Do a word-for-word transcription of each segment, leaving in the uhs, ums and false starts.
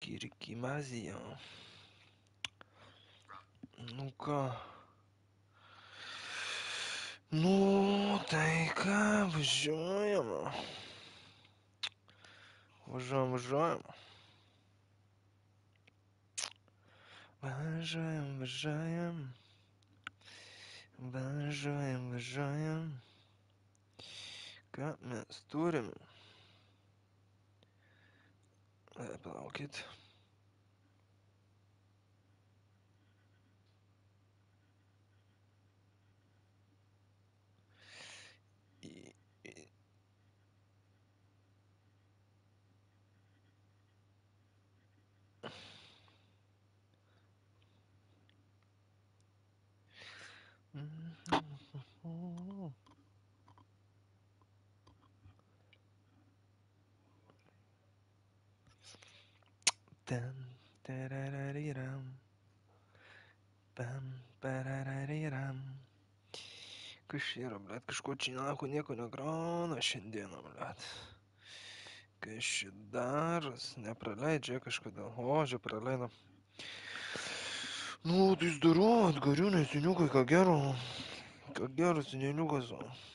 Kirkimazija. Nu ką. Nu, tai ką, važiuojam. Važiuojam, važiuojam. Važiuojam, važiuojam. Važiuojam, važiuojam. Ką mes turim? Palaukit. I, i. Ten, tararariram. Pam, pararariram. Kas čia yra, blet, kažko čia nieko, nieko negrauna šiandieną, blet. Kas čia daras, nepraleidžia kažkodėl. O, čia praleido. Nu, tai zdarot, gariūnai, seniukai, ką gero. Ką gero, seniukas.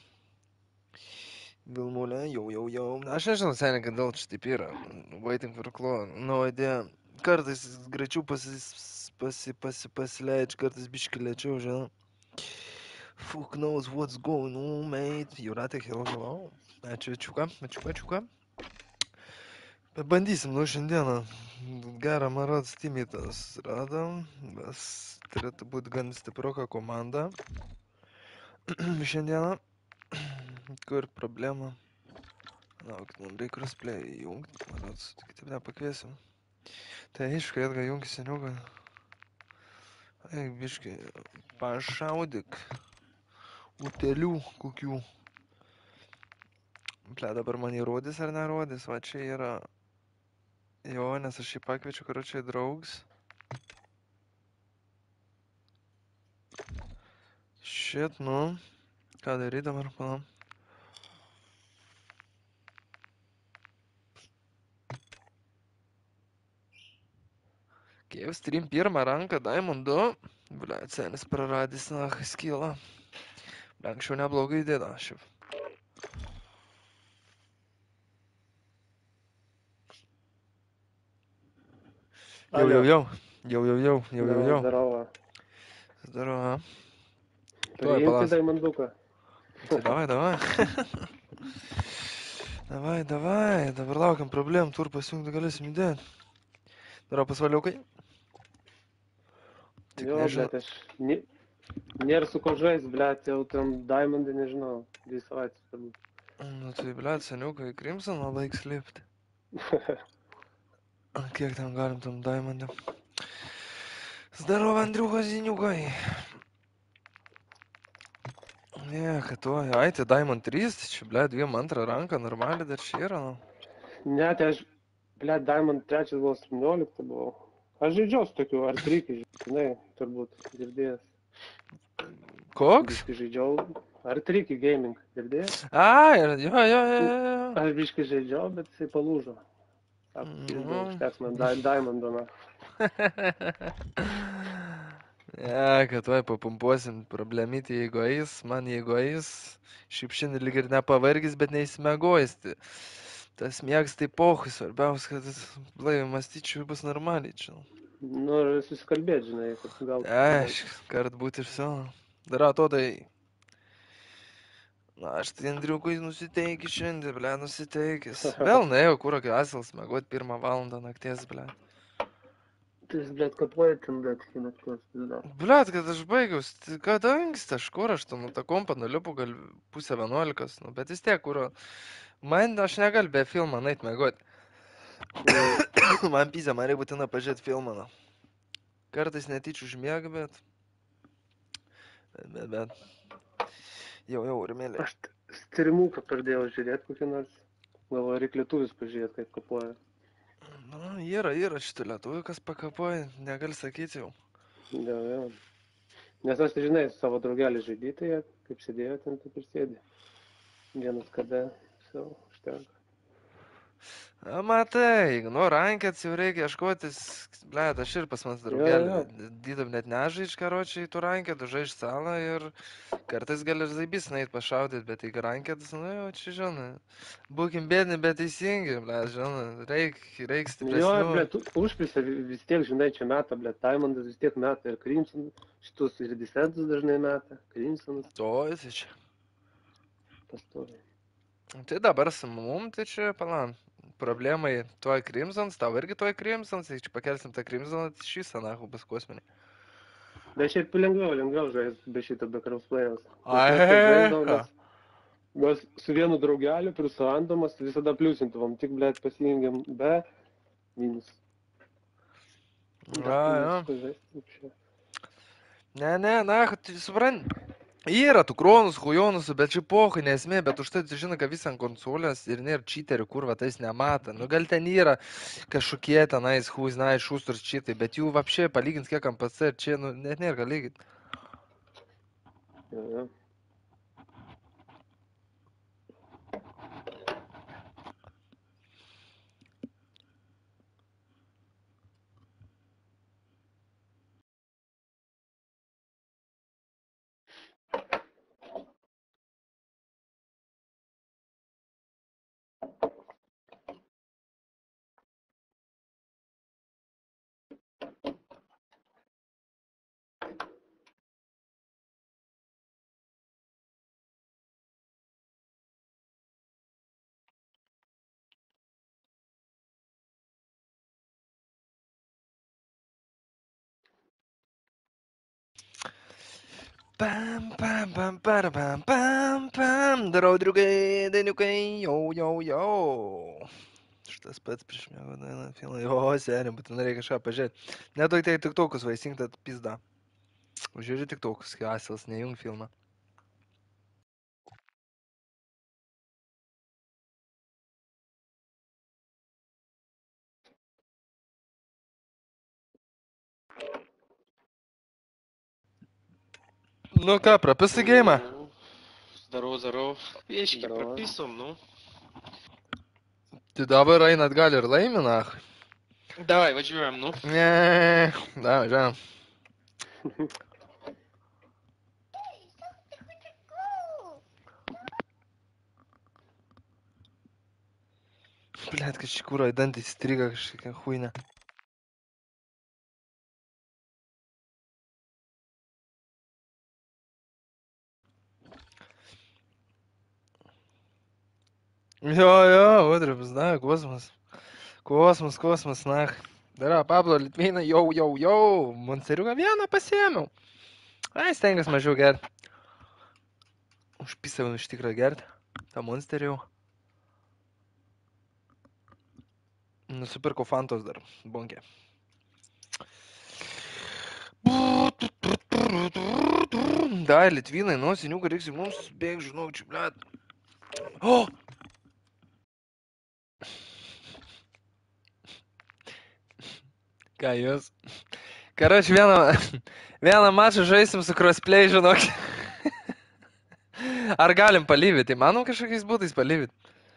Vilmulė, jau, jau, jau. Aš nežinau, seniai, kad dėl čia taip yra. Waiting for claw, no idea. Kartais greičiau pasis, pasi, pasi, pasileidž, kartais biški lėčiau, žinau. Fuck knows what's going on, mate. Jūratė, hello, hello. Ačiū, ačiuką, ačiuką, ačiuką. Pabandysim, nu, šiandieną. Gerą Marat Stimitas radom. Mes turėtų būti gan stiproka komanda. Šiandieną. Kur problema? Laukit, man reikia crossplay įjungti. Marat, kitaip nepakviesim. Tai aišku, Edga, jungi seniuką. Eik, biški, pašaudyk. Utelių kokių. Ble, dabar man įrodys ar nerodys, va čia yra. Jo, nes aš jį pakviečiu, karočiai, draugs. Shit, nu. Ką daryti dabar, palam. Kiev stream pirmą ranką, Diamond du. Ble, senis praradys, na, skylą. Ble, anksčiau neblogai dėda, šiaip. Jau, jau, jau. Jau, jau, jau, jau, jau, jau. Здорово. Здорово. Приемте Даймондука. Давай, давай. Давай, давай. Dabar laukiam problemų, tur pasijungti galėsim įdėti. Daro pasvaliukai. Jo, blėt, aš nė, nėra su ko žaist, blėt, jau tam Diamondai, nežinau, dvi savaitės turbūt. Nu tai, blėt, seniukai, Crimsoną laiks lipti. Kiek ten galim tam Diamondė? Здорово, Андрюха, Зинюkai. Ne, kad to, ai, tai Diamond trys, tai čia, blėt, dviem antrą ranką, normaliai dar čia yra, nu. Ne, tai aš, blėt, Diamond trečias buvo septyniolikta buvau. Aš žaidžiau su tokiu Artrikį, žinai, turbūt girdėjęs. Koks? Biškai žaidžiau Artrikį gaming, girdėjęs? Ai, jo, jo, jo, jo. Aš biškai žaidžiau, bet jisai palūžo. Sako, pizda, užteks man Diamondą, na. Ne, kad tuoj papumpuosim problemytį, jeigu eis, man jeigu eis, šiaip šiandien lyg ir nepavargis, bet neįsimegojęs. Tas mėgs tai pochai, svarbiausia, kad blaiviai mąstyčiau bus normaliai čia. Nu, susikalbėt, žinai, kad gal... Aš, kart būti ir savo. Dar to tai... Na, aš tai Andriukui nusiteikęs šiandien, ble, nusiteikęs. Vėl nuėjau, kur kokio asils mėgot pirmą valandą nakties, ble. Tai jis, blėt, kapuoja ten, blėt, iki nakties, ble. Blet, kad aš baigiaus, kada anksti, aš kur, aš ten tą kompą nulipu gal pusę vienuolikos, nu, bet vis tiek, kur, man, aš negal be filmą nait mėgot. Man pizė, man reikia būtina pažiūrėti filmą, nu. Kartais netyčiu užmiegu, bet... Bet, bet, bet... Jau, jau, rimėlė. Aš stirimuką pradėjau žiūrėti kokį nors, galvoju, reikia lietuvis pažiūrėti, kaip kapuoja. Nu, yra, yra šitą lietuvį, kas pakapoja, negali sakyti jau. Jo, jo. Nes aš, žinai, savo draugelį žaidytai, jie kaip sėdėjo ten, taip ir sėdė. Vienas kada, savo, užtenka. A, matai, nu, rankets jau reikia ieškotis, ble, aš ir pas man Jo, draugelį, jo. dydam net nežaiš, karočiai, tų ranketų, žaiš salą ir kartais gali ir zaibys nait pašaudyti, bet jeigu ranketas, nu jau čia, žinai, būkim bėdini, bet teisingi, ble, žinai, reik, reik Jo, stipresnių. blėt, užpisa vis tiek, žinai, čia meta, blėt, Taimondas vis tiek meta ir Crimson, šitus ir Descentus dažnai meta, Crimsonas To, tai čia. pastoviai. Tai dabar su mum, tai čia, palam, problemai tuoj Crimsons, tau irgi tuoj Crimsons, tai čia pakelsim tą Crimsoną, tai šį senahu bus kosminį. Bet šiaip lengviau, lengviau žais be šito, be crossplayaus. Ai, Nes mes kaip žaisdavom, ką? mes, mes su vienu draugeliu prieš randomas visada pliusintuvom, tik, blėt, pasijungiam be minus. A, jo. Žaisti, Ne, ne, na, tu supranti. Yra tų kronus, hujonus, bet čia pohai nesmė, bet už tai tu žinai, kad visą ant konsolės ir nėra cheaterių, kur va tais nemata. Nu, gal ten yra kažkokie tenais, hui, znai, šusturs cheatai, bet jų vapšė palygint kiek ant P C ir čia, nu, net nėra ką lygint. jo, jo. Pam, pam, pam, pam, pam, pam, pam, darau draugai, dainiukai, jau, jau, jau. Šitas pats prieš mėgą dainą filmą, jo, seniai, būtinai reikia kažką pažiūrėti. Nedaug tai tik tokus vaisink, tad pizda. Žiūri tik tokus, kai asilas, nejung filmą. Nu ką, prapisai geimą? Здорово, здорово. Вещи Здорово. прописываем, ну. Tai dabar einat gali ir laimina. Давай, važiuojam, nu. Ne, da, važiuojam. Blet, kažkaip kūro į dantį įstriga kažkokia huinė. Jo, jo, Udrius, na, kosmos. Kosmos, kosmos, na. Dar, Pablo Litvina, jau, jau, jau. Monsteriuką vieną pasiėmiau. Ai, stengiuos mažiau gerti. Užpisau iš tikrą gerti. tą monsterį jau. Nusipirkau Fantos dar, bonkė. Da, Litvynai, nu, seniukai reiks į mums, bėg, žinau, čia, blėt. O! Ką jūs? Karoč, vieną, vieną mačą žaisim su crossplay, žinok. Ar galim palyvyti? Manom kažkokiais būtais palyvyti.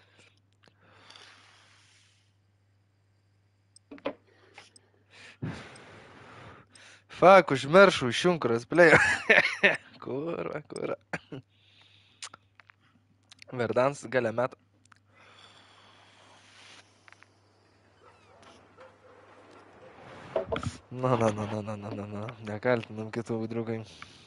Fuck, užmiršau, išjung crossplay. Kurva, kurva. Verdans gale metų. Na, na, na, na, na, na, na, na. Nekaltinam kitų draugai.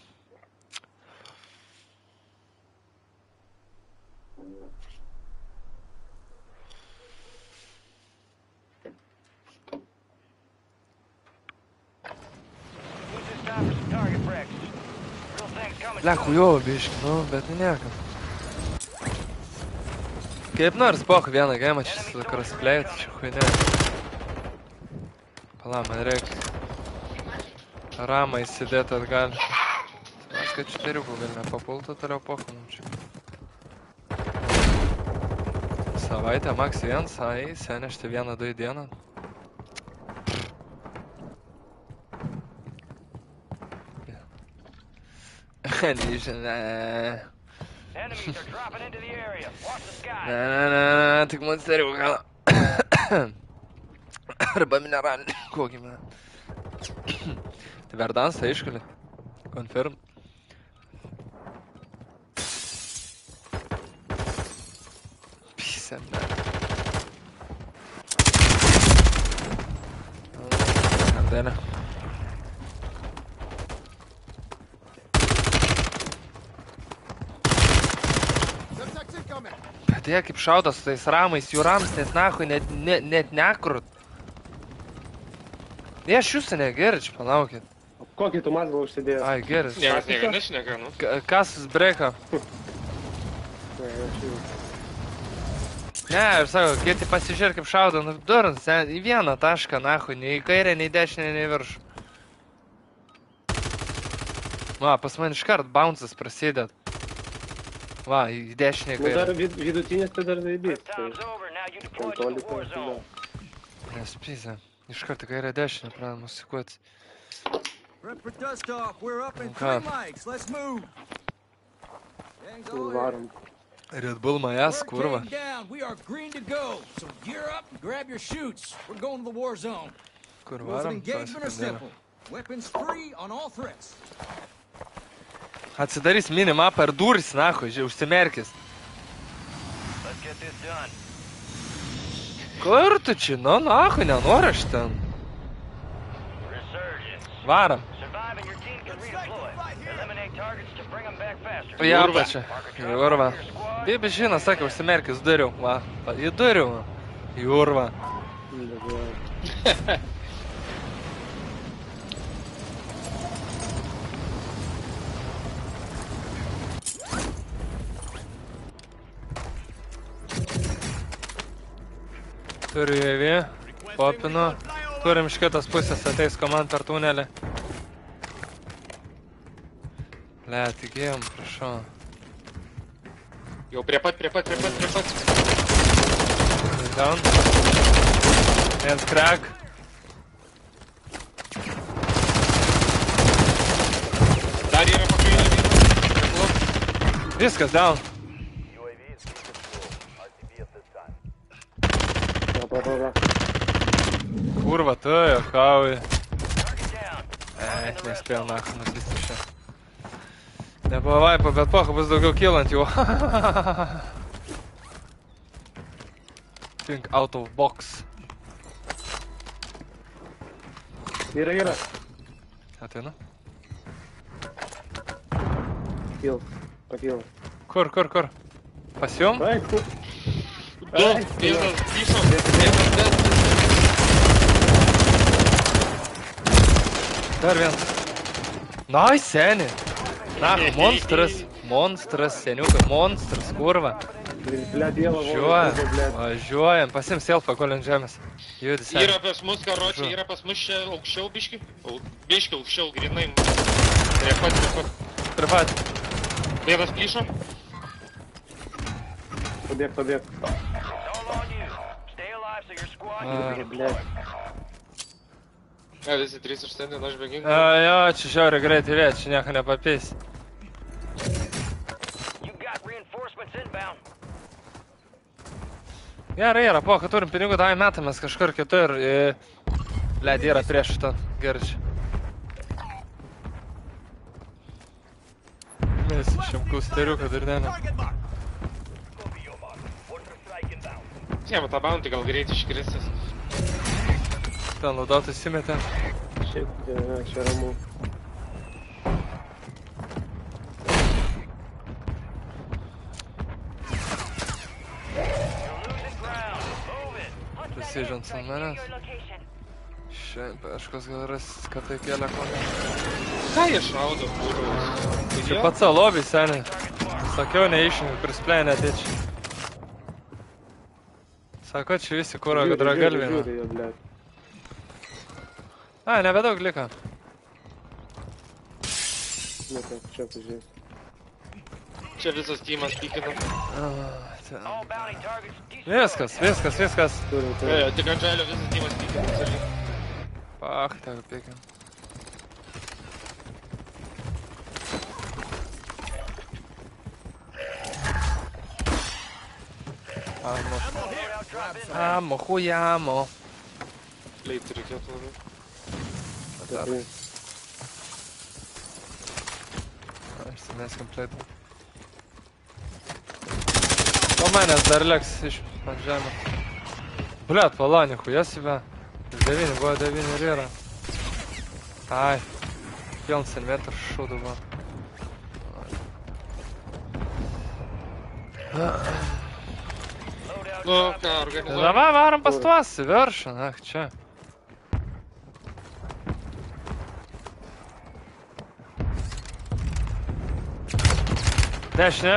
Ble, chujovo biški, nu, bet niekam. Kaip nors, poch, vieną gaimą čia su crossplay, tai čia chuinė. Pala, man reikia ramą įsidėti atgal. Mes kad četiriukų gal nepapultų, toliau pochų mums čia. Savaitę, max viens, ai, senešti vieną, du į dieną. Nežinau. Ne, ne, ne, ne, tik monsterių gal. Arba mineralinį. Kokį man. Tai Verdans, tai iškali. Confirm. Pisa, man. Ardenė. Bet jie kaip šaudo su tais ramais, jų rams net nahui, net, net, net nekrut. Jie aš jūsų negerčiu, palaukit. Kokį tu mazgą užsidėjęs? Ai, geras. Niekas nieko nešneka, nu. Ka- Kasus breka. Ne, aš jau. Ne, ir sako, kai tai pasižiūrėk kaip šaudo, nu durns, ne, į vieną tašką, nahui, nei į kairę, nei į dešinę, nei į viršų. Va, pas man iškart bouncas prasidėt. Va, į dešinę, į Nu dar kairę. vid- vidutinis tai dar zaibys. Tai Time's over. Now you deploy to the penkiolika war ir zone. tada. Nespyzė. Iškart į kairę dešinę, pradeda musikuoti. Rep for dust off. We're up in Okay. three mics. Let's move. Gang's Ir all varom. Red Bull majas, Work kurva. came down. We are green to go. So gear up and grab your chutes. We're going to the war zone. Kur Rules of varom? engagement are Pasikandėlė. simple. Weapons free on all threats. Atsidarys minimapą ir duris, nahui, žiūrėjau, užsimerkis. Let's get this done. Kur tu čia? Nu, nahui, nenori aš ten. Resurgence. Varam. Survive and your team can redeploy. Eliminate targets to bring them back faster. Į apačią. Į urvą. Bibi žino, sakė, užsimerkis, duriu. Va, va, į duriu. Į urvą. Dabar. Turiu U A V. Popinu. Turim iš kitos pusės, ateis komand per tunelį. Le, tikėjom, prašau. Jau prie pat, prie pat, prie pat, prie pat. Down. Viens crack. Dar yra pakailė. Viskas down. Va, va, va, va. Kurva, tu, jokauji. Target down. Ei, nespėjau naką nusisti čia. Nebuvo vaipo, bet pocha bus daugiau kylant jau. Think out of box. Yra, yra. Ateinu. Kil. Pakil. Kur, kur, kur? Pas jum? Ai, kur? Du, vienas grįžo, vienas dead. Dar vienas. Nai, seni. Na, monstras. Monstras, seniukai, monstras, kurva. Bля, dievo. Važiuojam, važiuojam. Pasim selfą, kol ant žemės. Judis, seni. Yra pas mus, karočiai, Važiuoju. yra pas mus čia aukščiau biški. Au- Biški aukščiau, grinai. Prie pat, prie pat. Prie pat. Vienas plyšo. Pabėg, pabėg. It's all on you. Stay alive so your squad Ah. can Bля. redeploy. Ne, visi trys išstendė, aš be A, ginklų. jo, čia žiauriai greitai vėt, čia nieko nepapės. You got reinforcements inbound. Gerai, yra, po, kad turim pinigų, davai metamės kažkur kitur. i- Led yra prieš šitą. Gerai čia. Mes išėm klasteriuką dar ne. Target lock. Ne, bet tą bounty gal greit iškristas. Ten laudotas įsimetė. Šiaip, ne, čia ramu. You're losing ground. Move it. Precisions ant manęs. Šiaip, aiškus gal ras, kad tai kelia konia. Ką jie šaudo, kurvas? Čia pats lobby, seniai. Sakiau, neišimi, prisplėnė tėčiai. Sako, čia visi kūro Žiūri, gadragalvė. žiūri, jo, bля. A, nebedaug liko. Nu, tai čia pažiūrėk. Čia visas teamas pykina. Ah, ten. All bounty targets Viskas, viskas, viskas. Turim, E, turim. tik ant žalio visas teamas pykina. atsargiai. Pach, tegu pėkia. Ah, nu. loadout drop Amo, hujamo. Leiti reikėtų labiau. Tai- Išsimeskim pleitą. O manęs dar leks iš ant žemę. Blet, pala, nichuja себе. Iš devyni, buvo devyni ir yra. Ai. Piln centimetrų šūdų buvo. Nu, ką, organizuojam. Davai, varom pas tuos į viršų, ach, čia. Dešinė.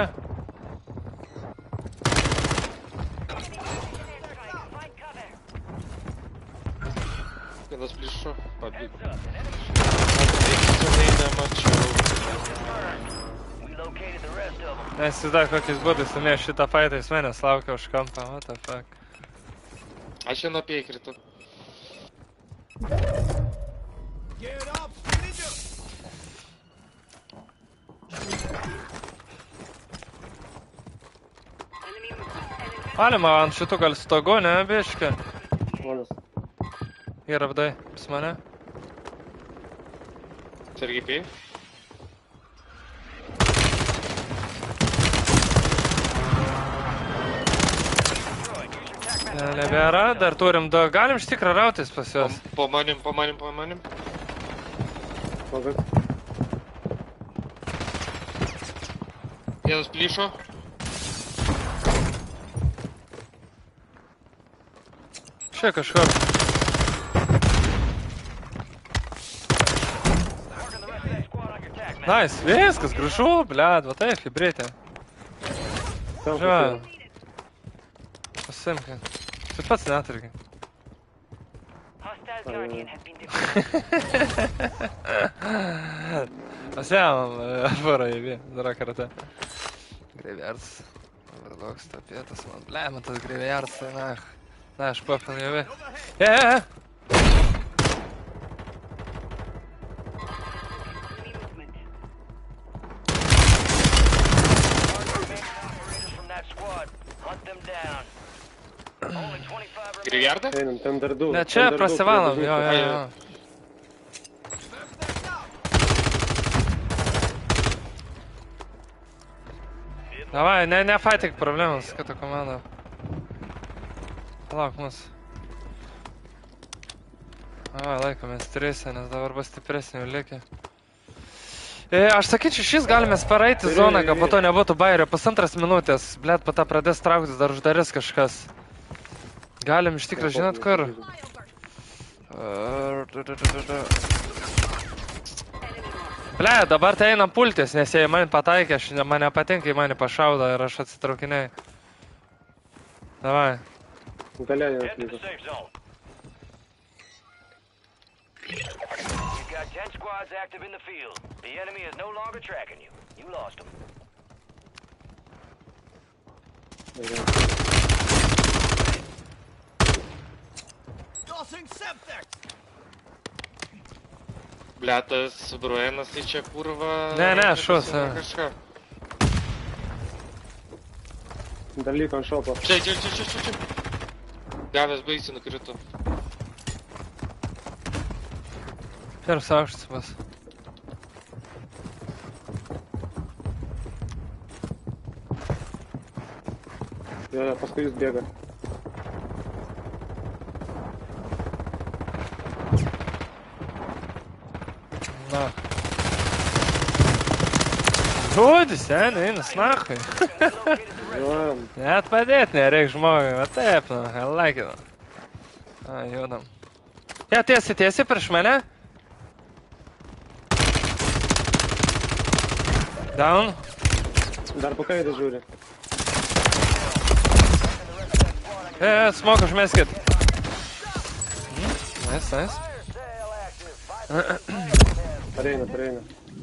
Vienas plyšo. Pabėg. Atveikstinai nemačiau. We located the rest of them. Nesizda, kokiais būdais laimėjo šitą fightą, jis manęs laukia už kampą, what the fuck. Aš čia nuo pėkritų. Get up, ninja! Galima ant šitų gal stogu, ne, biškį? Manas. Yra vdai, pas mane. Sergi pėj. Ne, nebėra, dar turim du, galim iš tikrą rautis pas Po, juos. po manim, po manim, po manim. Magas. Vienas plyšo. Čia kažkur. Marking the rest of that squad on your tack map. Nice, viskas, gražu, bled, va taip, hibridė. Ten Žiūrėjau. Pasimkai. Tu pats neturgi. Hostile guardian has been defeated. Pasiemam, varą įvį, dara karate. Greiviards. Vardoks tapėtas man. Ble, man tas greiviards, tai na. Na, aš papinu įvį. Je, je, je. Operators from that squad. Hunt them down. Only twenty-five remain. Griviardą? Einam, ten dar du. Ne, ten čia dar du prasivalom, prie jo, jo, bažnyčios. jo. Davai, ne, ne fighting problemas, kad ta komanda. Palauk mus. Davai, laikomės trise, nes dabar bus stipresnį jau likę. E, aš sakyčiau, šis galime paraiti zoną, kad po to nebūtų bairio. Pusantras minutės, blėt, po tą pradės trauktis, dar uždarys kažkas. Galim iš tikrųjų, žinot kur? Ble, dabar tai einam pultis, nes jei man pataikė, aš, man nepatinka, jei mane pašaudo ir aš atsitraukinėjau. Davai. Galia Head to vienas the lygas. safe zone. You've got ten squads active in the field. The enemy is no longer tracking you. You lost them. Tossing septic! Bletas, Bruenas, tai čia kurva... Ne, ne, šus, ne. Kažką. Dar liko ant šopo. Čia, čia, čia, čia, čia, čia. Gavęs baisiai nukrito. Pirms aukštas bus. Jo, jo, paskui jis bėga. Na. Žodis, seniai, einas nachai. Jo, Net padėt nereik žmogui, va taip, nu, I like it. A, judam. Ja, tiesi, tiesi prieš mane. Down. dar po kaidą žiūri. E, smoke užmeskit. Nice, nice. Pareina, pareina.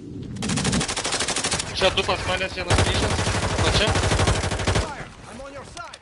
Čia du pas manęs vienas plyšas. O čia? I'm on your side!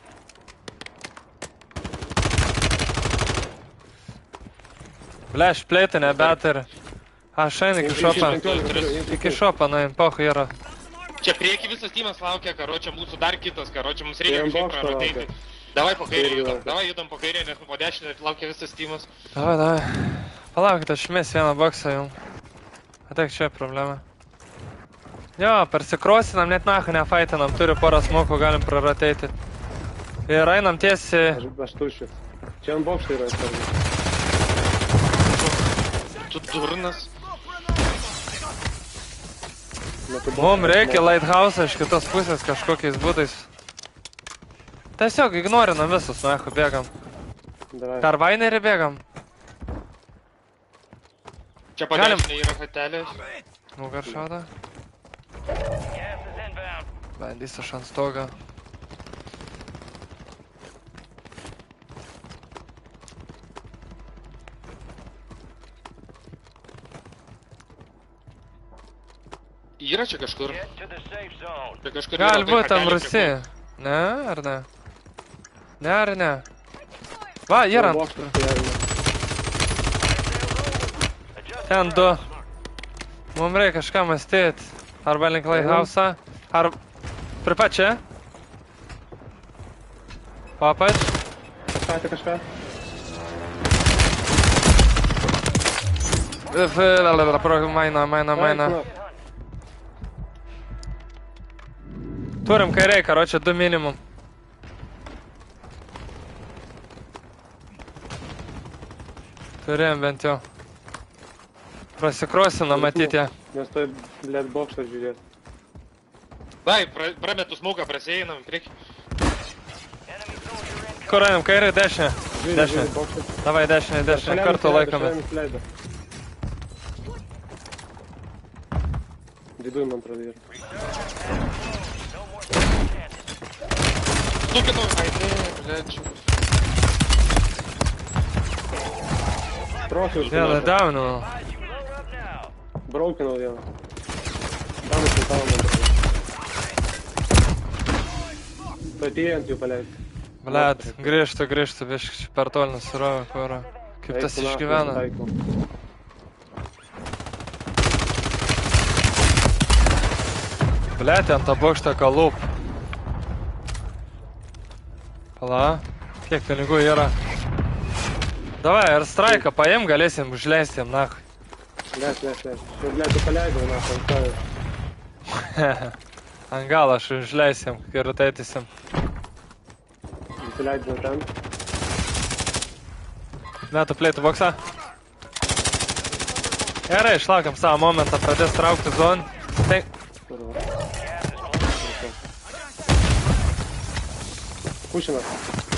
Bleš, plėtą nebet ir... Aš einu iki šopą. Iki šopą, nuėjim, pohu yra. Čia prieki visas tymas laukia, karočią mūsų dar kitas, karočią mums reikia Jiem kažkaip bokšto praroteiti. Давай po kairę Irgi judam, laukia. davai judam po kairę, nes po dešinę laukia visas teamas. Davai, davai. Palaukit, aš mes vieną boksą jau. Ateik čia problema. Jo, persikrosinam, net nahu nefaitinam, turi porą smokų, galim prarateiti. Ir einam tiesiai. Aš, aš tuščias. Čia ant bokšto yra atsargiai. Tu durnas. Nu, tu Mum bokšte reikia smok. lighthouse iš kitos pusės kažkokiais būdais. Tiesiog ignorinam visus, nahu, bėgam. Davai. Per vainerį bėgam. Čia po Galim. dešinę yra hatelės. Nugar šauda. Gas is inbound. Bandysiu aš ant stogą. Yra čia kažkur. Get to the safe zone. Čia kažkur Gali yra, tai būt tam hatelė Rusi. prie Ne, ar ne? Ne, ar ne? Va, yra. Ant bokšto stovėjimo. Ten du. Mums reikia kažką mąstyti. Arba link lighthouse'ą. Ar... Pripat čia? Papač. Kažką, tai kažką. Maina, maina, maina. Ai, Turim kairiai, karočią, du minimum. Turim bent jau. Prasikrosinam matyti. Nes tai, blėt, bokštą žiūrėt. Vai, pra, prametu smauką, prasieinam, prieki. Enemy soldier in. Kur einam, kairiai, dešinė. Žiūrėt, Dešinė. žiūrėt, bokštą. Davai, dešinė, dešinė, kartu laikomės. Leido. Viduj, man atrodo, yra. No more second chances. Tu kitų. Ai, ne, blėčiu. Profius. Vieną daunų. Advise you load up now. Braukinau vieną. Tam išlitavo, man atrodo. Patėjant jų paleisti. Blet, grįžtu, grįžtu, biškai per toli nusirovė, kur. Kaip tas išgyvena. Blet, ant tą bokštą kalūp. Pala, kiek pinigų yra. Davai, ar straiką paim, galėsim užleisti jam, nahui. Nes, nes, nes. Jau, blėt, tu paleidau, na, ant tavęs. Ant gal aš užleisim, kai rutėtysim. Įsileidžiau ten. Metu plėtų boksą. Gerai, išlaukiam savo momentą, pradės traukti zoną. Tai... Pušinas.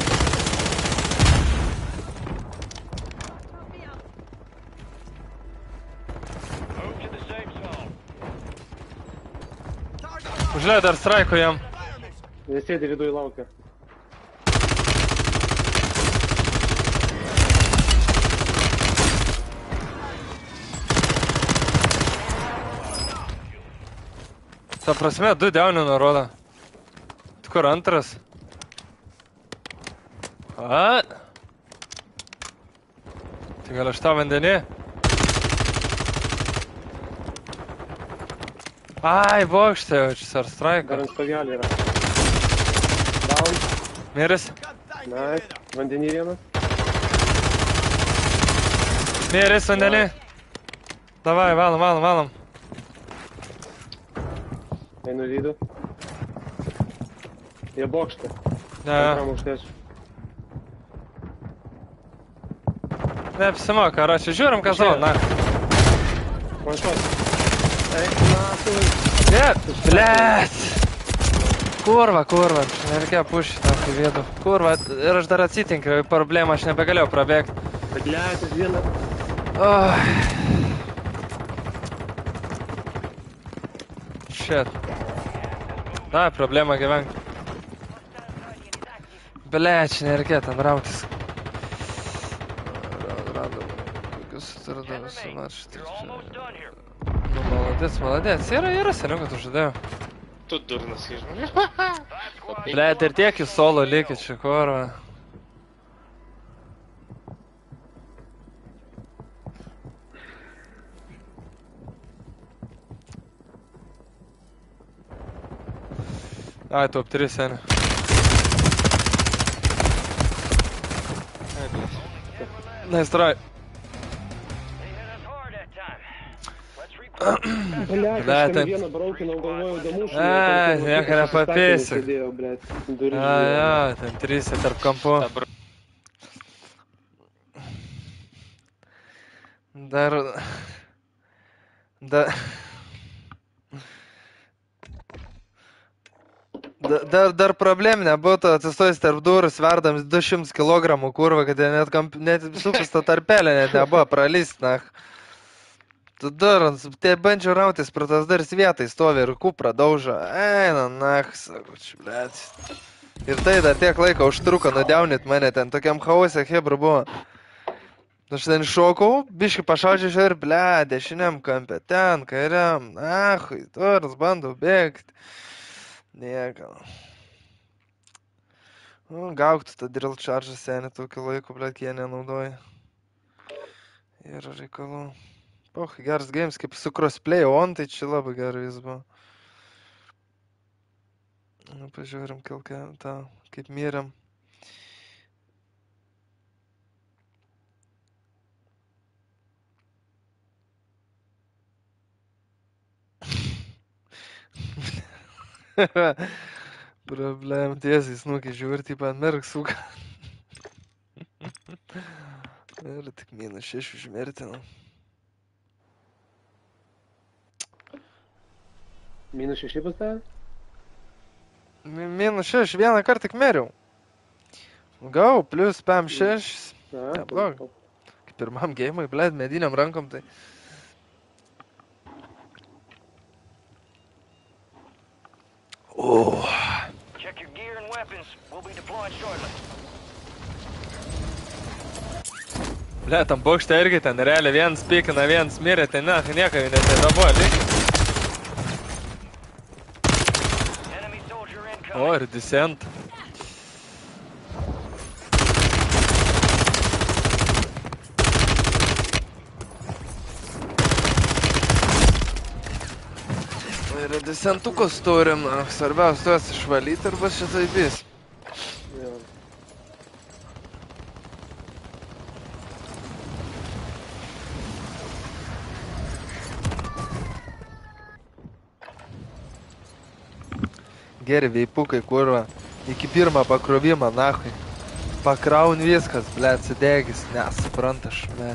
Move to the safe zone. Užleido dar straiko jam. Jie sėdi viduj laukia. Ta prasme, du deunių nurodo. Tu kur antras? A? Tai gal aš tą vandenį? Ai, bokštė jaučius, ar Dar straiko. ant stogelį yra. Down. Miris? Nice. Vandenį vienas. Miris vandenį? Davai, valom, valom, valom. Einu į vidų. Jie bokštą. Ne, Antram aukštėčiau. neapsimoka, karočią, žiūrim, kas zona. Na. Man šos. Eik, na, tu. Ne, blėt. Kurva, kurva, nereikėjo pušyti tą į vidų. Kurva, ir aš dar atsitinkiau, problemą aš nebegalėjau prabėgti. Blėt, jis vieną. Oh. Shit. Na, problema gyvenk. Blėt, čia nereikėjo ten rautis. Radom. Kokius atsirado visų marštis. You're almost done here. Nu, maladėts, maladėts. Yra, yra, seniau, kad užžadėjau. Tu durnas, žinai. Five squad. Blėt, ir tiek į solo likit čia, kurva. Ai, top trys, seniai. Nice try. They hit us hard that time. Let's regroup. Bля, Bля, aš ten ten- vieną braukinau, galvojau, damušau. Ai, nieko nepapėsi. Sėdėjau, bля, duržiai. A, jo, ten trys tarp kampų. Dabar Dar... Dar... Da- Dar, dar problemų nebūtų atsistojęs tarp durų, sverdams du šimtus kilogramų kurva, kad jie net, kamp, net supista tarpelė net nebuvo pralyst, na. Tu dar, tie bandžiau rautis prie tas dar vietai stovi ir kuprą daužo. Eina, na, sakau, čia, blėt. Ir tai dar tiek laiko užtruko nudiaunit mane ten, tokiam chaose hebra buvo. Aš ten šokau, biškai pašaudžiu ir, ble, dešiniam kampe, ten, kairiam, ahui, turas, bandau bėgti. Nieko. Nu, gauktų tą drill charge senį tokį laiką, ble, jie nenaudoja. Yra reikalų. Poch, geras games, kaip su crossplay on, tai čia labai gerai jis buvo. Nu, pažiūrim, kilką, tą, kaip myriam. Problem, tiesiai snukį žiūri, taip ant merk suka. Ir tik minus šeši užmertinu. Minus šeši pas tave? Mi- Minus šeši, vieną kartą tik meriau. Gau, plus pam šešis. Na, Neblogai. Kaip pirmam geimui, blėt, mediniam rankom, tai... Oh. Check your gear and weapons. We'll be deploying shortly. Ble, tam bokšte irgi ten realiai vienas pikina, vienas mirė, tai ne, nieko jau netaidabuo, lygiai. Enemy soldier O, incoming. ir descent. Ir desentukus turim, na, svarbiausia tuos išvalyti ir bus šitai vis. jo. Geri veipukai, kurva. Iki pirmą pakrovimą, nahui. Pakraun viskas, ble, atsidegis. Nesupranta aš, ble.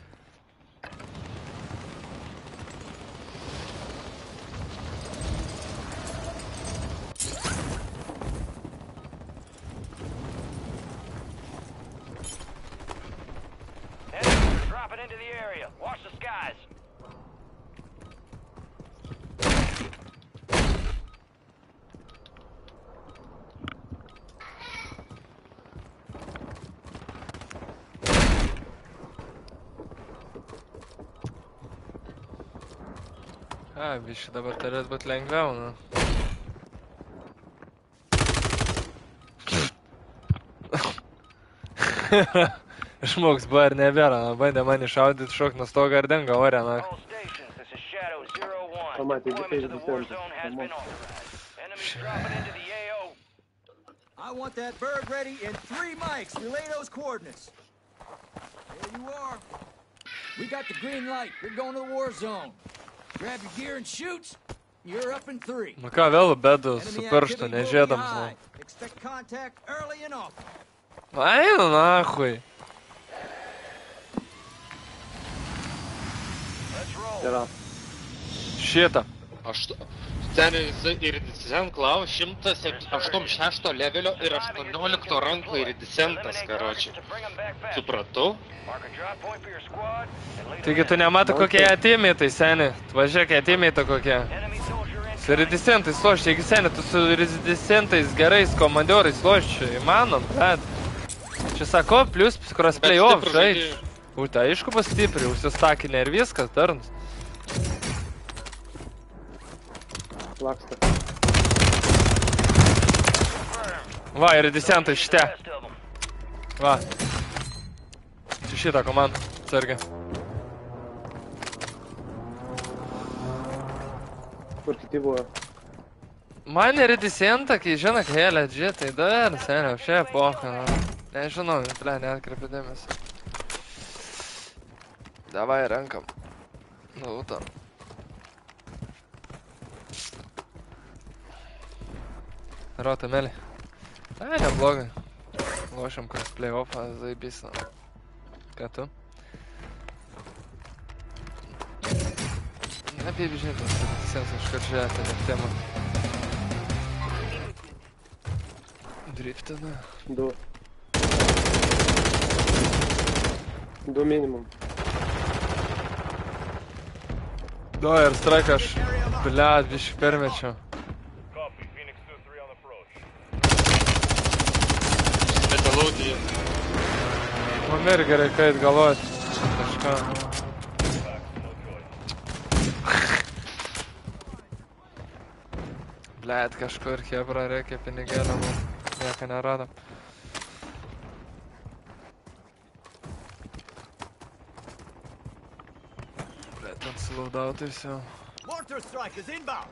Enemies are dropping into the area. Watch the skies. A, biškai dabar turėtų būti lengviau, nu. Žmogus buvo ir nebėra, na, bandė man iššaudyti šok nuo stogo ar denga ore, na. All stations, this is Shadow zero one. Pamatė, Deployment to the war descent. zone has been authorized. Enemies dropping into the A O. I want that bird ready in three mics. Relay those coordinates. There you are. We got the green light. You're going to the war zone. Grab your gear and shoot. You're up in three. Nu ką, vėl bedu su Enemy pirštu, activity will be nežiedams, high. nu. Expect contact early and often. Eina, nahui. Let's roll. Yra. Šitą. aš... Ten jisai iridicent klaus šimtas aštuoniasdešimt šešto levelio ir aštuoniolikto ranko iridicentas, karoči. Supratau? Mark a drop point for your squad and lead Taigi tu nematai kokie atimitai, seni. Tu važiuok atimitai kokie. enemy soldier in. Su iridicentais lošia, jeigu seni, tu su iridicentais gerais komandiorais lošia. Įmanom, bet... Čia sako, plus crossplay off, žaidž. Ūta, aišku, bus stipriai, užsistakinė ir viskas, tarns. Laksta. Va, iridicentai šitie. Rest of 'em. Va. Čia šitą komandą, sargi. Kur kiti buvo? Man iridicentą, kai žinok, helė, džitai, dar, seniau, šia epocha, nu. Nežinau, ble, neatkreipiu dėmesį. Davai, renkam. Nu, tam. Rota Meli. Ai, neblogai. Lošiam kas play-offą, zaibys. Ką tu? Apie žinai, visiems iškart žiūrėti, ne temą. Driftina. Du. Du minimum. Du ir strike aš, bliat, biškai permečiau. Metalaudį. Man irgi reikia eit galvot. Kažką. Bliat, kažkur hebra reikia pinigėlę, man nieko neradom. Bliat, ant sulaudautys jau. Mortar strike is inbound.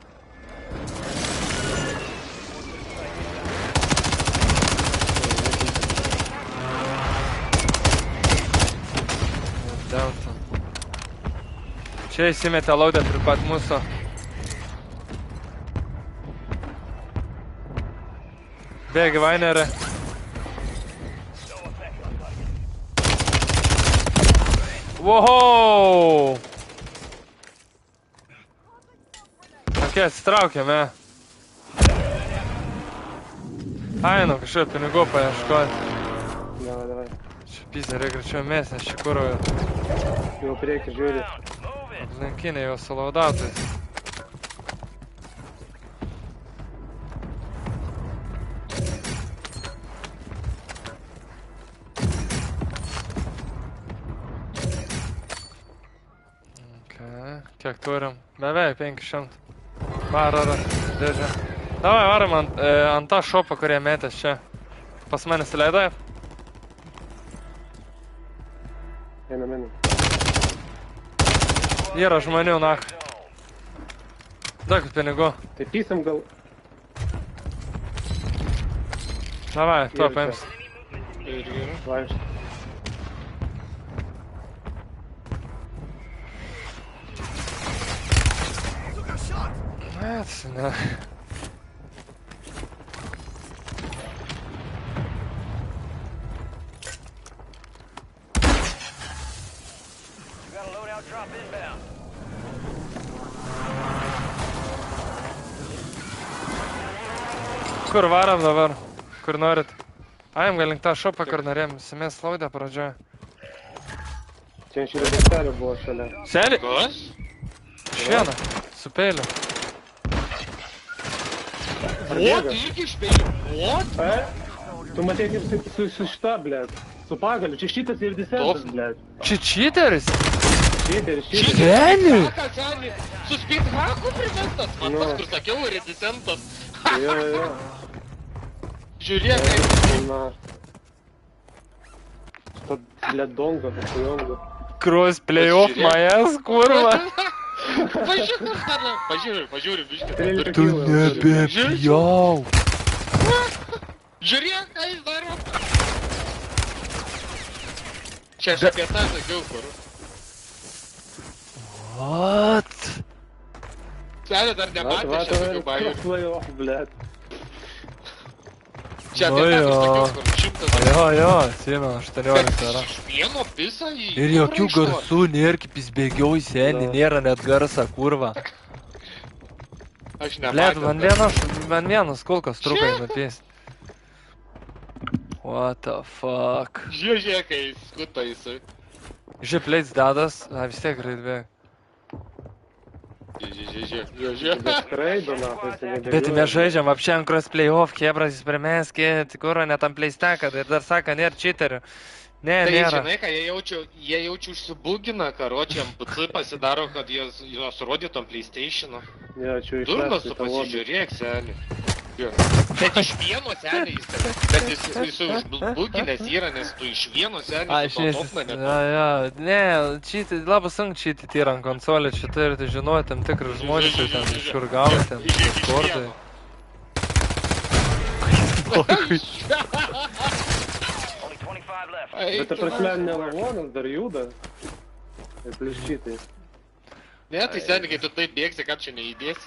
Delta. Čia įsimetė laudę prie pat mūsų. Bėgi Vainerė. Wow! Ok, atsitraukėme. Ai, nu, kažkaip pinigų paieškoti. Davai, davai. Čia pizė, reikia greičiau mėsį, nes čia kuroju. Jau prieki žiūri. Aplinkiniai jau sulaudatais. Kiek turim? Beveik penki šimtai. Var, ar, dėžė. Davai, varam ant, e, ant tą šopą, kurie metės čia. Pas mane įsileidai? Einam, einam. Yra žmonių, nak. Daug pinigų. Tai pysam gal... Davai, tuo Yra paims. Ir yra. Vaikšt. Net, ne. Drop inbound. Kur varam dabar? Kur norit? Aim gal link tą šopą, kur norėjom. Simės laudę pradžioje. Čia šį redaktelį buvo šalia. Seli? Kas? Šieną. Su peiliu. What? Irgi iš peilių. What? E? Tu matei kaip su, su, su šita, blėt. Su pagaliu. Čia šitas ir disentas, blėt. Čia čiteris? Šiteris, šiteris. Seni? Ką, seni? Su speedhacku primestas. Man Nu. tas, kur sakiau, redisentas. Jo, jo. Žiūrėk, kaip... Na. Šita, blėt, donga, pasionga. Cross playoff majas, kurva. Pažiūrėk, pažiūrėk, pažiūrėk, biškį. trylika Tu kilų. nebepjau. Žiūrėk, ką jis daro. Čia aš apie tą sakiau, kur. What? Seni dar Va, nematė va, šią tokių bajų. playoff, blėt. Čia apie Nu tą jo. sakiau, kur šimtas. Jo, jo, atsimenu, aštuoniolika yra. Iš vieno pisą į... Ir jokių garsų nėra, kaip jis bėgioja seniai, Nu. nėra net garsa, kurva. Aš Blet, nematė. man vienas, man vienas kulkas trukai nupės. What the fuck? Žiūrėk, kai skuta jisai. Žiūrėk, leits dadas, a vis tiek greit bėg. Žiūrėk, žiūrėk, žiūrėk. Bet skraido, na, tai jisai nebėgioja. Bet mes žaidžiam, apšiam cross playoff, kebras jis primeskė, tikuro net ant playsteka, ir dar sako, nėra cheaterių. Ne, Tai nėra. žinai, ką jie jaučia, jie jaučia užsibugina, karočiam, P C pasidaro, kad juos, juos rodytų ant PlayStation'o. Jo, čia Durnas išleistų tu tą lobį. pasižiūrėk, seni. Jo. Bet iš vieno seni jis ten. Bet jis, jis užbuginęs yra, nes tu iš vieno seni Aš su to nesis... nokna net. Ja, ja, ne, čyti, labai sunku čityti yra ant konsolė, čia turite žinoti tam tikrus žmonės, jau ten iš kur gauti, ten Discordai. Only twenty-five left. Ai, Bet ta tu- prasme, ne lavonas dar juda. Ir pliščitai. Ne, tai seniai, kai tu taip bėgsi, ką čia neįdės.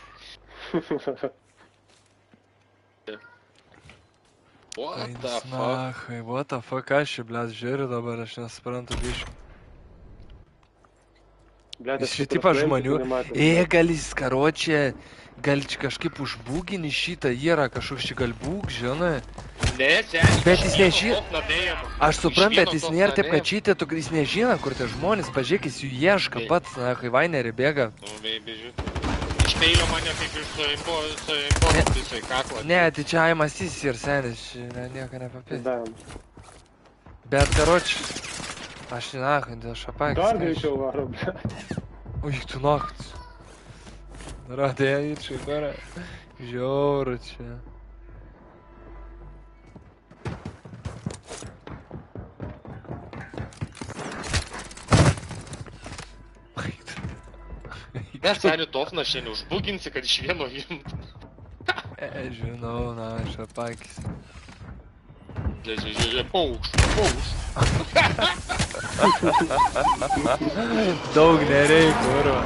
What the fuck? Nahai, what the fuck, aš čia, blėt, žiūriu dabar, aš nesuprantu biškį. Blet, Jis šitipą žmonių, e, gal jis, karočią, gal čia kažkaip užbūgini šitą, yra kažkoks čia gal būg, žinai. Ne, seniai, Bet jis iš vieno neži- top nadėjimo. Aš suprantu, Iš vieno bet jis top nėra taip, kad nadėjimo. šitą, tu, jis nežino, kur tie žmonės, pažiūrėk, jis jų ieška Taip. pats, nahai, vainerį bėga. Nu, baby, žiūrėk. Iš peilio mane kaip ir suimpo, suimpo visai kaklą. Ne, tai čia aimas jis ir senis, čia ne, nieko nepapės. Da. Bet, karočią, aš nahai, dėl šapakis. Dar greičiau varo, blet. Ui, tu nachts. Radėjai čia, kara. Žiauru čia. Ne, seniai, tofna šiandien užbuginsi, kad iš vieno imt. E, žinau, na, šapakis. Žiūrėk, žiūrėk, paukš, paukš. Daug nereikia, kurva.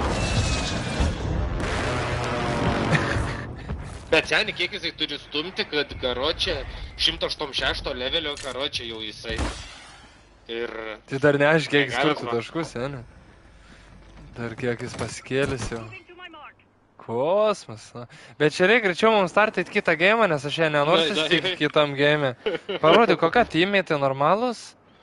Bet seniai, kiek jisai turi stumti, kad karočią šimtas aštuoniasdešimt šešto levelio karočią jau jisai. Ir... Tai dar neaišku, kiek jis Negalim, turtų va. taškų, seni. Dar kiek jis pasikėlis jau. Kosmas, na. Bet čia reikia greičiau mums startyti kitą gėjimą, nes aš ją nenoriu Da, da, susitikti da. kitam gėjimui. Parodyk, kokia timiai tai normalus.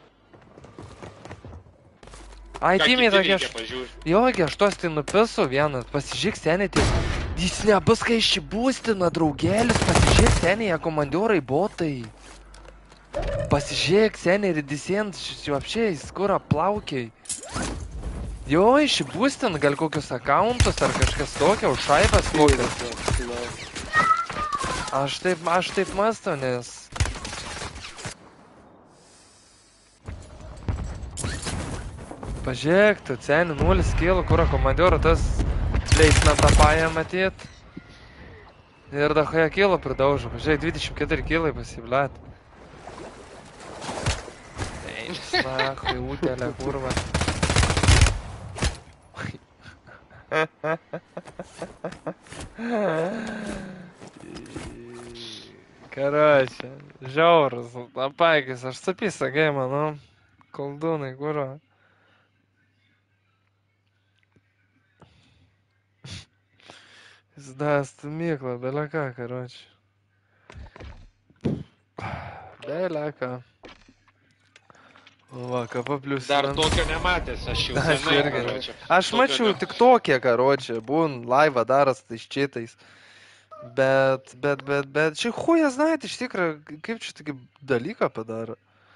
Ai, Ką timiai kiti tokie veikia, aš... pažiūrėk. Jogi, aš tos tai nupisu vieną. Pasižiūrėk, seniai, tai... Jis nebus, kai išsibūstina, draugelis. Pasižiūrėk, seniai, jie komandiorai botai. Pasižiūrėk, seniai, redisient, šis apšiai, skura plaukiai. Jo, išsibūstin, gal kokius akauntus ar kažkas tokio, už šaibas kokias. Aš taip, aš taip mąstau, nes... Pažiūrėk, tu, seniai, nulis kilų, kur komandiorą tas leismentą paėmė matyt. Ir dahoje kilų pridaužo, pažiūrėk, dvidešimt keturi kilai pasiblėt. Eins, nahai, utelė, kurva. Короче, žiaurus, apakis, aš supysą geimą, nu, koldūnai, kurva. Сдаст микла, далека, короче. Далека. Va, ką paplius. Dar tokio nematęs, aš jau Aš senai, irgi. karočią. Aš Tokio mačiau ne- tik tokie, karočią, būn laivą daras tais čitais. Bet, bet, bet, bet, čia huja, znait, iš tikrųjų, kaip čia tokį dalyką padaro.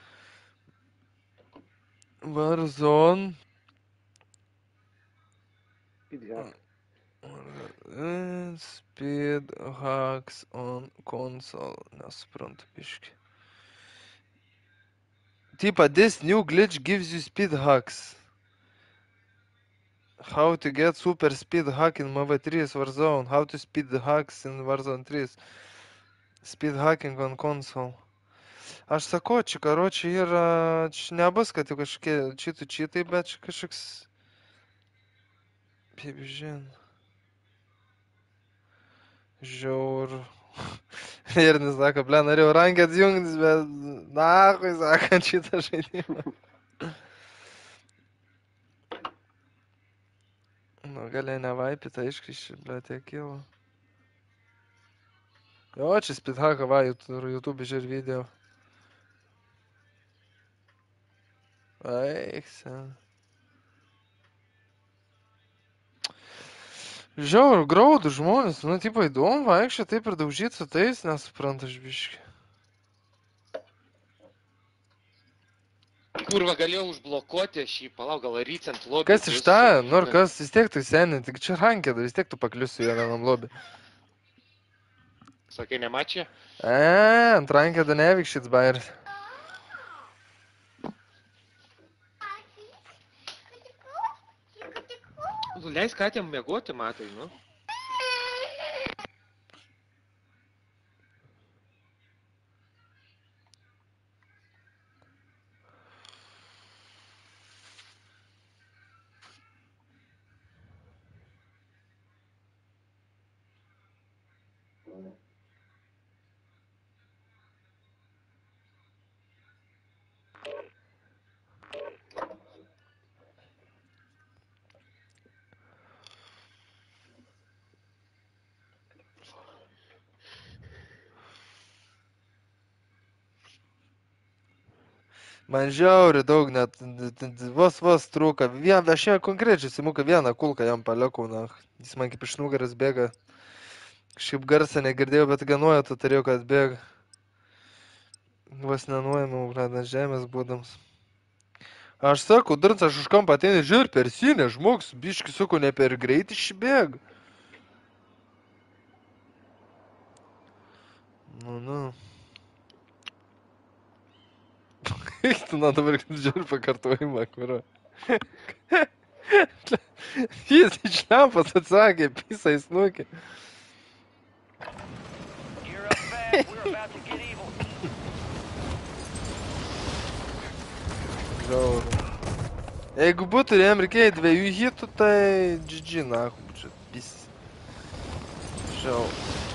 Warzone. Idiot. Uh, Speed hacks on console. Nesuprantu, biški. Tipa, this new glitch gives you speed hacks. How to get super speed hack in M V three Warzone. How to speed hacks in Warzone three. Speed hacking on console. Aš sakau, čia, karočią, yra... Čia nebus, kad jau kažkokie čitų čitai, bet čia kažkoks... Kaip žin. Žiauru. Ir nesako, ble, norėjau rankę atjungtis, bet... Nahui, sakant, šitą žaidimą. Nu, galė nevaipit, aišku, iš, ble, tiek kilo. Jo, čia speedhacką, va, YouTube žiūri video. Eik, sen. Žiauru, graudų žmonės, nu, tipo, įdomu, vaikščia taip ir daužyt su tais, nesuprantu aš biškį. Kurva, galėjau užblokuoti šį, palauk, gal rycent lobį. Kas iš tą, nu, ir kas, vis tiek tu seniai, tik čia rankėda, vis tiek tu pakliusi vienam lobį. Sakai, nemačia? E, ant rankėda nevykščits bairis. Nu, leis katėm mėgoti, matai, nu. Man žiauri daug net, vos vos trūka. Vien, aš šiandien konkrečiai simuka vieną kulką jam palikau, na. Jis man kaip iš nugaras bėga. Kažkaip garsą negirdėjau, bet ganuoju, tu turėjau, kad bėga. Vos nenuojamiau, ant žemės būdams. Aš sakau, durns, aš už kampą ateinu, žiūr, per sinę, žmogus, biški, sakau, ne per greit išbėg. Nu, nu. Eik tu, na, dabar žiūr pakartojimą, kur. Jis iš lempas atsakė, pisa į snukį. Gear up fast. We're about to get evil. Žiauru. Jeigu būtų jam reikėjo dviejų hitų, tai G G, na, čia pis. Žiauru.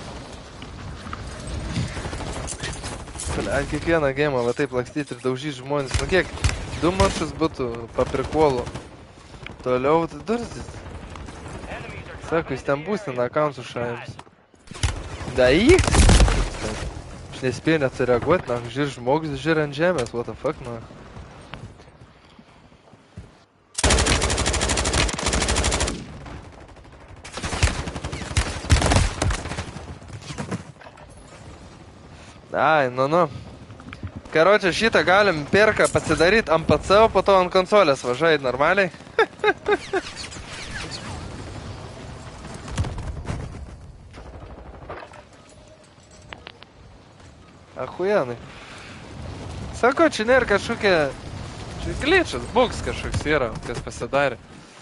Ant kiekvieną game'ą va taip lakstyti ir daužyti žmonės. Nu kiek, du mačus būtų paprikolo. Toliau, tai durzis. Sako, jis ten būstina akauntų šaims. Da įk! Aš nespėjau net sureaguoti, na, žiūr žmogus, žiūr ant žemės, what the fuck, na. Ai, nu, nu. Karočią, šitą galim perką pasidaryti ant P C, o po to ant konsolės važiuojai normaliai. Ahujenai. Sako, čia nėra kažkokia... Čia glitchas, bugs kažkoks yra, kas pasidarė.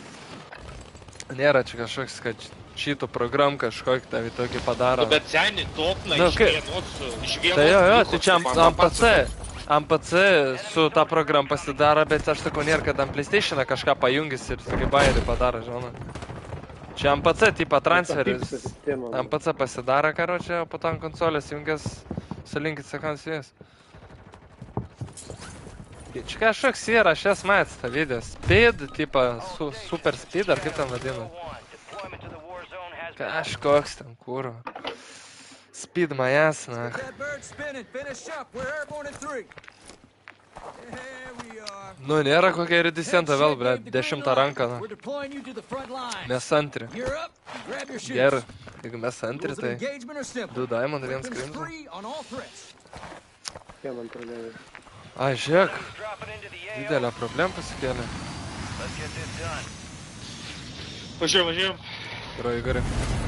Nėra čia kažkoks, kad šitų program kažkokį tavį tokį padaro. Nu, bet seniai topna Nu, iš kaip? vienos, iš vienos... Tai jo, jo, dvigos, tai čia man ant P C. papasakok. Ant P C su ta program pasidaro, bet aš sakau, nėra, kad ant PlayStation'ą kažką pajungis ir tokį bairį padaro, žinoma. Čia ant P C, tipo transferis. Ant P C pasidaro, karočią, o po to ant konsolės jungęs sulinkit sekant su jais. Čia kažkoks yra, aš jas matęs tą video. Speed, tipo, su, super speed, ar kaip ten vadina? Kažkoks ten, kur. Speed majas, na. That bird spinning. Finish up. We're airborne in three. There we are. Nu, nėra kokia iridisenta vėl, ble, dešimtą ranką, na. We're deploying you to the front lines. Mes antri. Gear up. Grab your shoes. Gerai, jeigu mes antri, Rules of tai engagement are simple. du diamond, vienas Weapons crimson. free on all threats. Jie man pradėjo. Ai, žiūrėk, Dropping into the A O. didelę problemą pasikėlė. Let's get this done. Važiuojam, važiuojam. Gerai, gerai.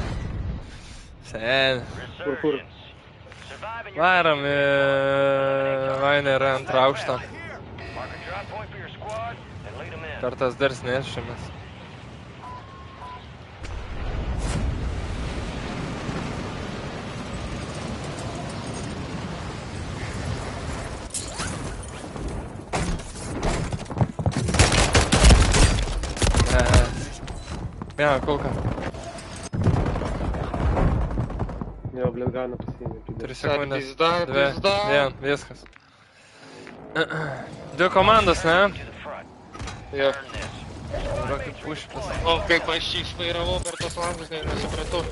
Sen. Kur, kur? Surviving your Varom į Vainerą antrą aukštą. mark a drop point for your squad and lead them in. Per tas dar sneščiamas. Vieną kulką. Jo, blėt, ganą pasiėmė. Tris sekundės. Pizda, Dvi. pizda. Vien, viskas. Dvi komandos, ne? To the front. Jo. Earn this. Yra kaip pušpas. O kaip aš čia išvairavau per tos langus, ne, nesupratau.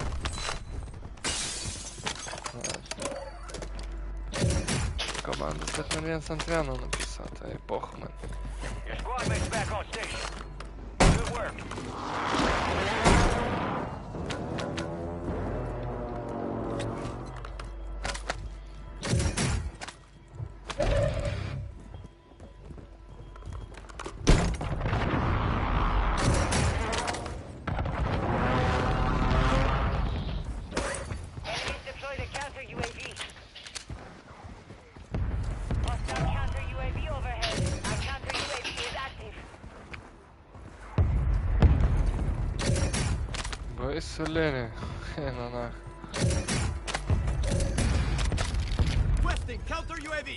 Komandos, bet man viens ant vieno napisa, tai poch man. Your squad mate's back on station. Good work. Enemies deployed a counter U A V. Hostile counter U A V overhead. Our counter U A V is active. Baisu linija. Eina na. Westing, counter U A V.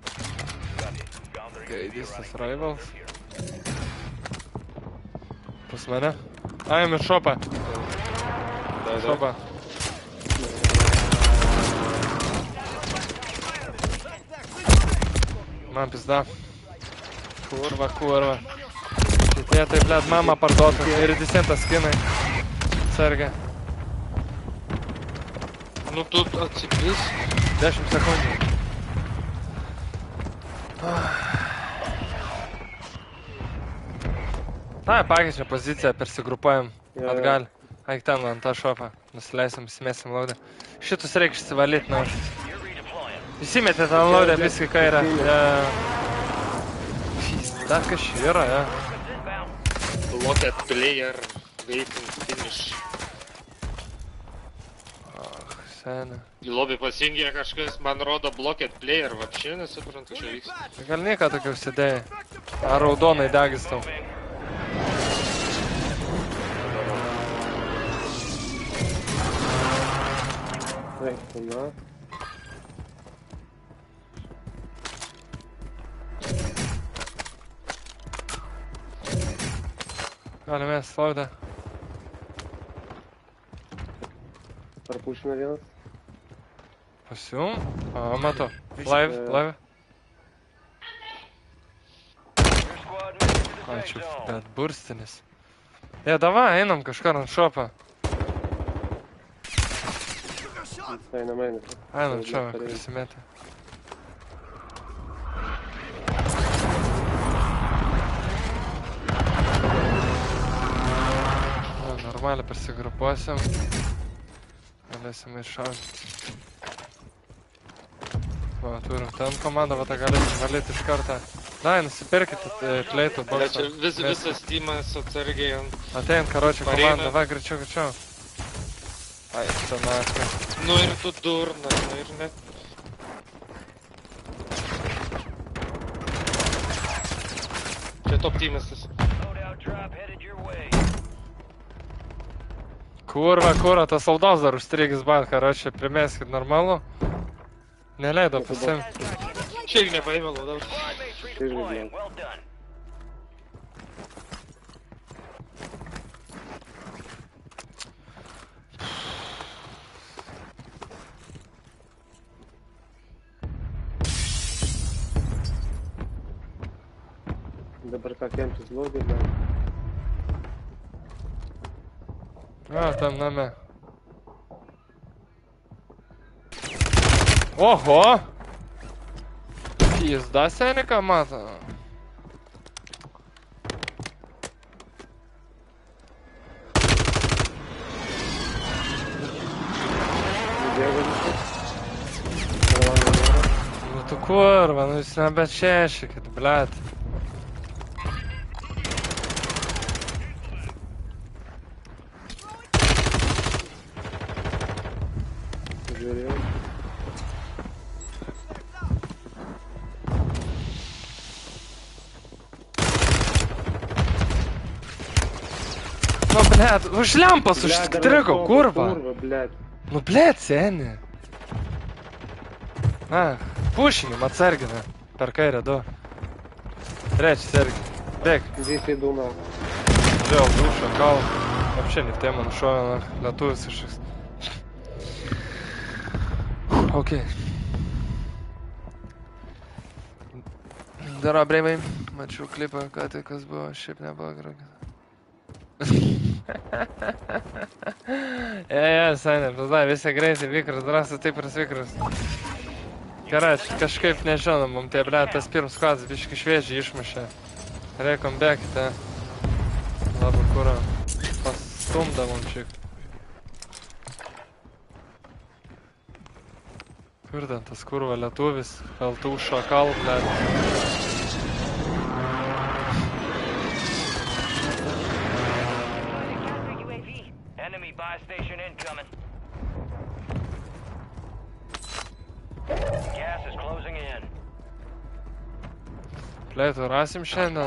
Gaidystas rivals. Pas mane. Ai, ir šopą. Šopą. Man pizda. Kurva, kurva. Šitie tai, blėt, mama parduotų. Iridescentas skinai. Sargia. Nu tu atsipis. dešimt sekundžių. Na, pakeičiam poziciją, persigrupuojam Jo, jo. atgal. Eik ten ant tą šopą. Nusileisim, įsimėsim laudę. Šitus reikia išsivalyti, na. Įsimetė ten laudę viską kairę. Ja. Dar kas čia yra, ja. Look at player, waiting, finish. Ach, seniai. Į lobį pasijungė kažkas, man rodo blocket player, vapšė nesuprantu, čia vyksta. Gal nieko tokio užsidėjai. Ar raudonai degis tau? Eik, na. Galime slaudę. Parpušina vienas. Pasium? A, matau. Live, live. Ačiū, bet burstinis. E, davai, einam kažkur ant šopą. Einam, einam. Einam čia, kur įsimetė. Na, normaliai persigrupuosim. Galėsim iššauti. Va, turim ten komandą, va, tą galėsim valyti iš kartą. Dai, nusipirkite kleitų Bet čia boksą. vis, visas teamas atsargiai ant... Atein, karočią Pareina. komandą, va, greičiau, greičiau. Ai, čia naktį. Nu ir tu durnas, nu ir net... Čia top teamas tas. Kurva, kurva, tas saldos dar užstrigis bat, karočią, primeskit normalu. Neleido pasimti. Čia irgi nepaėmė laudaus. Irgi, blin. Dabar ką kemptis lobį, blin. A, tam name. Oho! Pizda seni, ką mato. Bėga viskas. Nu tu kurva, nu jūs nebet šešikit, blet. Žiūrėjau. Nu, blet, už lempas Blet, dar užstrigo, man kurva. Kurva, blet. Nu, blet, seni. A, pušinim, atsargina. Per kairę, du. Trečias, sergi. Bėg. Visi dūna. Vėl dušo, kal. Вообще не в тему, нашел на lietuvis kažkoks. Ok. Daro breivai, mačiau klipą, ką tai kas buvo, šiaip nebuvo gerai. E, e, Sanė, pizda, visi greitai, vikras, drąsas, taip ir vikras. Gerai, kažkaip nežinom, mum tie, ble, tas pirmas kvadas biškai šviežiai išmušė. Reikom bėgti. Labai kurą. Pastumdavom šiek. Kur ten tas kurva lietuvis, kaltų šakal, ble. Enemy buy station incoming. Gas is closing in. Pleitų, rasim šiandien.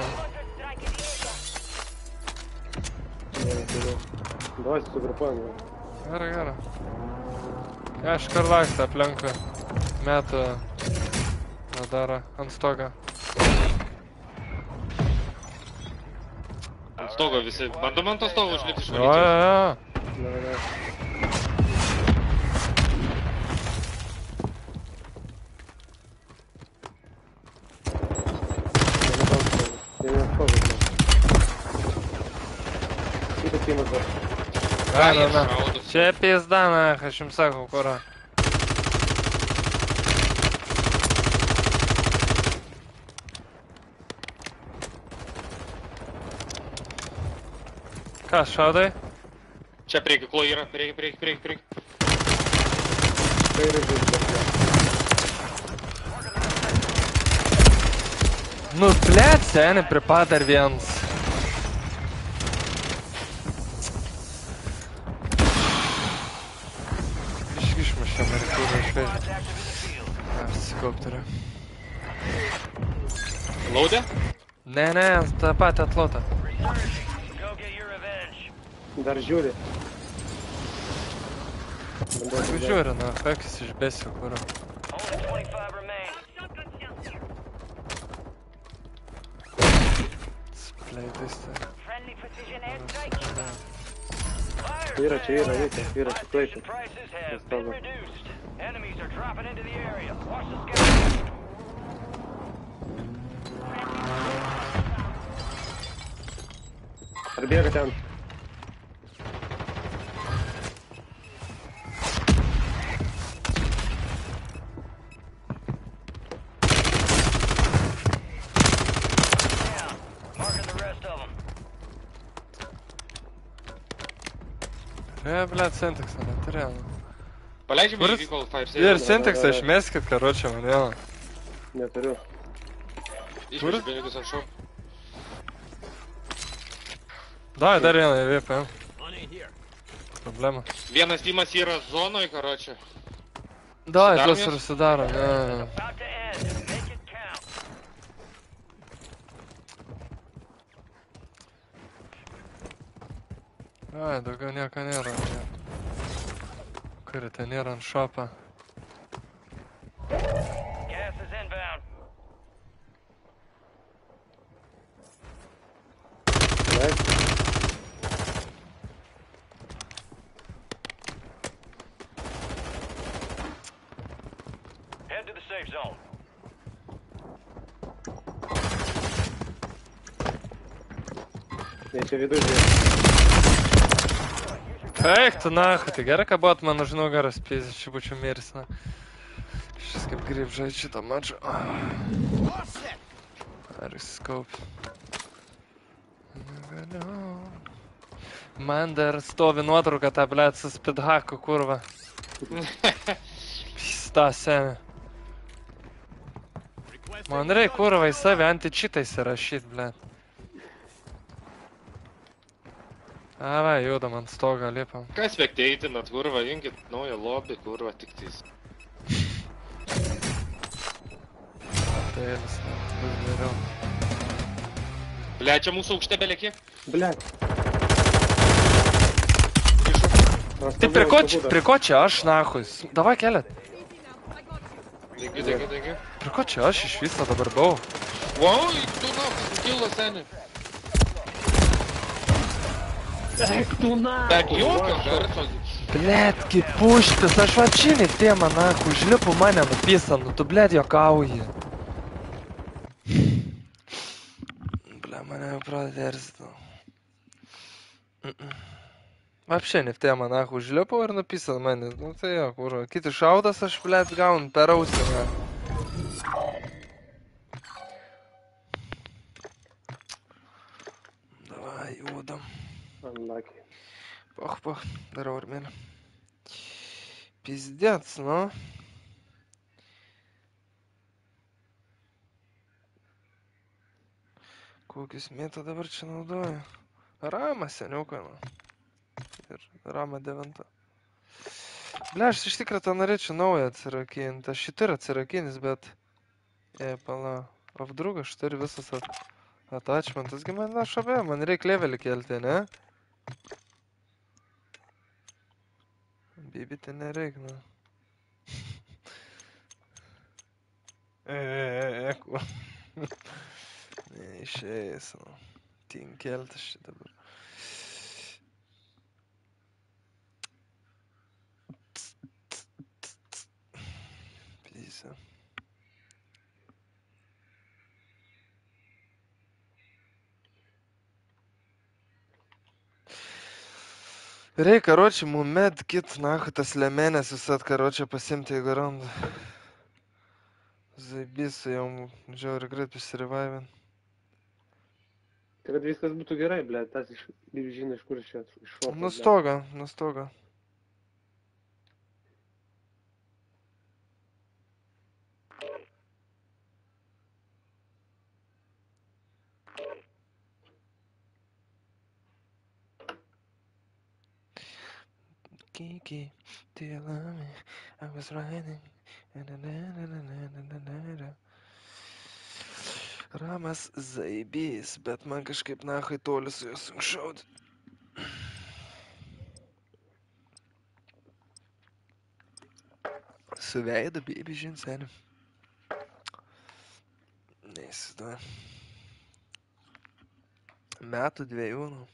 Давай сugrupuojam. Gerai, gerai. Aš karlaktą aplinkui. Metu radarą ant stogą. Ant stogo visi. Bandom ant to stogo užlipti iš Jo, jo, valytojos. jo. Давай, давай. kitas timas dar. Na, jie na, na. šaudo? Čia pizda, na, aš jums sakau, kur. Ką, šaudai? Čia prie kiklo yra, prie, prie, prie, prie. Tai yra žaidžiu. Nu, blėt, seni, pripat dar vienas. Iški išmušė Merkūrą šviežią. Apsikaupt turiu. Laudė? Ne, ne, tą patį atlotą. Go get your revenge. Dar žiūri. Tu žiūri, na, fekis išbėsiu, kur. Only twenty-five remain. Spleitais tai. Friendly precision airstrike. Yra, čia yra, yra, yra, čia Mission klaipė. prices have Let's been go. reduced. Enemies are dropping into the area. Watch the sky. Ar bėga ten? Marking the rest of them. Turėjo, blėt, sintaksą, neturėjo. Paleidžiame Kuris? į Recall Fire Ir Save. sintaksą išmeskit, karočią, man vieną. Neturiu. Išmečiu pinigus ant šau. Davai, dar vieną į V P M. Problema. Vienas timas yra zonoj, karočią. Davai, Sudarom tuos jas? ir sudarom, ne. About to end. Make it count. Ai, daugiau nieko nėra. Ne. Kuri ten nėra ant šopą. Gas is inbound. Leist. Head to the safe zone. Ne, čia viduje žiūri. Eik tu nahu, tai gerai, kad buvot man už nugaras pėzis, čia būčiau miris, na. Šis kaip grib žaidži šitą mačą. Ar įskaupi. Negaliu. Man dar stovi nuotrauka tą, blėt, su speedhaku, kurva. Pista, seni. Man reik, kurva, į savį anti-cheatą įsirašyt, blėt. Avai, judam ant stogą, lipam. Kas vekteitinat, kurva, junkit naują lobby, kurva, tik tais. Teilis, na, bus geriau. Ble, čia mūsų aukšte belė kiek? Blet. Tai prie ko čia, prie ko čia aš, nahui? Davai keliat. Degi, degi, degi. Prie ko čia aš iš viso dabar buvau? Wow, tu na, kilo seni. Eik tu na! Bet jokio garso. Bletki, puštis, aš va čia ne tema, nahui, žlipu mane nupisa, nu tu blet jokauji. Ble, mane jau pradeda erzito. Apšė ne tema, nahui, žlipu ir nupisa mane, nu tai jo, kur, kiti šaudas aš blet gaunu per ausį, ne. Davai, judam. Unlucky. Пох, пох, здорово, Армен. Пиздец, ну. Kokius metą dabar čia naudoju? Ramą seniuką, nu. Ir ramą devintą. Ble, aš iš tikrųjų tą norėčiau naują atsirakinti. Aš šį turiu atsirakinis, bet... E, pala. O vdruga, aš turiu visas at... attachmentas. Gi man aš abie, man reikia levelį kelti, ne? Bibiti nereik, nu. Eee, kur. Neišėjęs, nu. Tinkeltas čia dabar. Pysa. Рей, короче, мумед кит, нахуй, tas леменės visat, короче, pasimti jeigu randa. Zaibys, jau žiauri greit pasirivaivin. Tai kad viskas būtų gerai, ble, tas iš, žino, iš kur čia iššoko. Nu stoga, nu stoga. Kiki, do you love me? I was riding. Ramas zaibys, bet man kažkaip nahai toli su juos šaudė. Su veidu, baby, žin, seniai. Neįsivaizduoju. Metų dviejų, nu.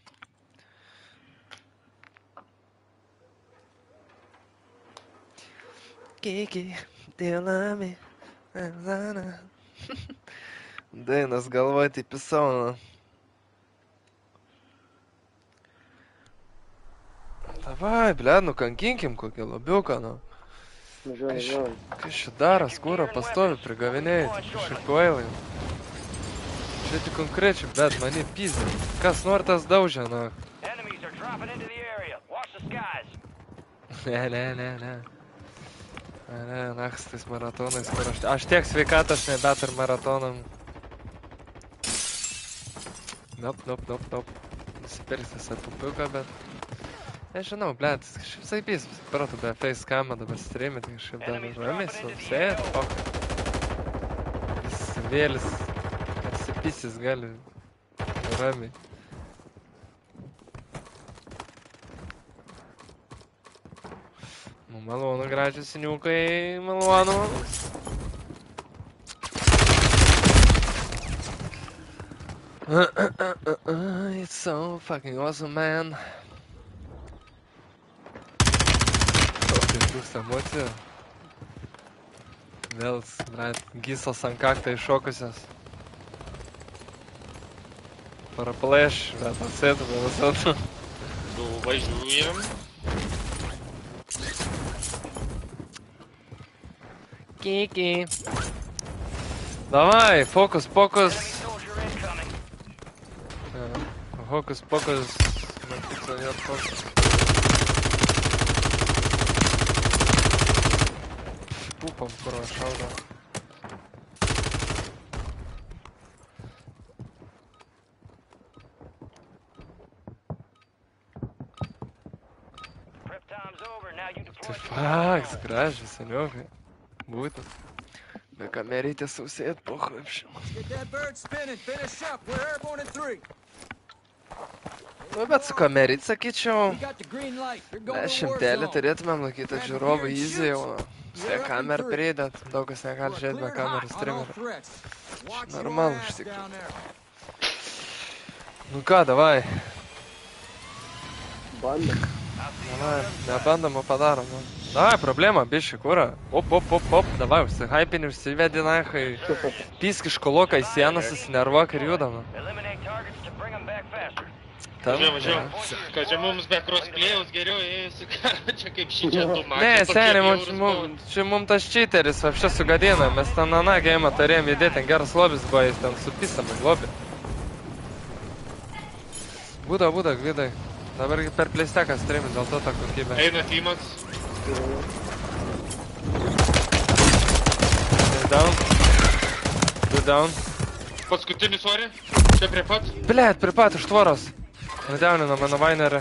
Kiki, do you love me? Dainas galvoja taip į savo. Davai, ble, nukankinkim kokį labiuką, nu. Važiuojam, važiuojam. Kas čia daras, kūro pastovi, prigavinėjai, kažkaip kvailai. Čia tik konkrečiai, bet mani pizė. Kas nori tas daužia, nu. Enemies are dropping into the area. Watch the skies. Ne, ne, ne, ne. Ne, naks tais maratonais, kur aš... Aš tiek sveikatos nebet ir maratonam. Nop, nop, nop, nop. Nusipirks visą pupiuką, bet... Nežinau, blėt, kažkaip saipys, supratau, be facecamą dabar streamį, tai kažkaip dar ramiai susėt, ok. Jis vėlis, atsipisis gali ramiai. Nu, malonu, gražiai seniukai, malonu. It's so fucking awesome, man. Trūksta emocijų. Vėl, blet, gysos ant kaktą iššokusios. Paraplėš, bet atsėtų, bet atsėtų. Nu, važiuojam. Kiki. Davai, fokus, fokus. Hokus, pokus. Man tik savėt fokus. Pupam, kur aš šaudo. Tai faks, gražiai, seniukai. Būtent. Be kamerytė sausėt, pocho apšiu. Nu, bet su kameryt, sakyčiau, dešimtelį turėtumėm laikyti žiūrovą easy jau. Sve kamerą pridėt, daug kas negali žiūrėti be kamerų streamerą. Normalu iš tikrųjų. Nu ką, davai. Bandam. Davai, nebandam, o padarom. Davai, problema, bišį, kurą. Op, op, op, op, davai, užsihaipini, užsivedi, nahai. Pisk iš koloką į sieną, susinervuok ir judam. Važiuojam, važiuojam. Kad čia mums be crossplayaus geriau ėjusi, čia kaip šičia tu matė. Ne, seniai, čia mums tas cheateris apšia sugadina. Mes ten aną geimą turėjom įdėti, ten geras lobis buvo, jis ten supisama lobį. Būda, būda, gvidai. Dabar per pleisteką streamint, dėl to ta kokybė. Eina teamas. Down. Du down. Paskutinis ori. Čia prie pat. Blet, prie pat iš tvoros. Nudeunino mano vainerį.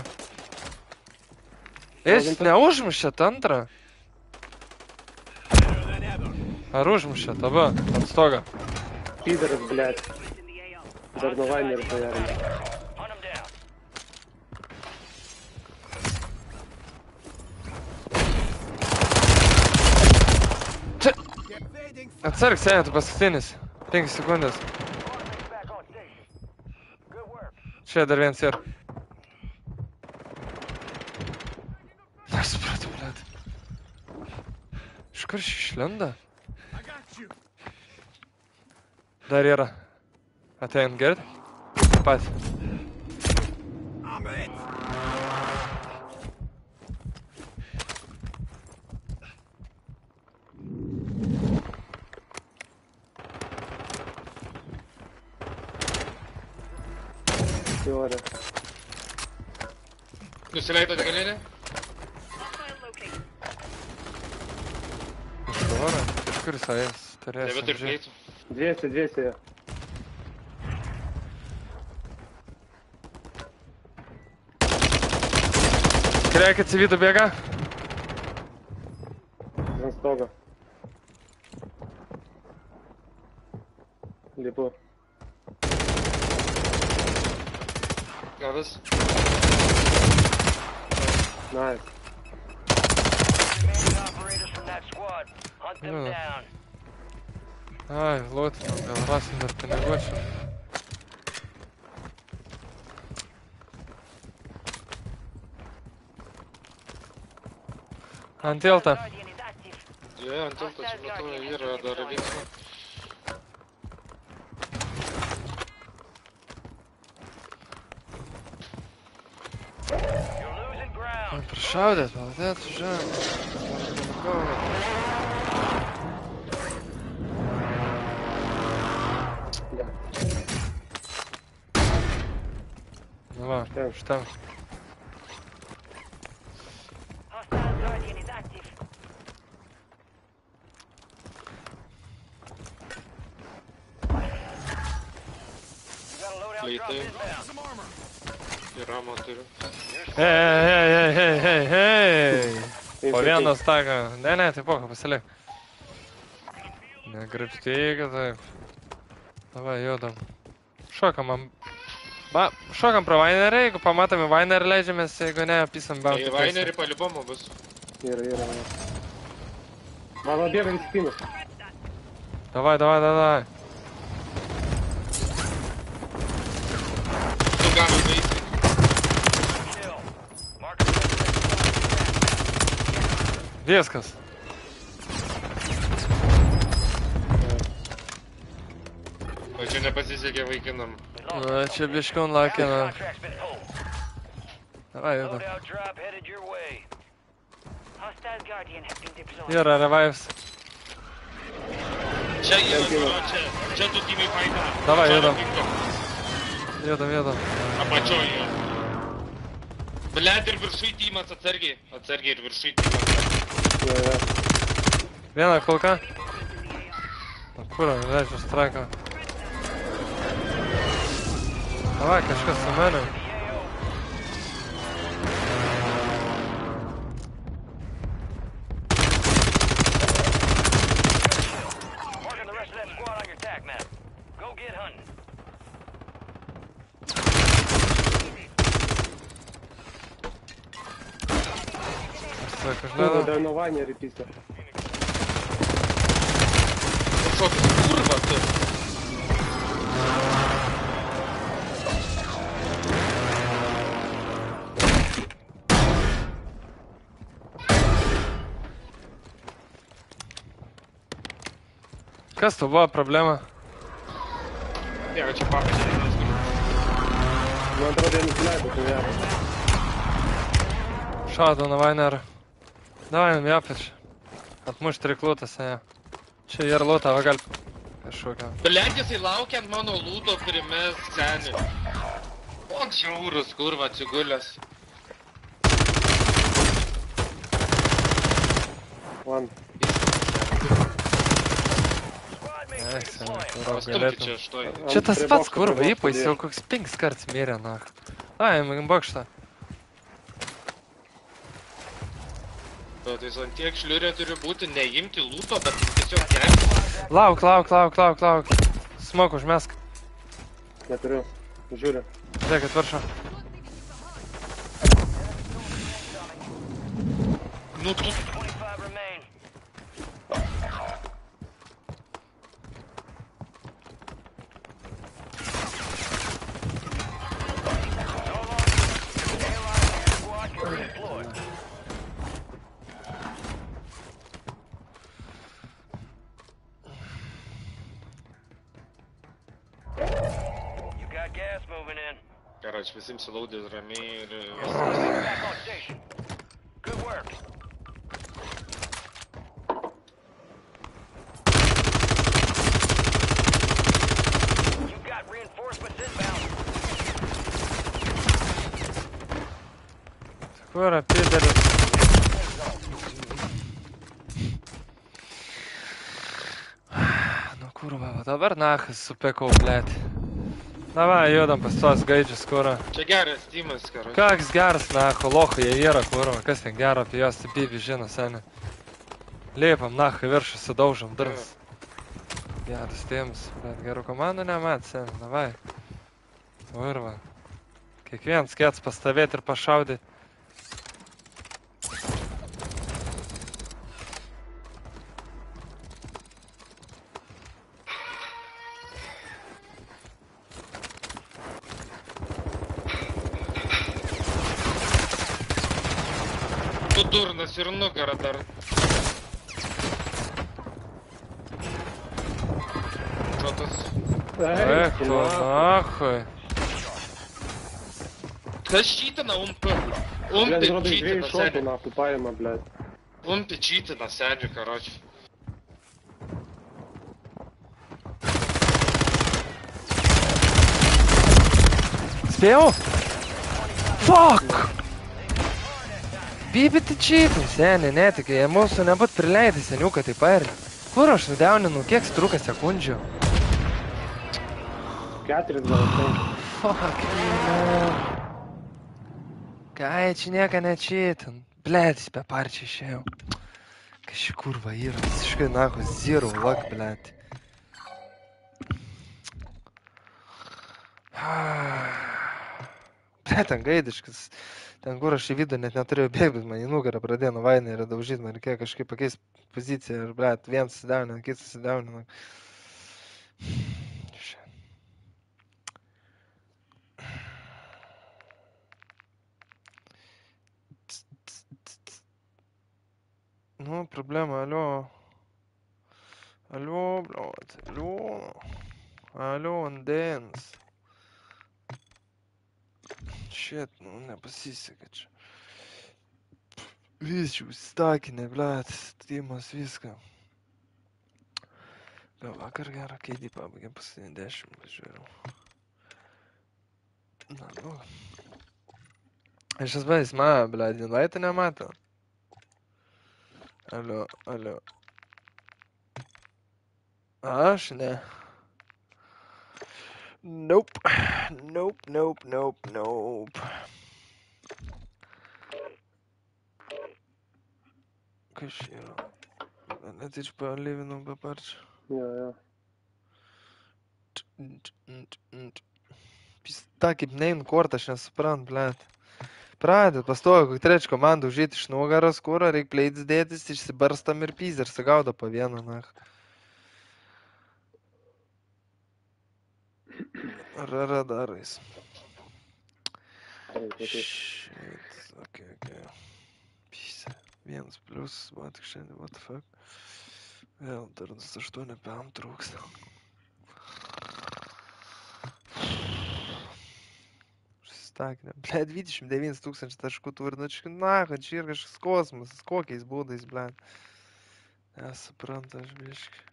Jis neužmušė tą antrą. Ar užmušė, taba, ant stogą. Pidaras, blet. Dar nuo vainerį pajarim. Čia. Atsarg, seniai, tu paskutinis. penkios sekundės. Čia dar vienas ir. Nesupratau, blet. Iš kur šį išlenda? Dar yra. Atein, gird? Pat. ore. Nusileido degalinę? Stora. Kažkur jis eis. Tebe Turėsim. turi žiūrėt. greitų. Dviese, dviese. Kreikit į vidų bėga. Ant stogo. Lipu. Gavęs. Nice. Remaining operators from that squad. Hunt them Yeah. down. Ai, lūtinam, gal rasim dar piniguočių. Ant tiltą. Guardian is active. Je, ant tilto, supratau, yra dar veiksmų. You're losing ground. Prašaudėt, palaidėt, žiūrėjau. Да. Nu va, šitam. Hostile Guardian is active. You got a loadout drop Laitai. inbound. Ir ramo turiu. Hei, hei, hei, hei, hei, hei. Po vieną stagą. Ne, ne, tai poka, pasilik. Negripstykit, taip. Davai, judam. Šokam, man... Ba, šokam pro Vainerį, jeigu pamatome Vainerį leidžiamės, jeigu ne, pisam Tai bauti. Vainerį palibomo bus. Yra, yra. Mama bėga į spinus. Davai, davai, davai. Tu gali veikti. Kill. Mark the Viskas. O čia nepasisekė vaikinam. Na, čia biškiau lakina. contract's been pulled. Davai, judam. Loadout drop headed your way. Hostile Guardian has been deployed. Yra revives. Čia yra, bro, čia. Čia tu tymiai faina. Davai, Čia judam. yra Judam, judam. Apačioj jo. Bled ir viršui tymas, atsargiai. Atsargiai ir viršui tymas. Jo, jo. Vieną kulką. Na, kur, leidžiu straiką. Davai, kažkas su manim. Marking the rest of that squad on your attack map. Go get hunting. Так, Кого ждем. до нования реписа. Що ти, курва ти? Kas tu buvo problema? Nieko, čia papačiai. Man atrodo, jie nusileido, tai ne. Šaudo na Vainerą. Davai, jam apač. Atmuš triklūtas, ne. Čia ir lūta, va gal kažkokią. Bled, jisai laukia ant mano lūto primes senį. Koks žiaurus, kurva, atsigulęs. One. Squad mates Ai, redeploying. seniai, kur Pastumkit galėtum. čia, aštoj. Čia tas Prie pats, bokšto, kurva, prie ypa, jis bokšto jau koks penkis kartus mirė, na. Ai, man bokštą. Bet jis ant tiek šliurė turi būti neimti lūto, bet tiesiog kelti. Lauk, lauk, lauk, lauk, lauk. Smok užmesk. Neturiu. Žiūriu. Dėkit viršą. Nu tu, twenty-five remain. No longer. Airline squad can redeploy. You got gas moving in. gerai, aš visim silaudės ramiai ir... Back on station. Good work. You got reinforcements inbound. Kur, pideris? Nu kurva, va dabar nachas supekau, blėt. Davai, judam pas tuos gaidžius, kurva. Čia geras timas, karoči. Koks geras nacho, lochai jie yra, kurva. Kas ten gero apie juos, tai bibi žino, seni. Liepam nachą viršų, sudaužom duris. Geras tėmas, bet gerų komandų nemat, seni, davai. Urva. Kiekvienas kėts pastovėti ir pašaudyti. Tu durnas ir nugarą dar. Čotas. Ech, tu nachui. Kas čytina umpi? Блядь, Umpi вроде две čytina, шоты seni. нахуй, паема, блядь. Umpi čytina, seni, karoči. Spėjau? Fuck! Bibi tai čytai, seni, netikai, jie mūsų nebūt prileidai, seniuką taip parį. Kur aš nudeuninu, kiek struka sekundžių? Keturis gal penki. Fuck, man. Ką, čia nieka nečytin. Blet, jis be parčiai išėjau. Kas ši kurva yra, visiškai nahu, zero luck, blet. Blet, ten gaidiškas. Ten, kur aš į vidų net neturėjau bėgti, bet man į nugarą pradėjo nuvainį ir daužyti, man reikėjo kažkaip pakeisti poziciją ir, blet, vienas susidaunina, kitas susidaunina. Nu, problema, alio. Alio, blet, alio. Alio, vandens. Shit, nu, nepasisekė čia. Visčiau, stakinė, blet, Timas, viską. Gal vakar gerą keidį pabaigėm paskutinį dešimt, važiuojau. Na, nu. Aš esu bais, ma, blet, invaitą nemato. Alio, alio. Aš ne. Nope. Nope, nope, nope, nope. Kas čia yra? Net iš palyvinau be parčio. Jo, jo. Pista kaip nein kortą, aš nesuprant, blet. Pradėt, pastoju, kokį trečią komandą užėti iš nugaros, kurą, reik pleidis dėtis, išsibarstam ir pyz ir sagaudo po vieną, nach. Ar radarais. Shit, okei, okei. Pyse. Vienas plius, va tik šiandien, what the fuck. Vėl dar aštuoni pam trūksta. Stakinė. Blet, dvidešimt devynis tūkstančių taškų turi, nu čia, na, čia yra kažkas kosmosas, kokiais būdais, blet. Nesuprantu aš biškai.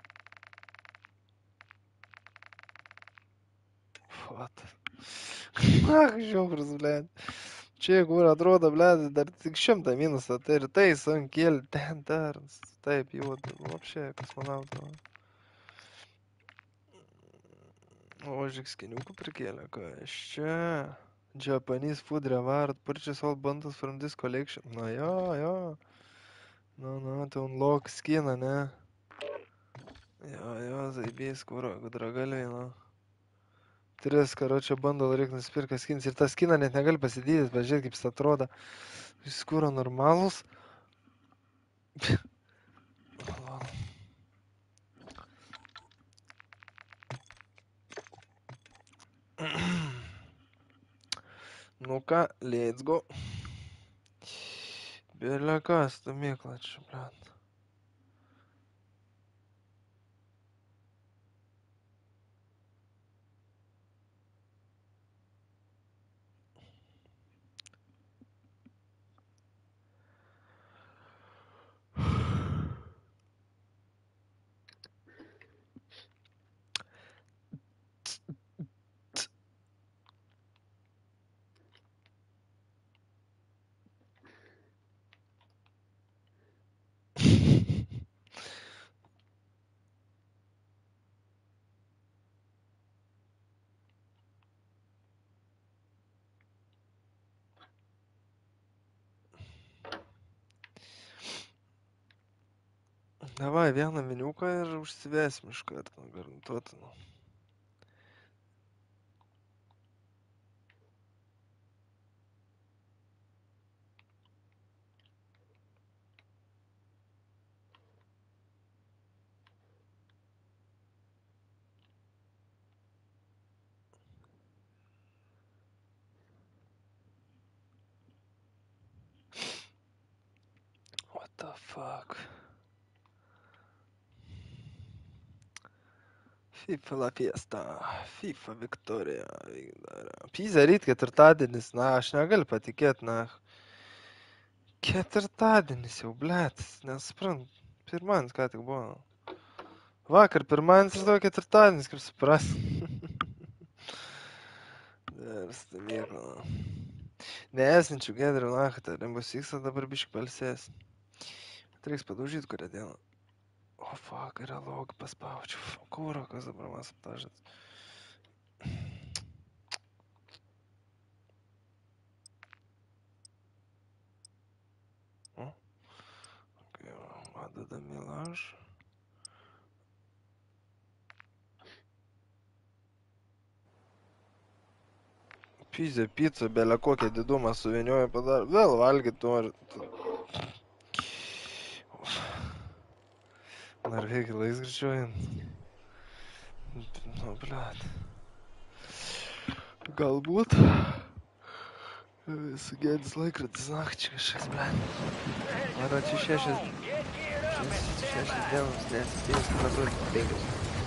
What? Ach, žiaurus, blet. Čia, kur atrodo, blet, dar tik šimtą minusą, tai ir tai sunkėlį, ten, dar, taip, juoda, vapšė, kosmonauto. O, žiūrėk, skiniukų prikėlė, ką aš čia? Japanese food reward, purchase all bundles from this collection. Na, jo, jo. Nu, nu, tai unlock skiną, ne? Jo, jo, zaibės, kuro, gudragaliai, nu. Tris, karočią bundle reikia nusipirka skins. Ir tą skiną net negali pasidydyti, bet žiūrėk, kaip jis atrodo. Jis kuro normalus. Nu ką, let's go. Bėlė kas, tu mėkla čia, blet. Davai, vieną meniuką ir užsivesim iš karto, garantuotai. What the fuck? FIFA La Fiesta, FIFA Victoria, Pizza ryt ketvirtadienis, na, aš negaliu patikėti, na. Ketvirtadienis jau, blet, nesuprant. Pirmadienis ką tik buvo. Vakar pirmadienis ir tavo ketvirtadienis, kaip supras. Versta nieko. Neesančių gedrių naktą, Rainbow Six'ą dabar biškį palsės. Reiks padaužyt kurią dieną. O, fuck, yra logą paspaučiu. Kūro, kas dabar man aptažas. O? Ok, Adada Milaž. Pizė pizza, belė kokią didumą suvienioja padar. Vėl valgyt nori. Dar reikia lais greičiuojant. Nu, blet. Galbūt. Sugėdis laikratis nakčiai kažkas, blet. Ar čia šešias... Šešias dienos, nes septynis metus penkias.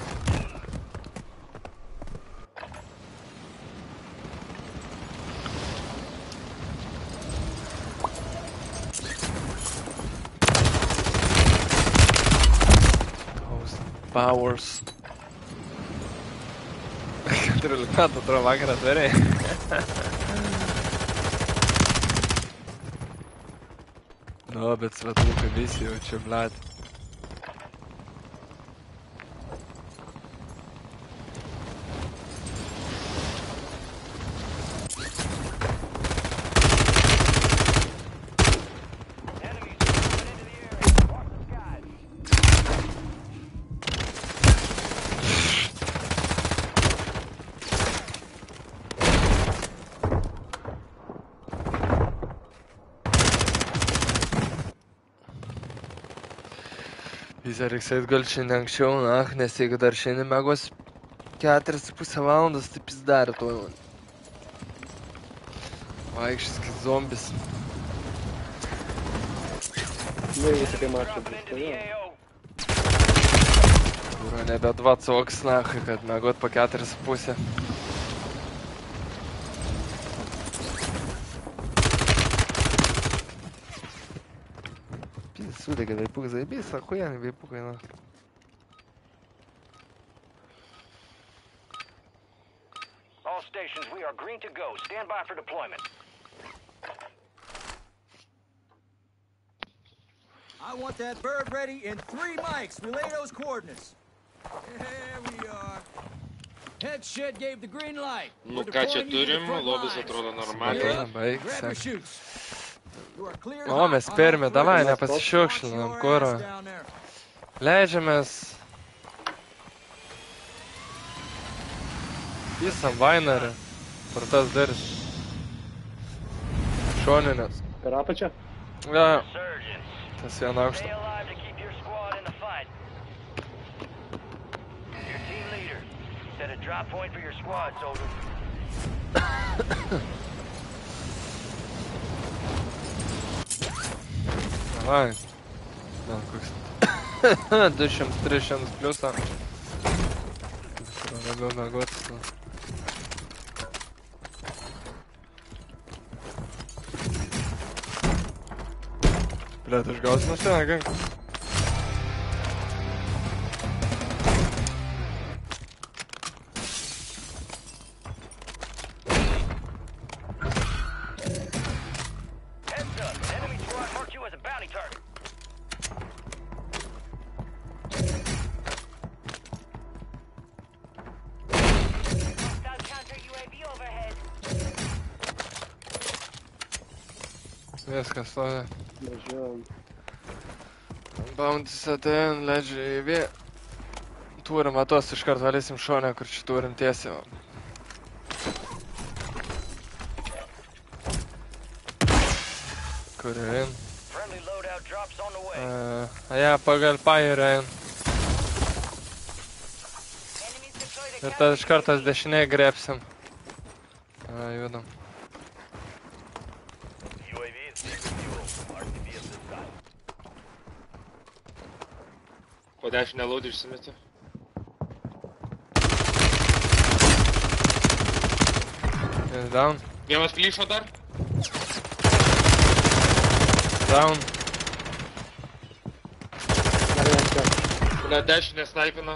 Powers. keturiolikos metų atrodo vakar atveriai. Nu, bet svetlų komisija jau čia, blet. Pizė, reiks eit gal šiandien anksčiau, na, nes jeigu dar šiandien mėgos keturias su pusę valandos, tai pizdarė to jau. Vaikščias kaip zombis. Nu, jeigu tik mačą pristojau. Kuro nebe dvacoks, na, kad mėgot po keturias su pusę. Sudega veipukai, zaibys, ахуенный veipukai, na. All stations, we are green to go. Stand by for deployment. I want that bird ready in three mics. Relay those coordinates. There we are. Head shed gave the green light. Nu ką čia turim, lobis atrodo normaliai. Grab your shoots. O, mes pirmi, davai, nepasišiukšlinam, kuro. Leidžiamės. Įsam vainarį. Per tas daris. Šoninės. Per apačią? Ja, tas viena aukšta. Set a drop point for your squad, soldier. Davai. Na, koks... du šimtai tris šimtai pliusą. Labiau mėgotis. Blet, aš gausiu nuštieną, gang. Viskas stovi. Važiuojam. Bountis ateina, leidžia į vė. Turim atos, iškart valysim šonę, kur čia turim tiesiai. Kur yra? Friendly loadout drops on the way. Uh, ja, pagal pajūrą. Enemies deploy the Ir tada iš kartos dešiniai grepsim. A, judam. U A V is fuel. R T B is this side. Po dešinę laudį išsimeti. Is down. Vienas plyšo dar. Down. Dar vienas čia. Ble, dešinę snaipina.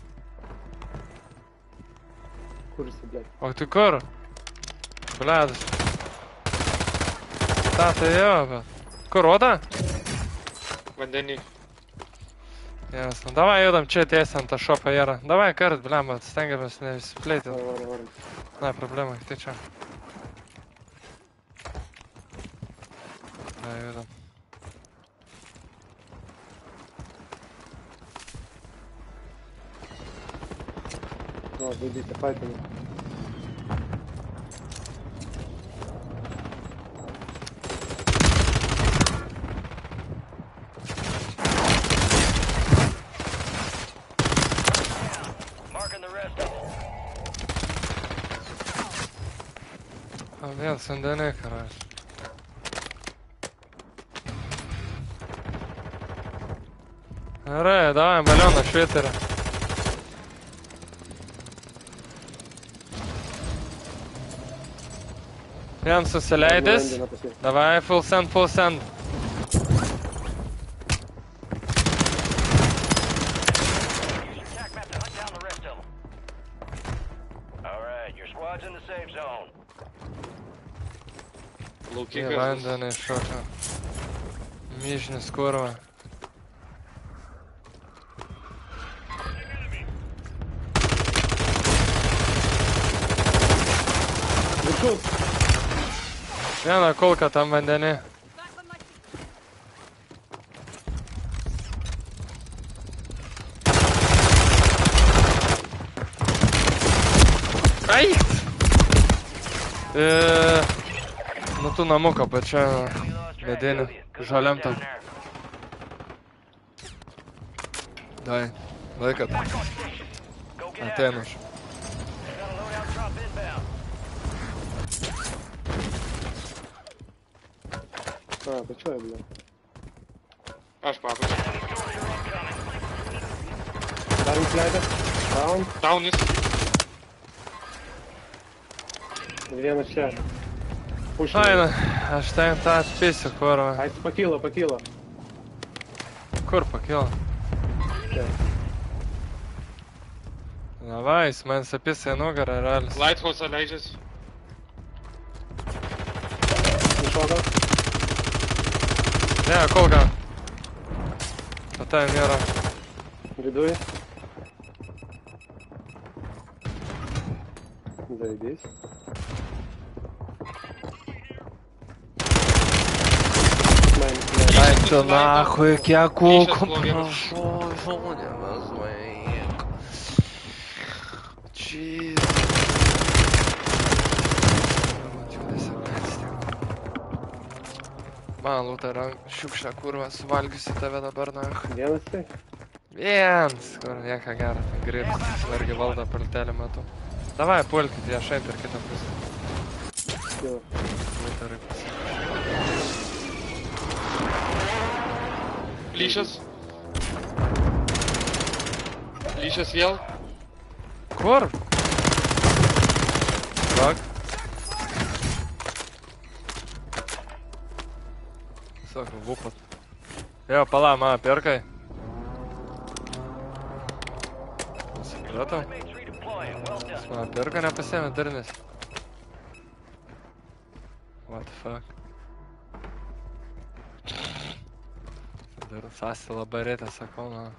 Kur jisai, blėt? O tu kur? Bledas. Ta, tai jo, bet. Kur roda? Vandenį. Jas, nu davai judam čia tiesiai ant tą šopą yra. Davai kart, blem, bet stengiamės neįsiplėti. Varai, varai, varai. Na, problema, tai čia. Davai judam. Nu, baidyti, faitinį. Marking the rest of them. A vėl sandenė, karas. Gerai, davai, balioną švieterį. Vien susileidęs. Bandė nepasiekti. Davai, full send, full send. Use your tac map to hunt down the rest of them. All right, your squad's in the safe zone. Į Laukikas. vandenį šoka. Myžnis kurva. Viršus! Vieną kulką tam vandenį. Ai! E, nu tu namuką pačia medinį. Žaliam tam. Dai, laikat. Go get out. Ateinu aš. Got a loadout drop inbound. A, tai čia, blė. Aš papačiu. Enemy soldier incoming. Dar jums leidę? Down. Daunis. Ir vienas čia. Pušinė. Aina, aš ten tą atpisiu, kurva. Ai, jis pakyla, pakyla. Kur pakilo? Čia. Davai, jis man sapisa į nugarą, realis. Lighthouse leidžiasi. Iššoka. Ne, kulka. O ten nėra. Viduj. Zaidys. Ай, ты нахуй, я кулку Сейчас прошел, Жоня, возьми. Чиз. Man lūta rank, šiukšlę kurvą, suvalgysiu tave dabar, na. Vienas tai? Viens, kur nieko gero, grįžtas, irgi valdo paltelį metu. Davai, pulkit, jie šeit per kitą pusę. Kilo. Lūtarai pusė. Plyšęs. Plyšęs vėl. Kur? Fuck. Sako, vupat. Jo, pala, man pirkai. Supratau. Mates redeploying. Well done. Man pirka nepasėmė durnis. What the fuck? Dar sasi labai rėtė, sakau, na.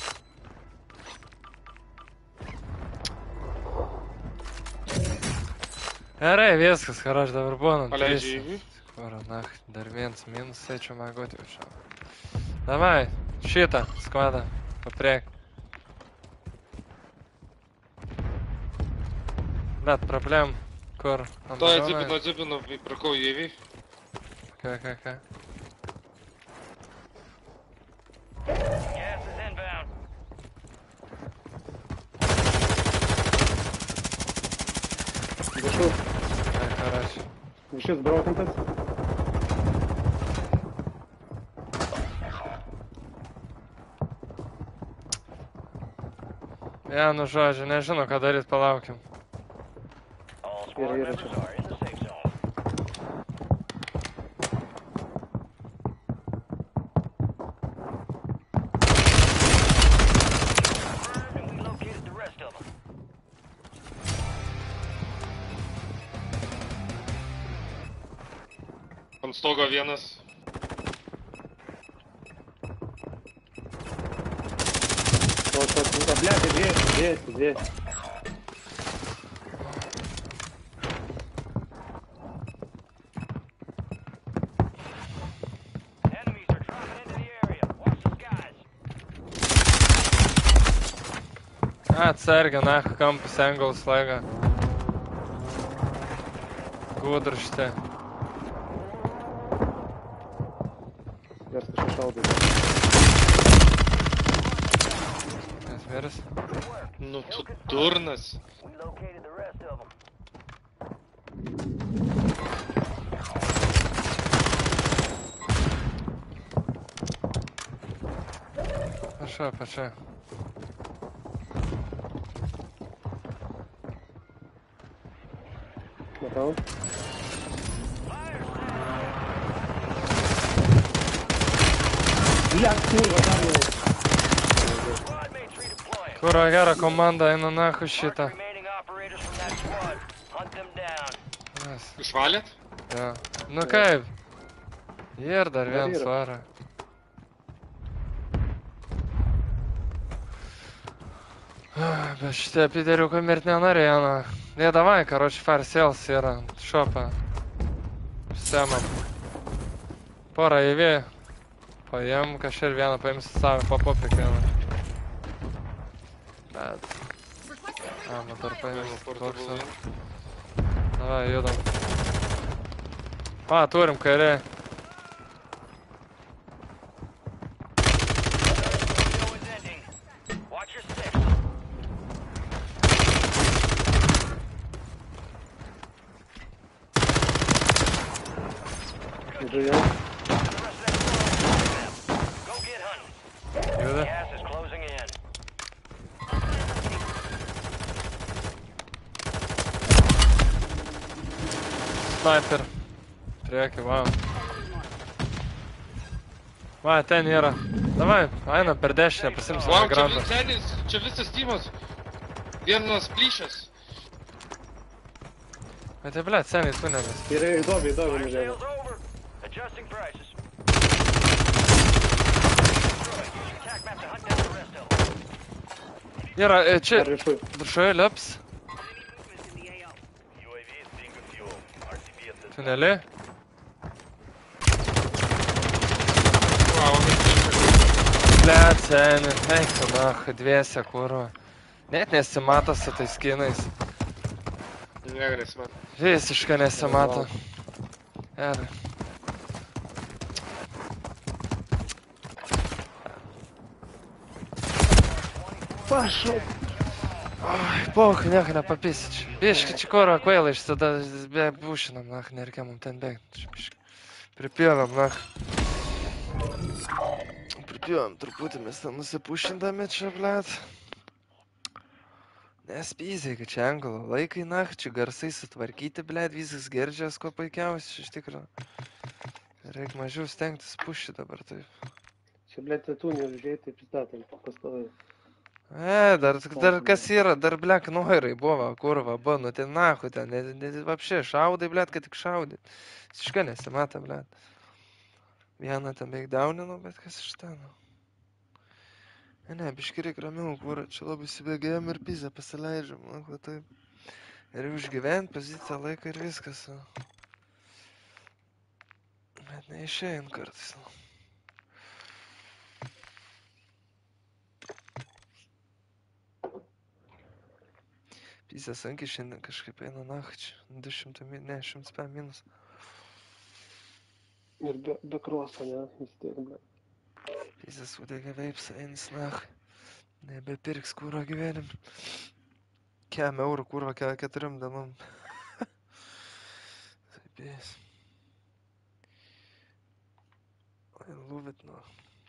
Gerai, viskas, ką aš dabar būnu. Paleidžiu įvį. Kur, na, dar vienas minus, eičiau mėgoti jau šią. Davai, Šitą skvadą. Papriek. Bet problem. Kur? Ant To baliono? atsipino, atsipino, įpirkau įvį. Ką, ką, ką. Gas is inbound. Viršus. Ai, karačiui. Viršus brokantas. Vienu žodžiu, nežinau, ką daryt, palaukim. All squad Here, here, members here. are in the safe zone. And we located the rest of them. Ant stogo vienas. Вот, вот, ну, да, блядь, двести, двести, двести. Enemies are dropping into the area. Watch the skies. Atsargia, nach, kampus angles laga. Gudrušte. Jos kažkas šaudai. Kas miras? Nu, tu durnas. We located the rest of them. Paša, paša. Matau. Блядь, kurva, dar jau. Squad mates redeploying. Kuro gera komanda, eina nahu šitą. Mark remaining operators from that squad. Hunt them down. Yes. Išvalėt? Ja. Nu kaip? Ir dar Dar vien yra. svara. Ah, Bet šitie pideriukai mirt nenorėjo, na. Ne, davai, karoči, fire sales yra. Šopą. Semam. Porą įvė. Paim, kažkaip vieną paimsi savo, papopį kiekvieną. Bet... A, man dar paimsi portabilų. Davai, judam. A, turim kairė. Window is ending. Watch your six. Žiūrėjau. The rest of that squad. Go get hunting. Juda. Gas is closing in. Sniper. Prieki, va. Va, ten yra. Davai, eina per dešinę, pasimsim Wow, čia, migrantą. senis, čia visas tymas. Vienas plyšęs. Bet tai, blėt, seniai tunelis. Yra įdomi, įdomi, Fire nežinau. sales over. Adjusting prices. Destroy. Use your tac map to hunt down the rest of them. Yra, e, čia, Dar viršui. viršuje lips. U A V is being good fuel. R C B at this Tunelį. Wow, Blėt, seniai. Eik, tu, na, dviese, kurva. Net nesimato su tais skinais. negalės man. Visiškai nesimato. Ir... Pašau. Oi, poch, nieko nepapysič. Biški, čia koro kvailai išsida, be būšinam, na, nereikia mum ten bėgti. Pripjovėm, na. Pripjovėm truputį, mes ten nusipušindami čia, blėt. Nespyziai, kad čia anglo laikai, na, čia garsai sutvarkyti, blėt, visas gerdžias, ko puikiausiai, iš tikrųjų. Reikia mažiau stengtis pušti dabar, taip. Čia, blėt, tunelį žiūrėti, pistatą, pastovai. E, dar, dar kas yra, dar, blėk, noirai buvo, kurva, buvo, nu ten nahu, ten, ne, ne, vapšė, šaudai, blėt, kad tik šaudai. Visiškai nesimata, blėt. Vieną ten beveik dauninu, bet kas iš ten? Ne, ne, biški reik ramiau, kurva, čia labai įsibėgėjom ir pizę pasileidžiam, nu, va taip. Ir užgyvent poziciją laiką ir viskas. Nu. Bet neišėjant kartais. Nu. Pysė sunkiai šiandien kažkaip eina nakčiai. du šimtai, ne, šimtas penkiasdešimt minus. Ir be, be kroso, ne, vis tiek, ble. Pysė sudėgia veips, einis nach. Nebepirks kūro gyvenim. Kem eurų kūro ke keturiom dienom. Taip jis. I love it, no.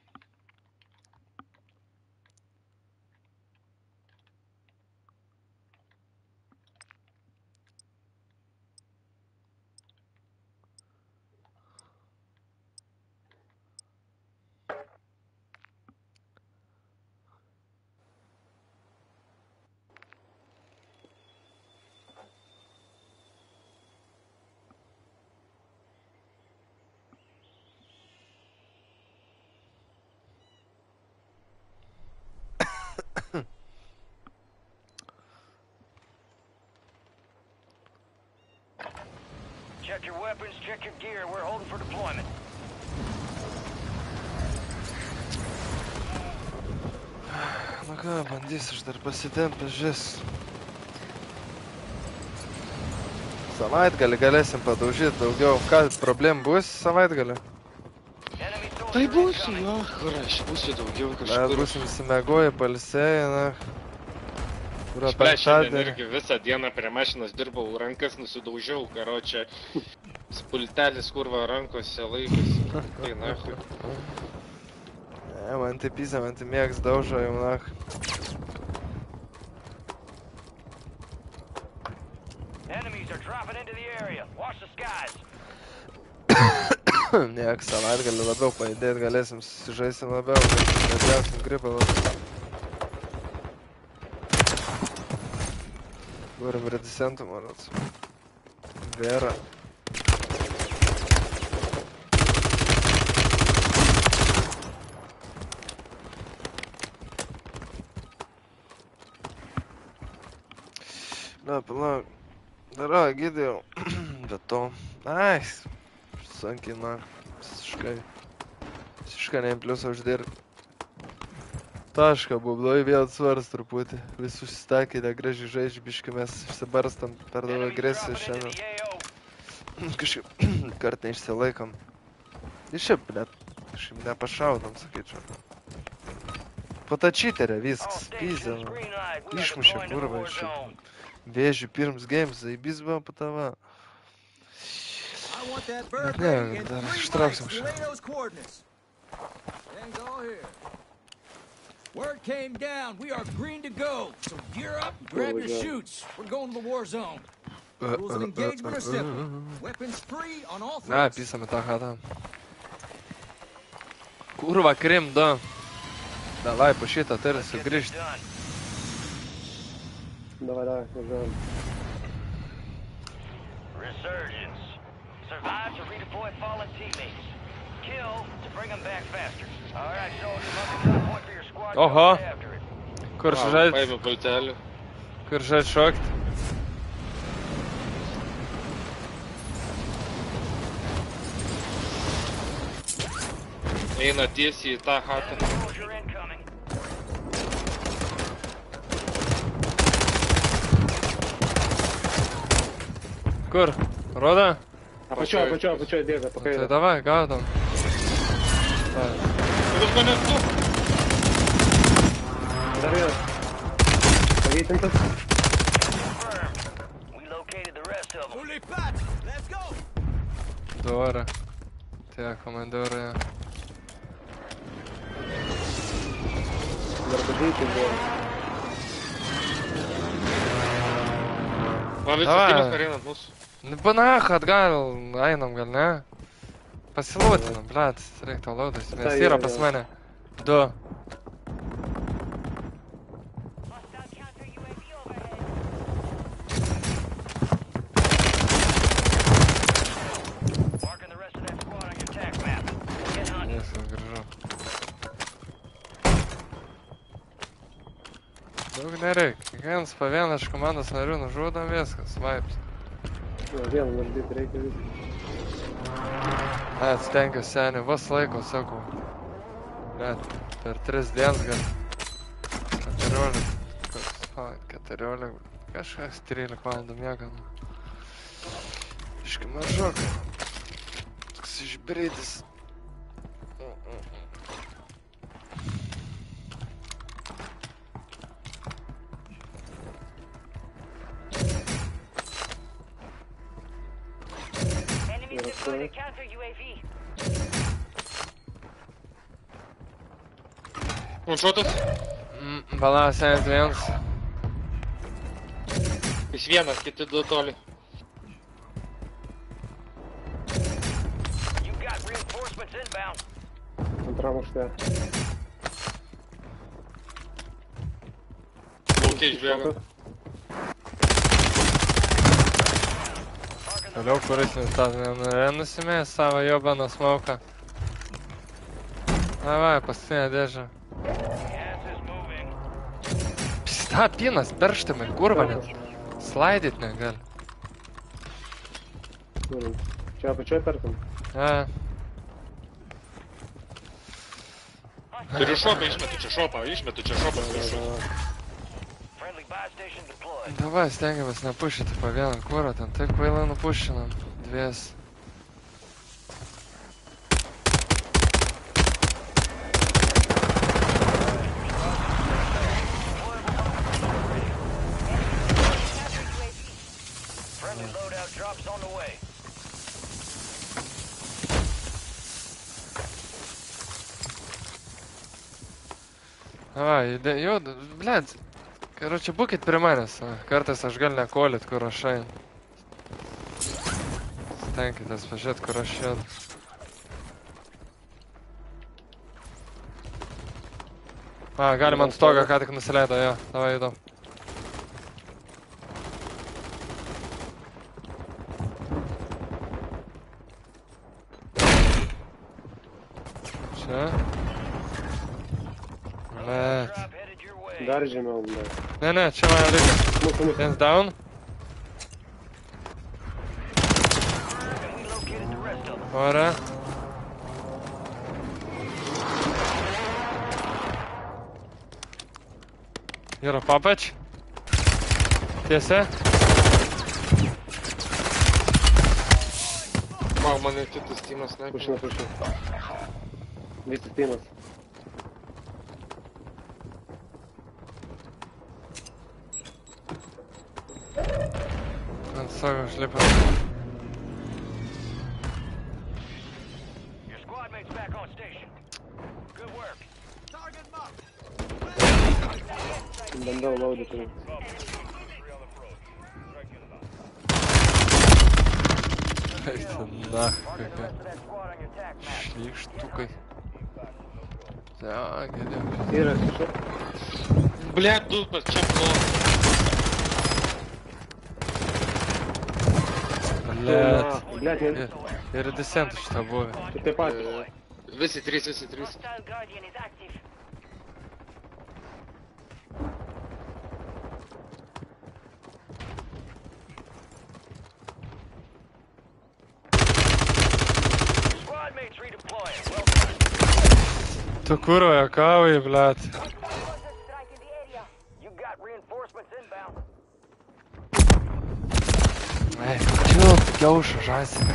Check your weapons, check your gear. We're holding for deployment. Nu ką, bandysiu, aš dar pasitempęs žis. Savaitgalį galėsim padaužyti daugiau. Ką, problemų bus savaitgalį? Enemy soldier Tai būsiu, incoming. jo, aš būsiu daugiau Mes kažkur. būsim įsimiegoję, palsėję, na. Kur Aš ble, šiandien penktadienį. irgi visą dieną prie mašinos dirbau, rankas nusidaužiau, karočią. Pultelis kurva rankose laikosi. Tai nahui. Ne, man tai pizė, man tai mėgs daužo jau, na. Enemies are dropping into the area. Watch the skies. Niek, savaitgalį labiau pajudėti, galėsim susižaisti labiau, nedėsim gripą labiau. Turim redisentų, manot. Vera. Na, palauk. Dara, gydėjau. Bet to. Ai, sunkiai, na. Visiškai. Visiškai neim pliusą uždirbti. Tašką bubloj vėl svars truputį. Vis užsistakėte, gražiai žaidži, biškai mes išsibarstam per daug Enemies agresiją dropping into šiandien. the A O. Kažkaip kart neišsilaikom. Ir šiaip, net, kažkaip nepašaudom, sakyčiau. Po tą čiterę All viskas, stations, pizė. green light. We are Išmušė deploying to the kurva war iš jų. zone. Vėžių pirms games, zaibys buvo po tava. I want that bird Yeah, ready in that three straks mics. him. Relay those coordinates. Things all here. Word came down. We are green to go. So gear up, and grab we your go. chutes. We're going to the war zone. Uh, Rules of engagement are simple. Weapons free on all Na, threats. pisame tą chatą. Kurva, krim, du. Davai, po šitą turi Let's get this sugrįžti. done. Давай, давай, važiuojam. Resurgence. Survive to redeploy fallen teammates. Kill to bring them back faster. All right, soldiers, mark the drop point for your squad. Go Oho. get after it. Kur žaidži? Paėmė pultelį. Kur žaidži šokti? Eina tiesiai į tą chatą. Soldier incoming. Kur? Roda? Apačioj, apačioj, apačioj dėga, Tai pakairė. davai, gaudom. Davai. Kur mane tu? Dar vienas. Pageitintas. Confirmed. We located the rest of them. Fully patched. Let's go. Dora. Tie komandiorai. Dar pageitin buvo. Man visas Davai. tymas pereinant mūsų. Nu, banach, atgal, einam gal, ne? Pasilūtinam, blet, reik tau laudas, nes Tai yra jo, pas jo. mane. Du. Hostile counter U A V overhead. Marking the rest of that squad on your attack map. Get hunting. Viskas, gražu. Daug nereik. Kiekvienas po vieną iš komandos narių nužudom, viskas, vibes. Jo, vieną nužudyti reikia viską. Net stengiuosi seniai, vos laiko, sakau. Net per tris dienas gal. keturiolika. Kas, o, keturiolika. Kažkas trylika valandų miegam. Iškai mažokai. Toks išbreidis. Enemy deployed a counter U A V. Un šotas? Mm, Balansinis vienas. Jis vienas, kiti du toli. You got reinforcements inbound. Antram aukšte. Laukia išbėga. Toliau kuris tas nenorėjo nusimės savo jobaną smauką. Davai, paskutinę dėžę. Gas is moving. Pista, pinas, perštamai, kurva net. Slaidyt negali. Turim. Čia apačioje pertam. Ja. Turiu šopą, išmetu čia šopą, išmetu čia šopą. Friendly buy station deployed. Davai, stengiamės nepušyti po vieną kurą, ten taip kvailai nupušinam. Dvies. Friendly loadout drops on the way. Davai, judė- jau, blėd. Karoči, būkit prie manęs. a. Kartais aš gal nekolit, kur aš einu. Stenkitės pažiūrėt, kur aš einu. A, galim ant stogą, ką tik nusileido, jo. Davai, įdom. Čia. Blėd. Drop headed your way. Dar žemiau, bet. Ne, ne, čia man reikia. Mūsų, mūsų. Hands down. And we located the rest of them. Ora. Yra papač. Tiesa. Vau, mane kitas tymas Pušina, sniper. pušina. Visas timas. Ant savo šlipa. Your squad mates back on station. Good work. Bandau laudyti. Eik ten nach, kokie šlykštukai. Ja, geriau. Yra kažkaip. Блядь, тут čia buvo. Блėt. Блядь, ne. Ir descentų šitą buvę. Tu taip pat. Visi trys, visi trys. Hostile Guardian is active. Squad mates redeploying. Well done. Tu kurva, juokauji, blėt. Closest strike in the area. You got reinforcements inbound. Ei, čiulp, kiauša, žąsime.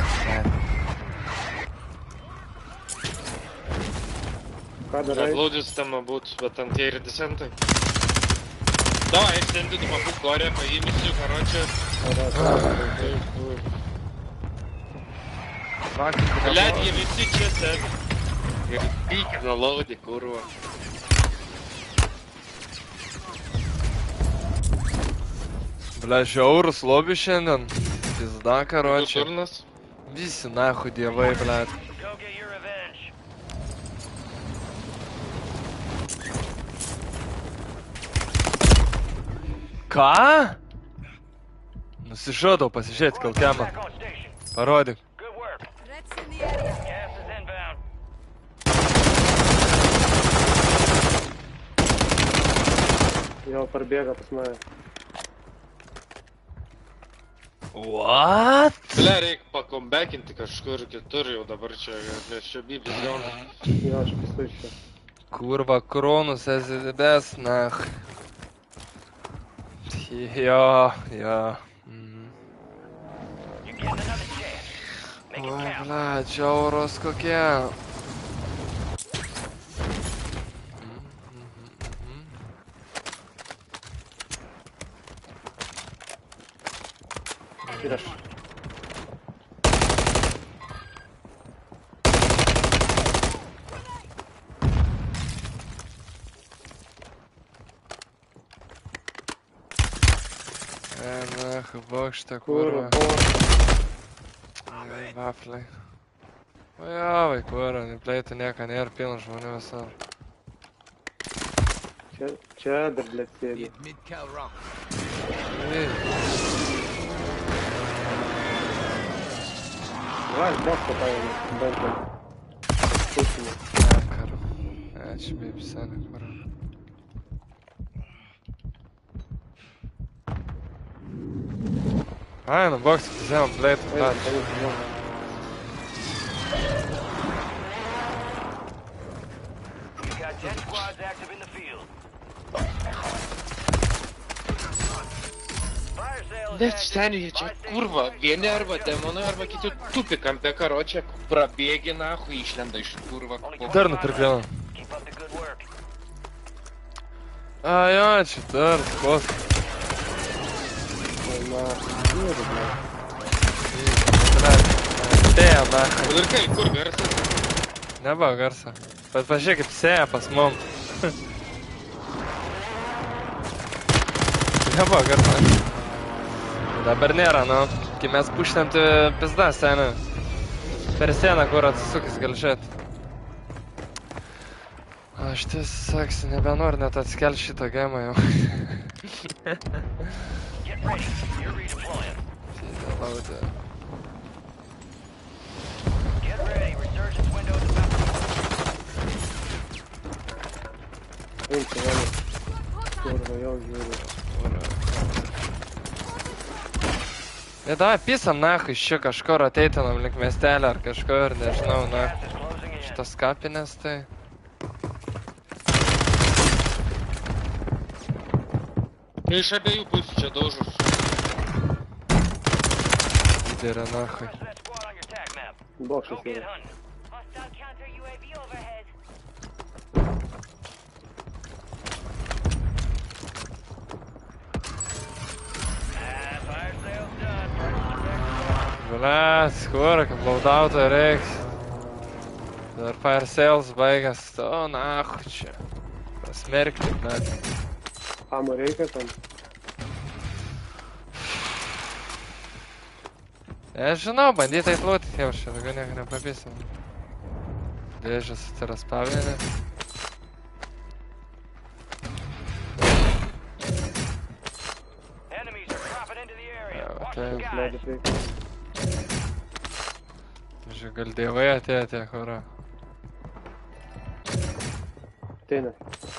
Ką darai? Atlaudžius tema būt, bet ant tie ir desentai. Давай, extended pabūk gorę, paimsiu, karočią. Блядь, jie visi čia sėdi. Ir pykina laudį, kurva. Bля, žiaurus lobby šiandien. Pizda, Du karočią. turnas. Visi nahu dievai, blėt. Go get your revenge. Ką? Nusižadau pasižiūrėti kalkiamą. Back on station. Parodyk. Good work. Threats in the area. Gas is inbound. Jau parbėga pas mane. What? Bля, reik pakombekinti kažkur kitur jau dabar čia, nes čia bybis gauna. Jo, aš pasu iš čia. Kurva, kronus esi debes, nach. Jo, jo. Mhm. You're getting another chance. Make it Oi, count. bля, džiauros kokie. Ir aš. E, na, bokštą, Kur, kurva. kur. Ai, vafliai. O jo, vaikurą, nepleitų nieko, nėra pilna žmonių visur. Čia, čia dar blėt sėdi. Mid-cal round. Ei, Va, aš bokštą paėmė. Bent jau. Pusinį. vakar. Ačiū, baby, senė, kurva. Ai, nu bokštą, žemą, pleitų, Eina, pačiu. eina, eina. You got ten squads active in the field. Fire sale is Net active. seniai, jie čia kurva, vieni arba demonai, arba kiti tupi kampe, karočią, prabėgi nahu, išlenda iš kurva. Dar nupirk vieną. Keep up the good work. Ai, jo, čia dar, kos. Na, ir, blėt. Tėja, na. Ir kai, kur garsas? Nebuvo garso. Bet pažiūrėk, kaip sėja pas mum. Nebuvo garso. Dabar nėra, nu. Kai mes puštam, tai pizda sena. Per sieną, kur atsisukęs gali žiūrėt. Aš tiesą sakysiu, nebenoriu net atsikelti šitą gemą jau. Get ready. You're redeploying. Laudė. Get ready. Resurgence window is about to Eina, vienas. Kurva, jau žiūriu. Ne, davai pisam nahu iš čia kažkur ateitinam link miestelį ar kažkur, nežinau, na. gas is closing in. Šitas kapinės, tai... Iš abiejų pusių čia daužus. Didelė nahui. Rest of that squad on your tac map. Go Bokštas get yra. hunting. Hostile counter U A V overhead. Ah, fire sale's done. Purchase the next squad. Blet, kur, kaip laudauto reiks. Dar fire sales baigas. O, nahu čia. Pasmerkti, bet. Amo reikia tam. Nežinau, bandyt aitlūti, jau čia daugiau nieko nepapisim. Dėžės atsiras pavienė. Enemies are dropping into the area. Yeah, Watch okay. the skies. Medis reikia. Žiūrėjau, gal dievai atėjo tie, kura. Ateina.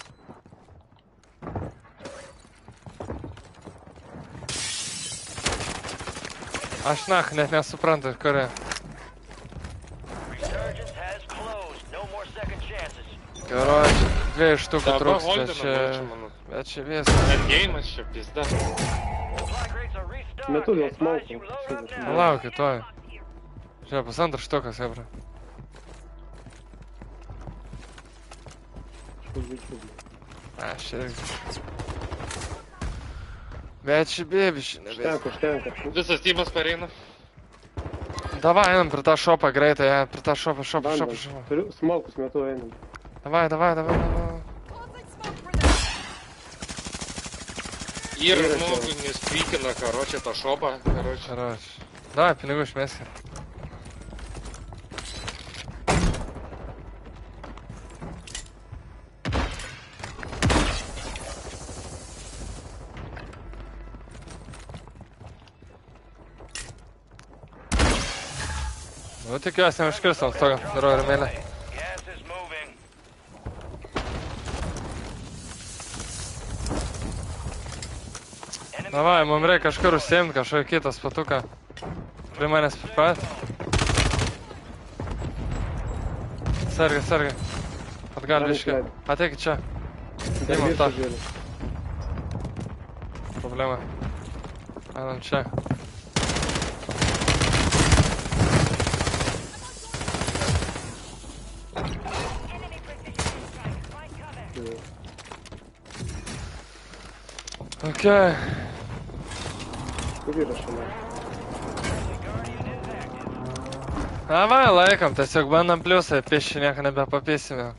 Aš nach, net nesuprantu, kuria. Resurgence has closed. No more second chances. Karoči, dviejų štukų Dabar trūks, bet holdinam, čia... čia, manau. Bet čia viskas. Endgame'as čia pizda. Supply crates are restocked. Metu dėl Advise smoke. you load up now. Palaukit, tuoj. Žiūrėjau, pusantras štukas, hebra. Šūdžiu, šūdžiu. Aš irgi. Bet čia bėbiši, nebės. Užtenka, užtenka. Visas tymas pareina. Davai, einam prie tą šopą greitai, ja, prie tą šopą, šopą, šopą, Bandom. šopą. Turiu smokus metu einam. Davai, davai, davai, davai. Ir Yra žmogui nespykina, karočią, tą šopą, karočią. Karoči. Davai, pinigų išmeskit. Nu, tikiuosi, neužkirstam stogą, darau ir mėlę. Gas is moving. Enemy Davai, mums reikia kažkur užsiimti, kažkokį kitą spatuką. Prie manęs pripat. Sargai, sargai. Atgal Dar biškai. išleidau. Ateikit čia. Dar Imam tą. viršų žiūriu. problema. Einam čia. Okei. Kur yra šalia? Davai, laikom, tiesiog bandom pliusą, piešį nieko nebepapėsime.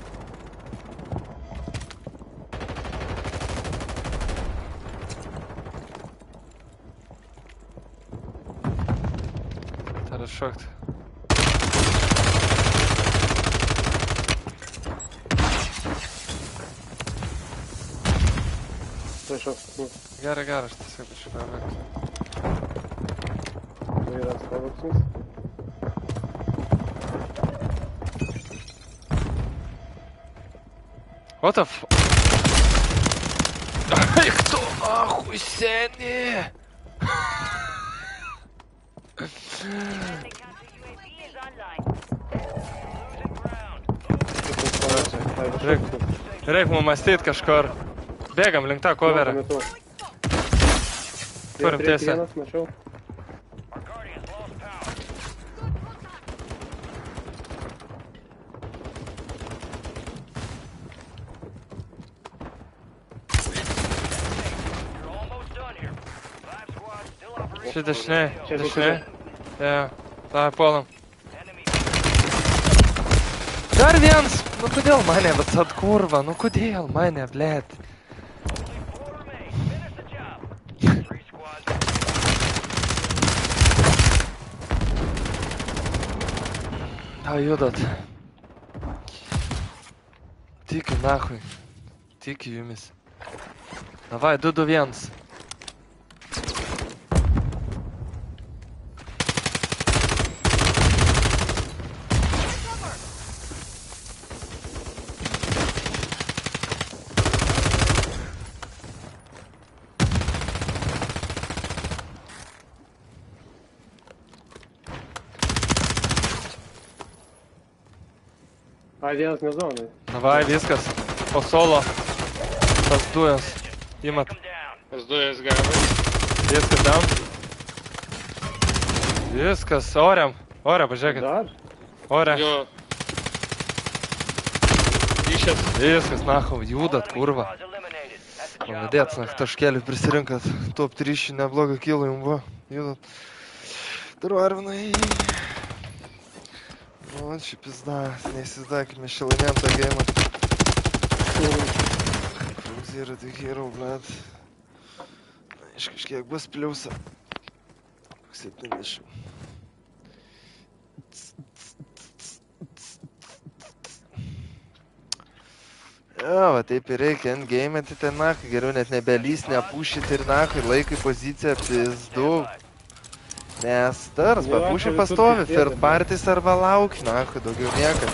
Tada šokti. Tai šoks, nu, Gerai, gerai, aš tiesiog biškai pabėgsiu. tai yra spavaksnis. What the f... Eik tu, ahui, seni! Friendly counter U A V is online. Reik, reik mum mąstyt kažkur. Bėgam link tą coverą. Turim tiesę. Vienas, mačiau. Our Guardians lost power. You're almost done here. Five squads still operating. Čia dešinė, Čia dešinė. Jo, davai puolam. Enemy Dar viens! Nu kodėl mane, bet sad kurva, nu kodėl mane, blėt? only four remain. Finish the job. Three squads. Da judat. Tikiu, nahui. Tikiu jumis. Davai, du du vienas. A, vienas nezonai. Davai, viskas. Po solo. Tas dujas. Imat. Come down. Tas dujas gavai. Viskas down. Viskas, oriam. Oriam, pažiūrėkit. Dar? Oriam. Jo. Išės. Viskas, nahau, judat, kurva. Squads eliminated. That's the job. Молодец, на taškelį prisirinkat. Top trys neblogą kilą jums buvo. Judat. Darvarvinai. Nu, čia pizda. Neįsivaizduokime, šį laimėjom tą geimą. From zero to hero, blet. Iš kažkiek bus pliusą. septyniasdešimt. Jo, va taip ir reikia endgame, tai ten nakai, geriau net nebelys, nepušyti ir nakai, laikai poziciją pizdu. Nes tars, Jo, papušį visur pastovi, taip third sėdi, parties arba lauk, nakai, daugiau niekas.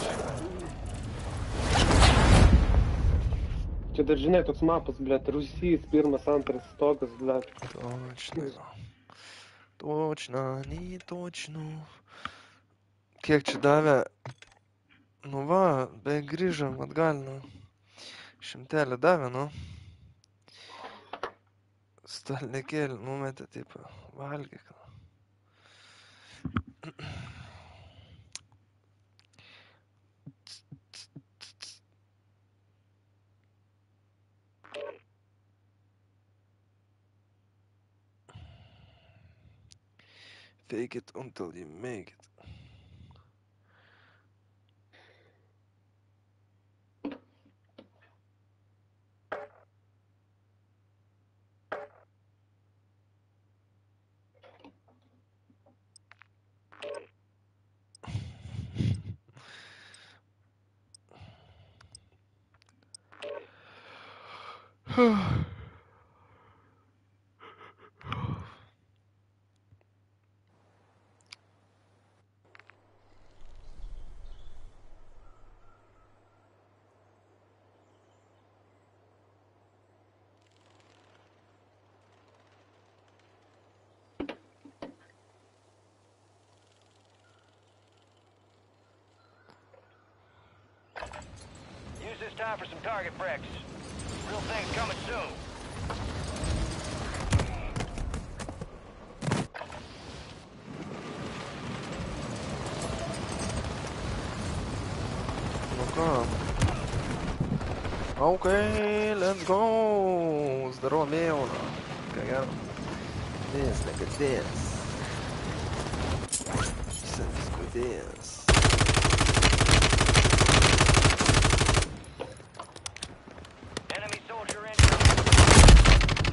Čia dar žinai, toks mapas, blėt, Rusijos pirmas, antras stogas, blėt. Точно. Точно, не точно. Kiek čia davė? Nu va, beveik grįžom atgal, nu. Šimtelį davė, nu. Stalnikėlį numetė, taip, valgyk. Fake it until you make it. Use this time for some target practice. Real thing's coming soon. ką? Okay, let's go! Здорово, Меуна. Ką gero. Dės, negadės. Sentis kodės. Enemy soldier incoming.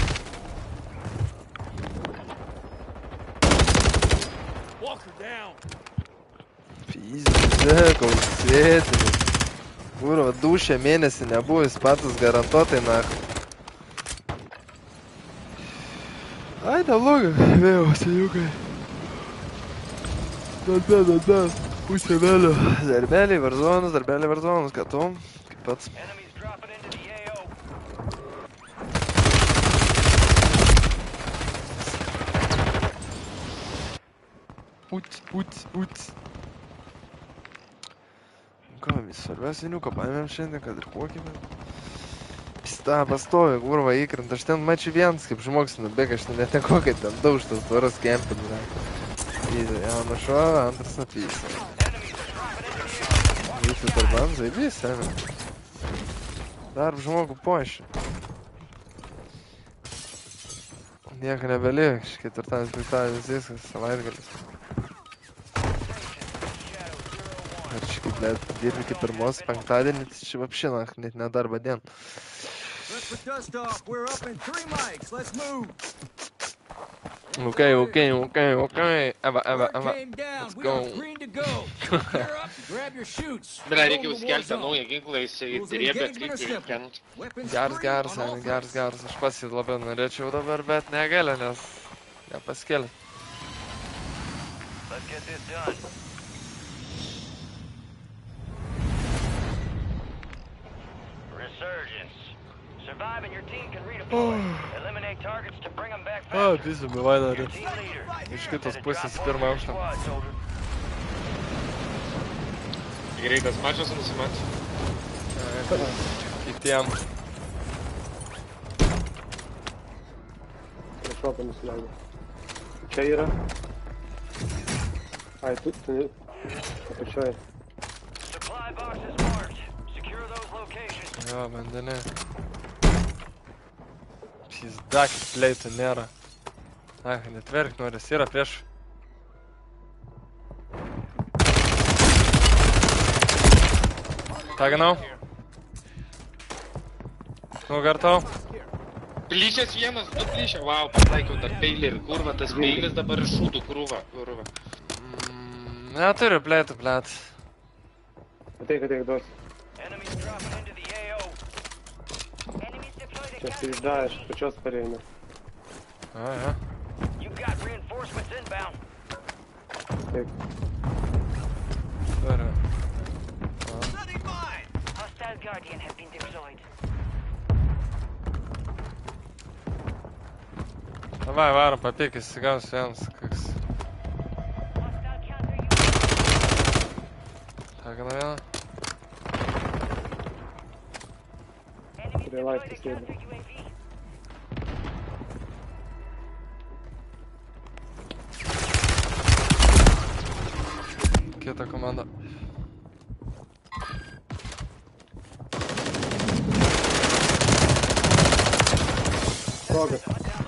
Walker down. Pizde, kausėtinis. Kurva, dušė mėnesį nebuvo, jis patas garantuotai nach. Ai, neblogai, vėl, seniukai. Darbė, darbė, pusė vėlio. Darbeliai, varzonus, darbeliai, varzonus, ką tu? Kaip pats. Enemies dropping into the A O. Put, put, put. Ką, vis svarbiausia, seniuką paėmėm šiandien, kad ir kokį. Pista, pastovi, kurva, įkrenta. Aš ten mačiu vienas, kaip žmogus nubėga, aš net neko, kad ten daužtas tvaras kempinė. Įzai, jaunas šuo, antras napys. Visi tarban, zaibys, ėmė. Darb žmogų pošį. Nieko nebeliek, ketvirtadienis, penktadienis, viskas, savaitgalis. Ar čia kaip, blėt, dirbi kaip pirmos penktadienį, tai čia vapšina, net ne darba dien. Let's put dust off. We're up in three mics. Let's move. Okay, okay, okay, okay. Eva, Eva, Word Eva. came down. Let's We go. are green to go. Gear up. Grab your shoots. Bля, We're reikia going to the war užkelti zone. naują ginklą, jisai driebė kaip ir kent. Weapons Geras, free geras, on all Emi, geras, fronts. geras. Aš pats jį labai norėčiau dabar, bet negaliu, nes nepaskėlė. Let's get this done. Resurgence. Survive and your team can redeploy. Eliminate targets to bring them back O, faster. pizdu, buvai Your noriu. team leader. Iš kitos Said to pusės drop pirmą one aukštą. squad, soldier. Greitas mačas nusimatė. Kitiem. Šopą nusileido. Čia yra. Ai, tu, tu, apačioje. Supply boxes marked. Secure those locations. Jo, vandenė. Pizdak, pleitų nėra. Ach, netverk noris, yra prieš. Taginau. Nugartau. Plyšęs vienas, du plyšę, wow, pataikiau dar peilį ir kurva, tas peilis dabar iš šūdų krūva, kurva. Mm, neturiu pleitų, pleit. Ateik, ateik, duos. Enemies dropping into the A O. Enemies deploy the Čia counter pizda iš pačios pareina. A, ja. You got reinforcements inbound. Taip. Turiu. Hostile Guardian have been deployed. Davai, varom, papykis, įgaus vienas, koks. Hostile counter U A V. Taginau vieną. Enemies Prie deploy laiptų the sėdi. counter U A V. Kita komanda. Stogas.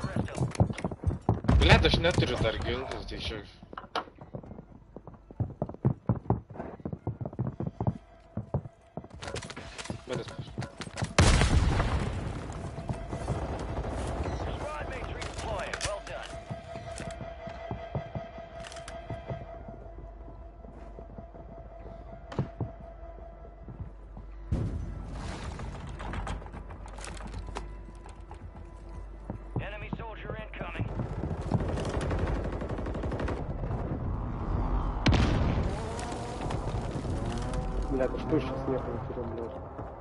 Blet, aš neturiu dar ginklų, tai šiek. Manęs prieš. Squad mates redeploying. Well done. Enemy soldier incoming. Blet, aš tuščias nieko neturiu, blet.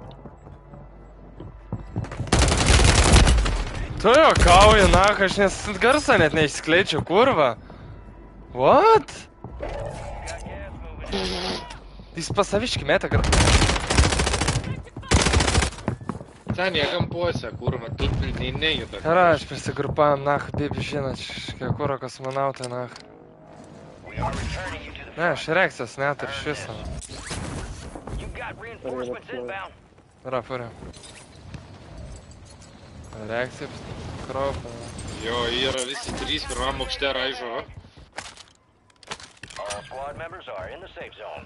Tu juokauji, na, aš nes garsą net neišskleidžiu, kurva. What? Got gas moving. Jis pasaviški metą gar... Ten jie kampuose, kurva, tu pilniai nejuda. Gerai, aš prisigrupavim, na, bibi, žinot, kuro kosmonautai, na. We are returning you to the Ne, aš reakcijos neturiu iš viso. You got got reinforcements inbound. Yra, furia. Reakcija, kropą. Jo, yra visi trys pirmam aukšte raižo. All squad members are in the safe zone.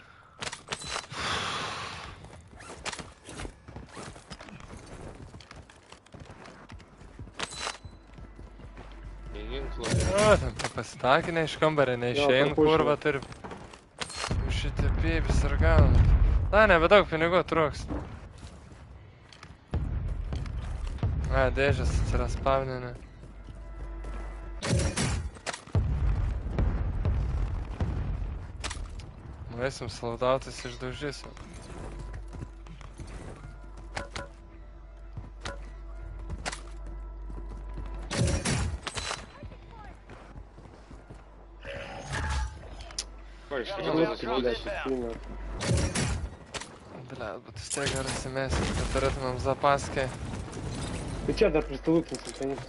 Ginklą. O, ten pasitakinė iš kambario, neišein, prapušė. kurva turi. Šitie pėpis ir gauna. Na, nebedaug pinigų truks. A, dėžės atsiras spavninė. Nueisim slaudautis išdaužysim. Ko iš Ну, vienos ты, žodžių? блядь, спина. Бля, bet vis tiek gerai simėsim, kad turėtumėm zapaskę. Ты че, да, пристолыпнулся, конечно.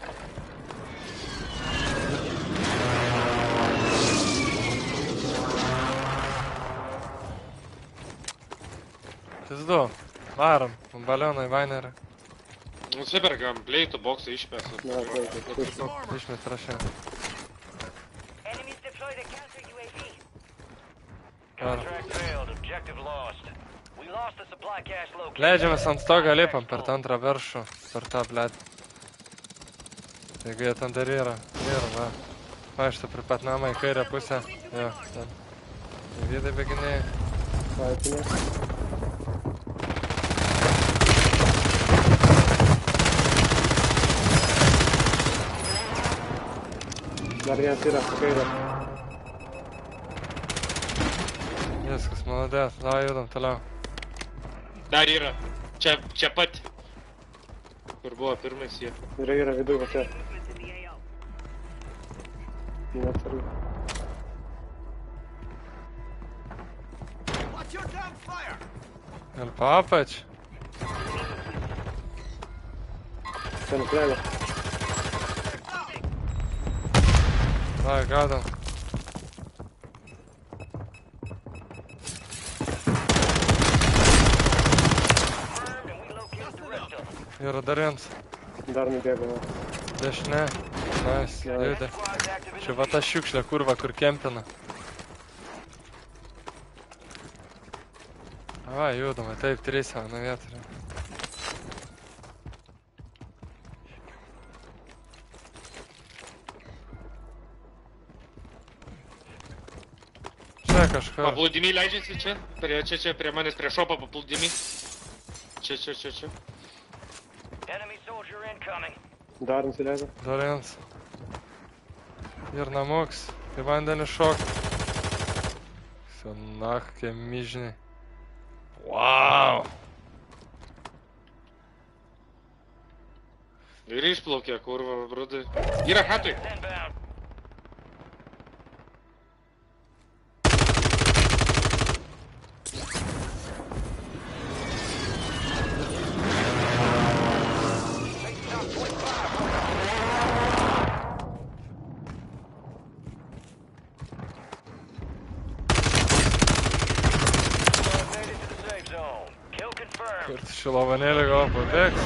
Pizdu, varom, balionai, vainerį. Nusiperkam pleitų boksą išmesam. На, блядь, точно. Išmet rašė. Enemies deploy the counter U A V. Contract failed. Objective lost. We lost the supply cache location. Leidžiamės ant stogo, lipam per tą antrą viršų, per tą, blėt. Jeigu jie ten dar yra, yra, va. Va, šitą prie pat namą į kairę pusę. Jo, ten. Vydai beginėjai. Поэтому. Dar vienas yra, kairė. Viskas, maladės, davai judam toliau. Dar yra. Čia, čia pat. Kur buvo pirmas jie. Yra, yra, viduj, va čia. Neatsargiai. Ir papač. Ten kelio. Davai, gaudam. Yra dar vienas. Dar nubėgo. va. Dešinė. Nice, juda. Čia va ta šiukšlė, kurva, kur kempina. Va, judama, taip, trys viena vieta. Čia kažką. Paplūdimy leidžiasi čia. Prie, čia, čia, prie manęs, prie šopo paplūdimy. Čia, čia, čia, čia. Enemy soldier incoming. Dar nusileido. Dar vienas. Ir namuks. Į vandenį šok. Senach, kie myžniai. Wow! Ir išplaukė, kurva, brudai. Yra hatui. Inbound. Kur tu šilavanėlį gal pabėgs?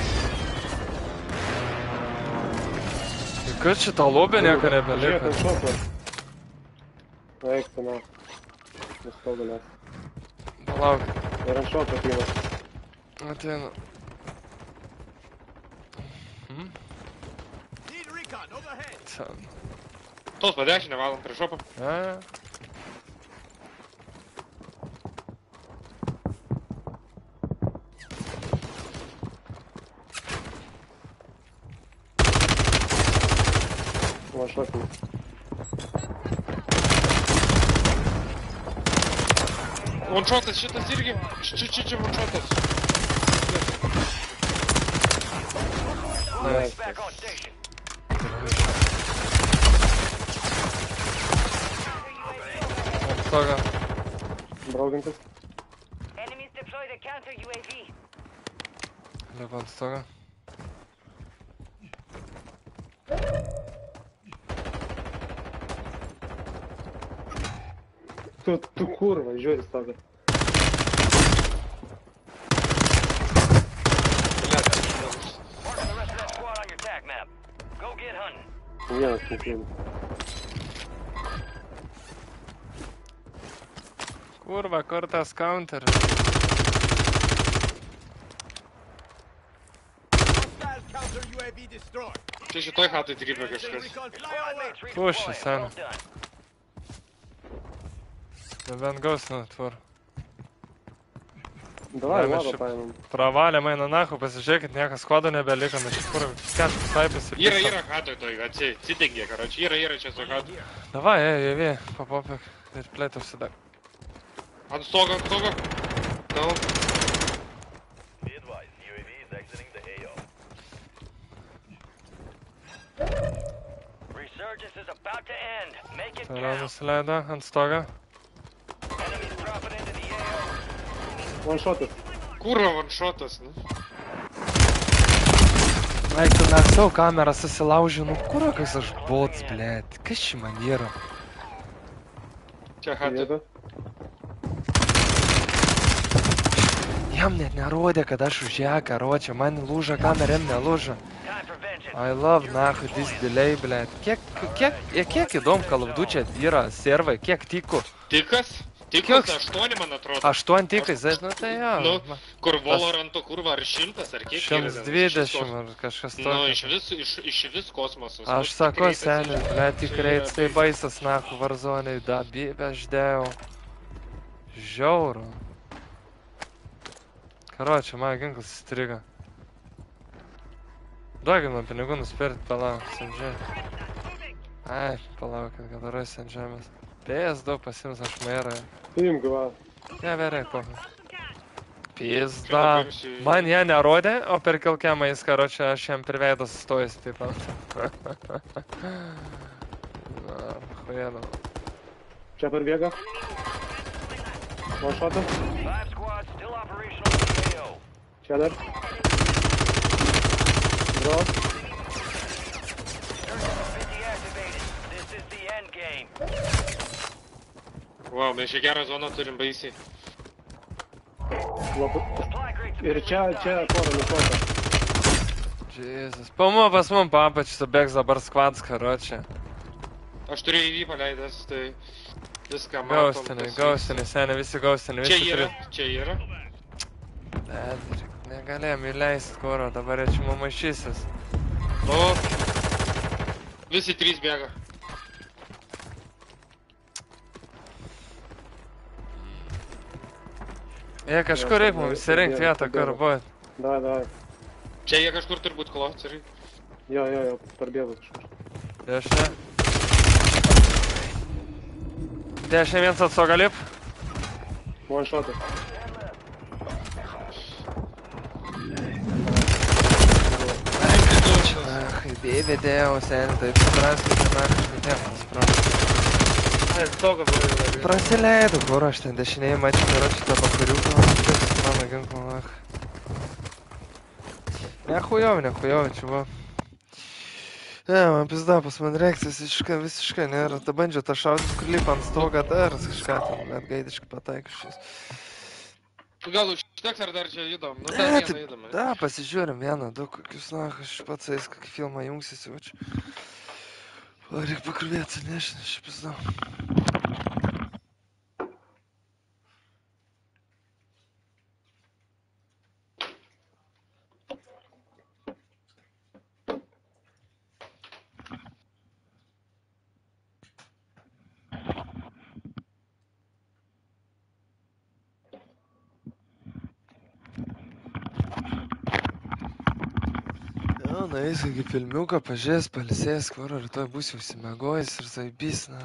Ir kad šitą lobę nieko Žiūrėk, nebeliko. ant šopo. Eik, tu, na. Nestogalės. Palauk, Ir ant šopo ateina. ateina. Hmm? Ten. Tos padešinę valom prie šopo. Ja, ja. Va šokį. One-shotas šitas irgi. Čia, čia, čia one-shotas. Nice. Back on station. Ant stogo. Braugintis. Enemies deploy the counter U A V. Lipa ant stogo. Tu, tu kurva, žiūri stogą. Vienas nukrito. Kurva, kur tas counter. Čia šitoj hatai trybė kažkas. Squadmates redeploy. Push, son. Well done. Nebent gaus nuo tvor. Davai, Ne, mes vado čia- paėmėm. Pravalė maina nahu, pasižiūrėkit, niekas kodo nebeliko, nes iš kur keturias taipės ir Yra, pisa. yra hatoj toj, atsidengė, karoči. Yra, yra čia toj hatoj. Davai, ej, ej, ej, papopik ir plėtausi dar. Ant stogo, ant stogo. Tau. Be advised, U A V is exiting the A O. Resurgence is about to end. Make it Tara count. nusileido ant stogo. Enemies dropping into the A O. One shotas. Kurva vanšotas, nu. Eik, tu mes savo kamerą susilaužiu, nu kur kas aš bots, blėt. Kas čia man yra? Čia hatoj. Vieta. Jam net nerodė, kad aš už ją karočią, man lūža kamera, jam nelūža. Time for vengeance. I love, nahu, this delay, blėt. Kiek, kiek, kiek įdom kalabdučia yra servai, kiek tikų? Tikas? Tikas Koks? aštuoni, man atrodo. Aštuon tikai, zai, nu tai jo. Nu, kur Valoranto kurva ar šimtas, ar kiek yra. Šimtas dvidešimt ar kažkas Nu, tokio. iš vis, iš, iš vis kosmosas. Aš Nu, sakau, tikrai, seniai, tai- blėt, tikrai čia tai yra- baisas, nahu, varzoniai, da, bėbė, aš dėjau. Žiauru. Karočią, man ginklas įstrigo. Duokit man pinigų nusipirkt, palauk, sandžiai. Ai, palaukit, kad rasi ant žemės. P S du pasims aš mairą. Imk, va. Ne, verai, pohai. Pizda. Čia nupirksiu- Man ją nerodė, o per kilkiamą jis, karočią, aš jam per veidą sustojęs taip pat. Na, chujėdam. Čia per bėga. One shotas. Five squads still operational in the A O. Čia dar. Draw. Surgeons have been deactivated. This is the end game. Wow, mes čia gerą zoną turim baisiai. Lapu. Supply crates Ir čia, čia porą nusota. Jezus. Pamu pas mum papač subėgs dabar skvads, karočią. Aš turiu įvy paleidęs, tai viską matom. Gaustinai, kas gaustinai, seniai, visi gaustinai, vyksta. Čia visi yra, turi. čia yra. Edrik, negalėjom įleist, kuro, dabar čia mum maišysis. O, visi trys bėga. Jie kažkur reikia mums įsirinkti vietą, kur buvo. Davai, davai. Čia jie kažkur turbūt klotsari. Jo, jo, jo, parbėgo kažkur. Dešinė. Dešinė viens atsoga lip. One shotas. Ach, įdėjai dėjau, seniai, taip supraskite, man aš netiem, suprantu. Prasileidau, kur aš ten dešinėje mačiau, ir aš šitą bakariuką, mano ginklą, ach. Nehujov, nehujov, čiuva. Ne, man pizda, pas man reakcijas visiškai, visiškai nėra. Ta bandžiau tą šaudyt, kur lipa ant stogą dar, kažką ten, net gaidiškai pataikiušius. Gal užteks ar dar čia judam? Nu, Ne, dar vieną taip, judam. ane? da, pasižiūrim vieną, du kokius, na, aš pats eis, kokį filmą jungsis, jau čia. O, reikia pakalbėti, nežinau, aš pizda. Jo, nueis kokį filmiuką, pažiūrės, palisės, kur rytoj bus jau užsimegojęs ir zaibys, na.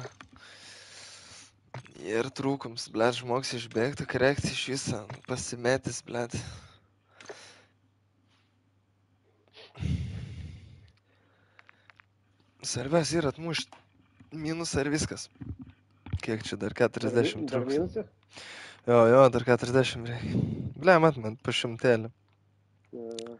Ir trūkums, blėt, žmogus išbėgtų, krekti iš viso, pasimetęs, blėt. Sarvės yra atmušt. Minus ar viskas. Kiek čia dar keturiasdešimt Dar trūks? minusė? Jo, jo, dar keturiasdešimt reikia. Ble, mat, man po šimtėlį. E,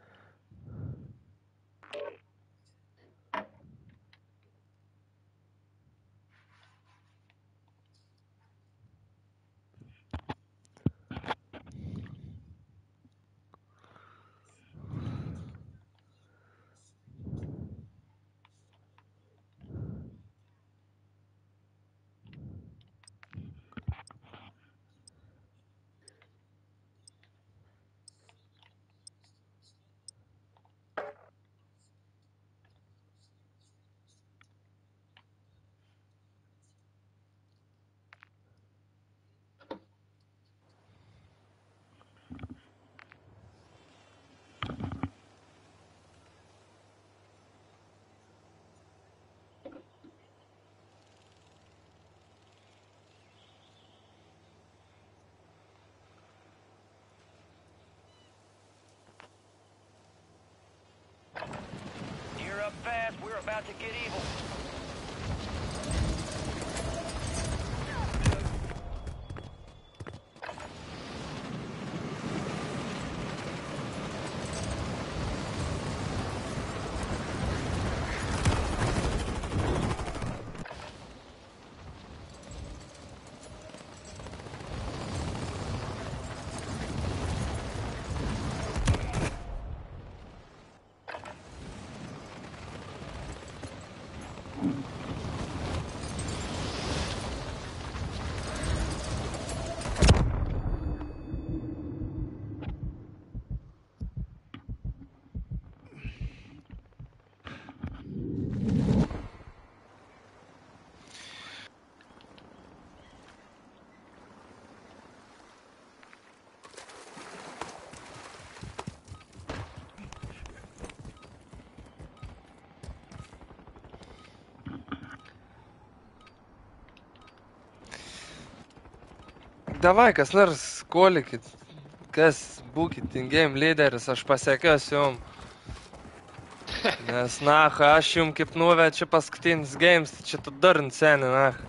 about to get evil. Davai, kas nors kolikit, kas būkit in-game lyderis, aš pasekiosiu jum. Nes, naha, aš jum kaip nuvedu čia paskutinis games, tai čia tu darn seni, naha.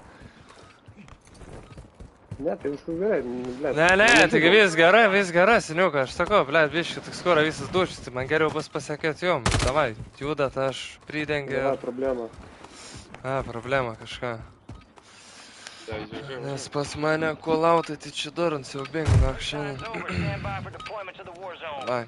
Ne, tai viskas gerai, blėt. Ne, ne, taigi vis gerai, vis gerai, seniuka, aš sakau, blėt, biškai, tik skoro visas dušis, tai man geriau bus pasekėti jum. Davai, judat, aš pridengiu. Nėra problema. A, problema kažką. Да, извини. Nes pas mane kolautai, tai čia darant siaubingai, na, šiandien. Time's over. Stand by for deployment to the war zone. Vai.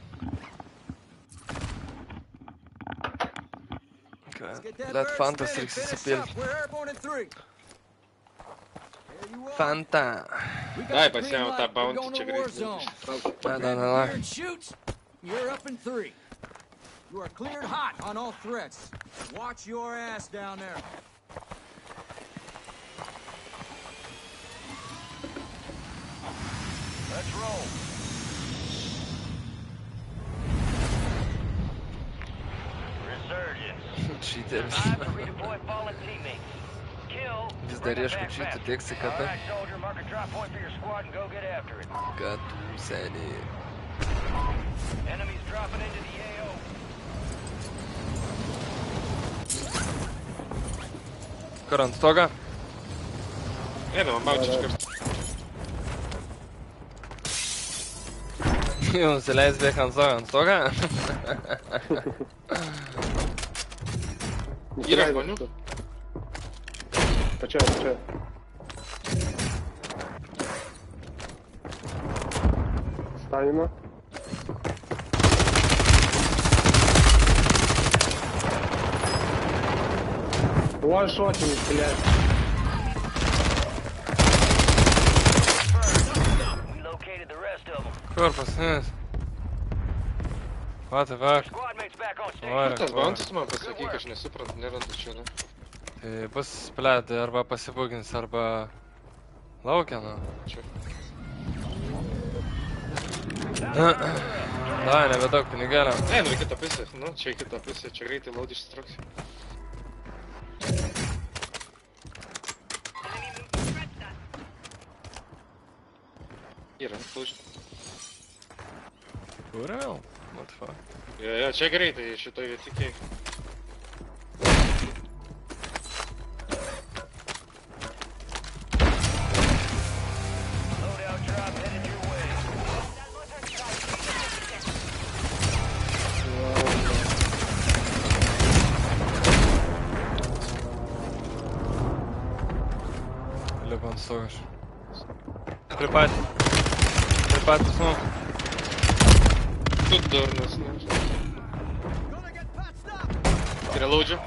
Let's get that Let bird Fantas spinning. reiks Finish įsipilti. up. We're airborne in three. There you are. Fanta. We got Дай the green поснимем light. tą We're bounty, going čia to war greitai. zone. Da, da, Grab da, your da. gear and shoot. You're up in three. You are cleared hot on all threats. Watch your ass down there. Let's roll. Resurgence. Čyteris. Survive to redeploy fallen teammates. Kill. Vis bring dar 'em ieško back čytų, faster. dėksi All kada. right, soldier, mark a drop point for your squad and go get after it. Kad tu seniai. Enemies dropping into the A O. Kur ant stogo? Не, ну, мальчишка. Jums leis bėg ant stogo, ant stogo? Yra žmonių? Pačiai, pačiai. Stanina. One shot не стреляет. We located the rest of them. Kur pasinis? What the fuck? Squad mates back on station. Oi, Tas kur? bountis man pasakyk, aš nesuprantu, nerandu čia, ne? Tai bus plėt, arba pasibūgins, arba laukia, nu. Čia. Da, nebedaug pinigėlio. Ne, nu, į kitą pusę, nu, čia į kitą pusę, čia greitai laud išsitrauks. Yra, klaužiu. Kur vėl? What the fuck? Jo, jo, čia greitai, šitoj vietikiai. Loadout drop headed your way. Lipa ant stogo aš. Prie pat. Prie pat pas mum. Tu durnas, ne? Yra laudžiu.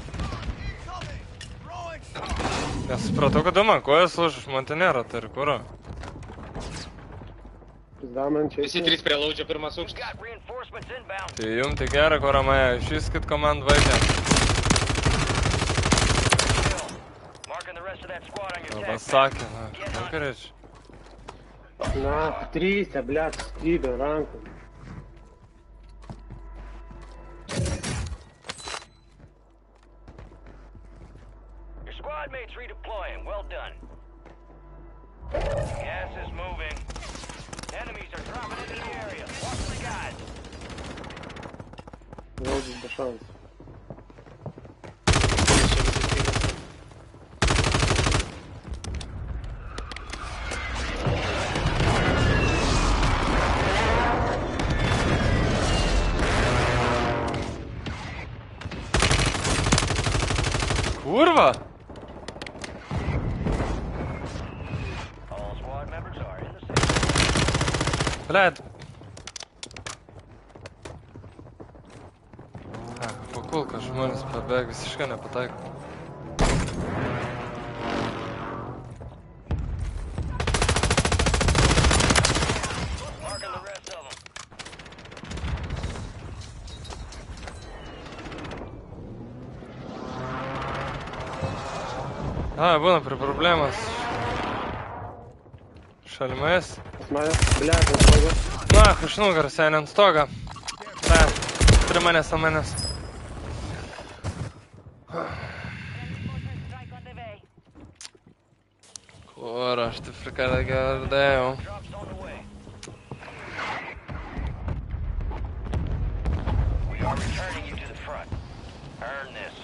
Nesupratau, kad man kojas už Montenero, tai ir kur? Пизда man čia. Visi trys prie laudžio pirmas aukštas. Got reinforcements inbound. Tai jum tai gera, kur mane išviskit komandų vaikę. Marking the rest of that squad on your Arba tag. sakė, na, nu kareč. Нахуй, трися, блядь, скидывай ранку. Your squad mates redeploying. Well done. Gas is moving. Enemies are dropping into the area. Watch the skies. Вроде без шансов. Kurva! All squad members are in the safe. Blet. Ach, po kulką žmonės pabėg visiškai nepataiko. Marking the rest of them. A, būna prie problemas. Šalimais. Pas mane, blėt, ant stogo. Na, iš nugaros eina ant stogą. Ta, prie manęs ant manęs. Strike on the way. Kur aš taip frikarą girdėjau. Drops on the way. We are returning you to the front. Earn this.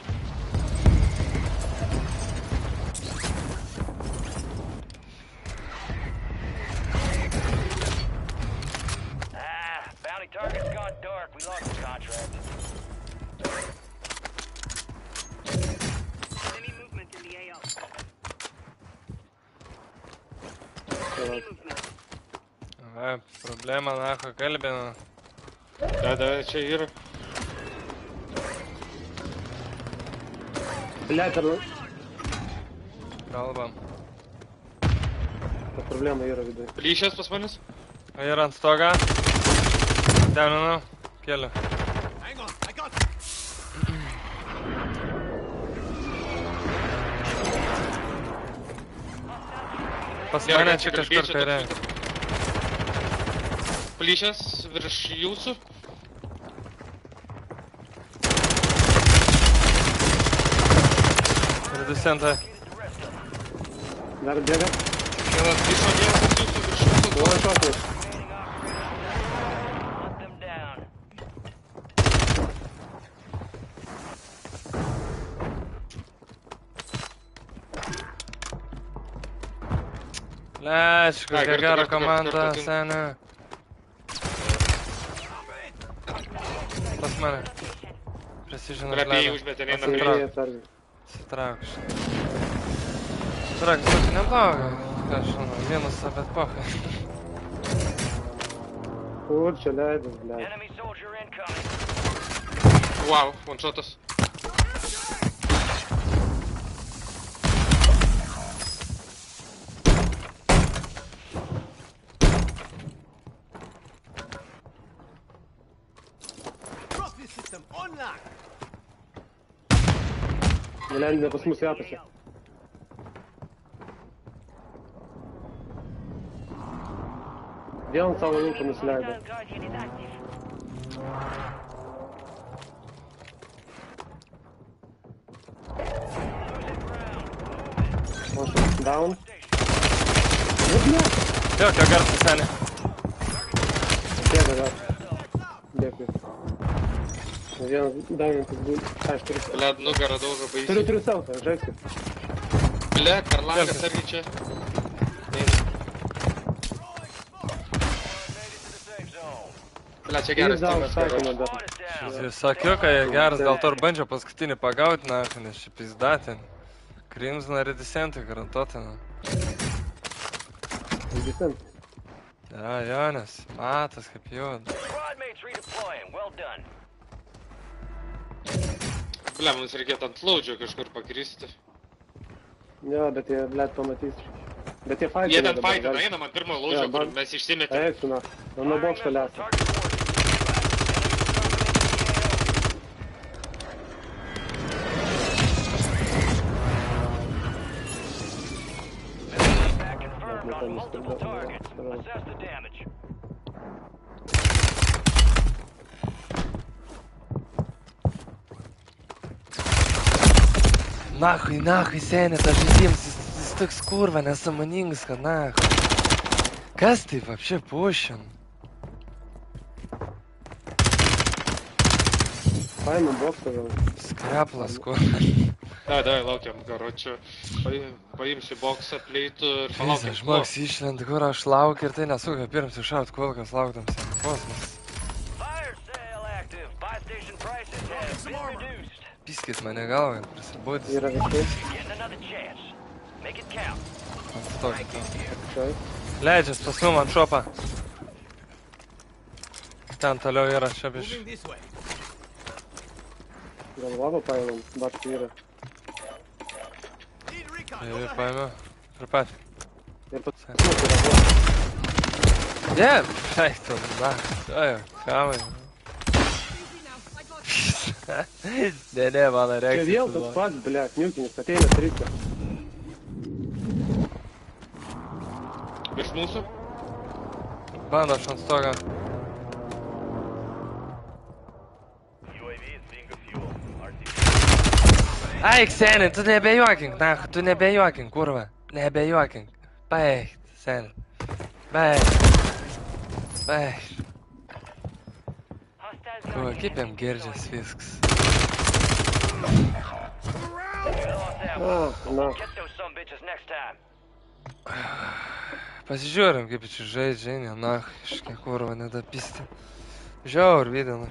Ah, bounty target's gone dark. We lost the contract. Enemy movement in the A O. Enemy movement. Va, problema, nako, kalbinu. Da, da, čia yra. Blėt, ar Kalbam. ta problema yra viduje. Plyšęs pas manis? Ir ant stogą. Devinau. Keliu. Pas mane čia kažkur kaire. Plyšęs virš jūsų. Reducentai. Dar bėga. Vienas plyšo, vienas ant jūsų virš jūsų. Duoja šokį. Hunt them down. Leš, kokia kartu, gera kartu, komanda, kartu, kartu. seniai. Pas mane. Precision Rapėjai atleido. užmetė, neina Atsitrauk. prie. Pasirėjai atsargiai. Atsitrauk. Atsitrauk, sakė, nebloga. Ką aš žinau, minusą, bet pochai. Kur čia leidus, blėt. Enemy soldier incoming. Wow, one shotas. Nelendė pas mus į apačią. Vėl ant savo lūpą nusileido. Hostile Guardian is active. Mošas, down. Nu, blėt. Jokio garso, seniai. Bėga dar. Dėkui. Vienas davinantis būtų. Aš turiu. Blet, nugarą daužo Turiu, baisiai. turiu selfą, žaiskit. Blet, per langas argi čia. Eina. Blet, čia geras Jis down, teamas, sakoma karoči. dar. Squad is down. Jis sakiau, kad jie geras, gal to ir bandžiau paskutinį pagauti, na, nes šį pizdatį. Crimson Redescentui garantuotai, na. Redescent. Ja, Jonas, matas kaip juoda. Squad mates redeploying. Well done. Blet, mums reikėtų ant laudžio kažkur pakristi. Jo, bet jie, blėt, pamatys. Bet jie faitina. Jie ten dabar, faitina, gal- einam ant pirmo laudžio, Jo, kur ban- mes išsimetėm. Eik, su na. Nuo bokšto lesa. Target forces. Back confirmed on multiple targets. Assess the damage. Nahui, nahui, seniai, tas žaidimas, jis, jis toks kurva, nesąmoningas, kad nahui. Kas tai вообще pušin? Paimam bokštą gal. Skreplas, kurva. Da, da, laukiam, karoči. Paim, paimsi boksą, pleitų ir Pizda, palaukiam. žmogus išlenda, kur aš laukiu ir tai nesuka pirms iššaut kulkas laukdams. Kosmos. Fire sale active. Buy station prices have been reduced. piskit mane galvą, prasibūdis. Yra visi. Getting another chance. Make it count. Atstok. Štai. Leidžias pas mum ant šopą. Ten toliau yra čia biš. Moving this way. Galvavo paėmėm, batų yra. Need recon. Ir paėmiau. Ir pat. Ir pats yra buvo. Ne, blėt, tu, na. Ojo, kamai. Ne, ne, mano Čia reakcija. vėl tas pats, blėt, niukinis, ateina trikia. Virš mūsų. Bando aš ant stogą. Ai, seni, tu nebejuokink, na, tu nebejuokink, kurva. Nebejuokink. Baigt, seni. Baigt. Baigt. Kurva, kaip jam girdžias viskas. A, na. Get those some bitches next time. Pasižiūrim, kaip čia žaidžia, ne, na, iškia kurva, nedapisti. Žiaur, vidina.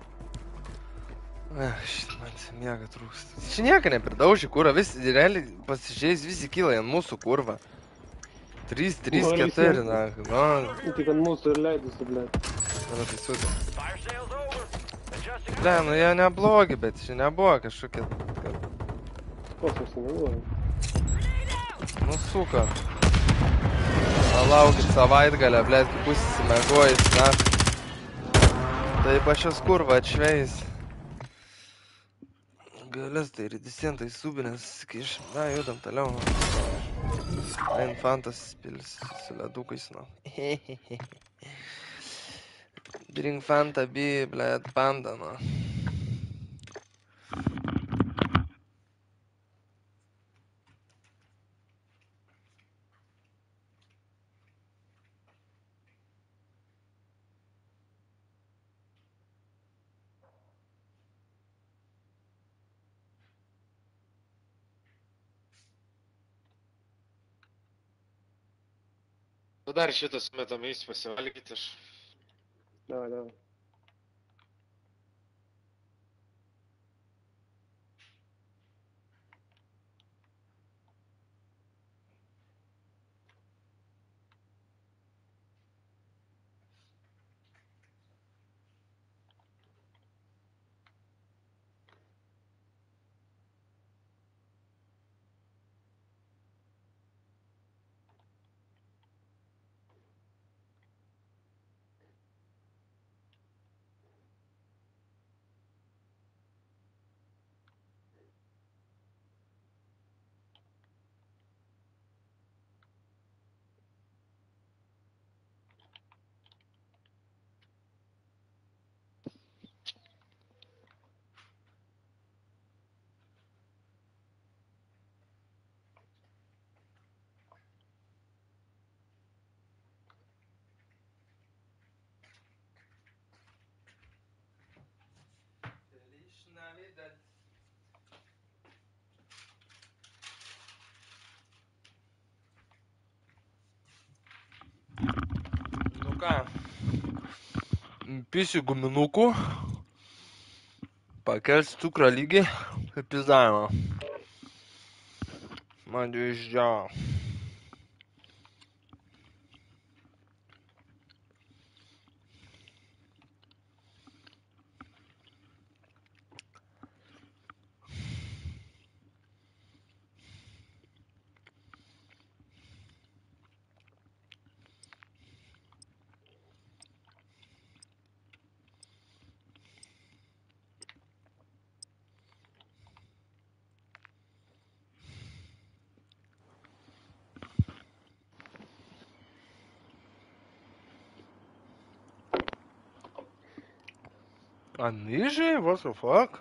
Ech, šit, man čia miega trūksta. Čia nieko nepridauži, kurva, visi, realiai pasižiais, visi kyla ant mūsų, kurva. trys, trys, keturi, na, na. Tik ant mūsų ir leidusi, blėt. Na, tai sūdė. Fire sale's over. Adjusting. Ble, nu jie neblogi, bet čia nebuvo kažkokia... Kosmos nebuvo. Nu, suka. Palaukit savaitgalę, ble, kaip bus įsimegojus, na. Tai pačios kurva atšveis. Galės tai redisentai subinės, kiš, na, judam toliau. Na, infantas pilis su ledukais, nu. Drink Fanta B, blėt, panda, nu. Tu dar šitas metamais pasivalgyti aš. Davai, davai. Nu ką, pisiu guminukų, pakelsi cukrą lygį ir pizdavimą. Man jau išdžiavo. А ниже? What the fuck?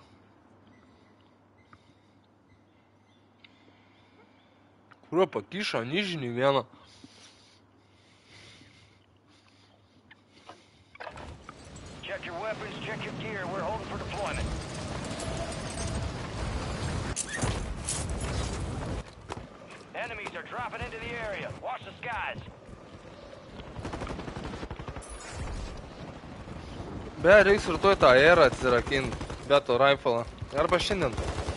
Kurio pakišo, nižinį vieną. Check your weapons, check your gear. We're holding for deployment. Enemies are dropping into the area. Watch the skies. Be, reiks ir tuoj tą erą atsirakint. Be to rifle'ą. Arba šiandien.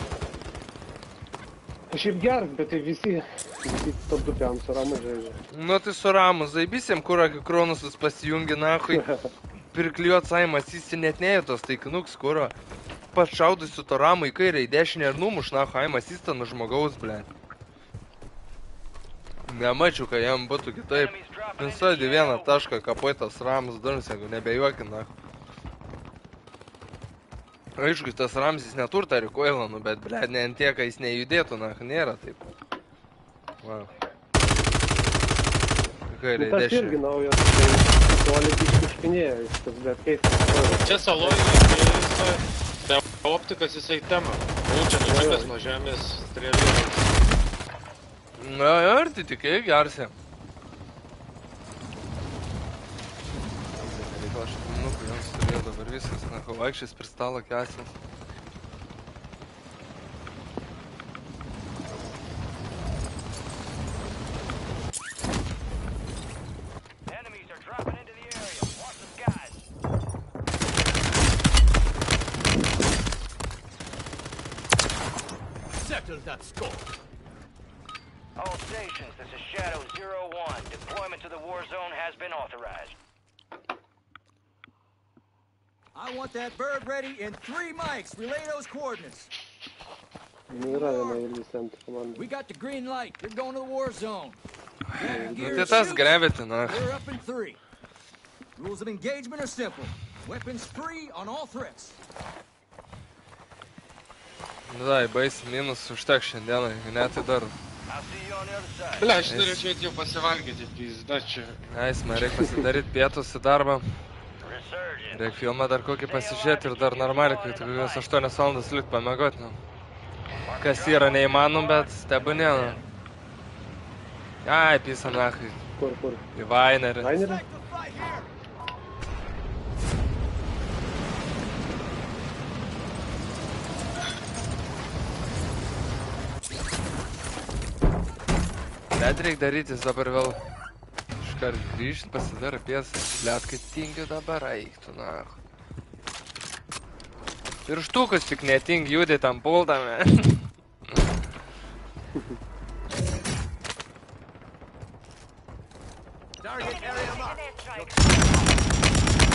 Šiaip geras, bet tai visi, visi top du piam su Ramu žaidžia. Nu tai su Ramu, zaibysėm, kur Kronusus pasijungi, nahui. Pirkliuot Saimas, jis net neėtos, tai knuks, kuro. Pats šaudusiu to Ramu į kairę, į dešinę ir numuš, nahui, Aimas jis ten žmogaus, ble. Nemačiau, kad jam būtų kitaip. Pinsuodį vieną tašką, kapoitas Ramus durns, jeigu nebejuokin, nahui. Aišku, tas Ramsis neturi tą recoilą, nu, bet, ble, ne ant tiek, kad jis nejudėtų, na, nėra taip. Wow. Kairė, Nu, tas dešinė. irgi naujas, tai toli iškiškinėja, viskas, bet kaip. Čia saloj, tai optikas jisai tema. O čia nužymės nuo žemės strėlės. Na, ir tai tikrai gersi. Reikal aš pilnukų, jiems turėjo dabar viskas, na, vaikščiais per stalą kesės. Enemies are dropping into the area. Watch the skies. Settle that score. All stations, this is Shadow zero one. Deployment to the war zone has been authorized. I want that bird ready in three mics. Relay those coordinates. Nu, yra viena irgi sent komanda. We got the green light. You're going to the war zone. Grab your Nu, gear tai and tas shoot. gravity, na. We're up in three. Rules of engagement are simple. Weapons free on all threats. Nu, dai, baisi minus užtek šiandieną, jeigu ne, tai dar. I'll see you on the other side. Ble, aš norėčiau jau pasivalgyti, pizda čia. Eis, man reikia pasidaryti pietus į darbą. Resurgence. Reikia filmą dar kokį pasižiūrėti ir dar normaliai, kai tik kokios aštuonias valandas likt pamiegot, nu. Kas yra neįmanom, bet stebunė, nu. Ai, pisa nachai. Kur, kur? Į Vainerį. Rainerį? Bet reik darytis dabar vėl. Iškart grįžt, pasidar piesą. Blet, kad tingi dabar eiktų, na. Pirštukus tik netingi judė tam puldame. Target area locked. Airstrike.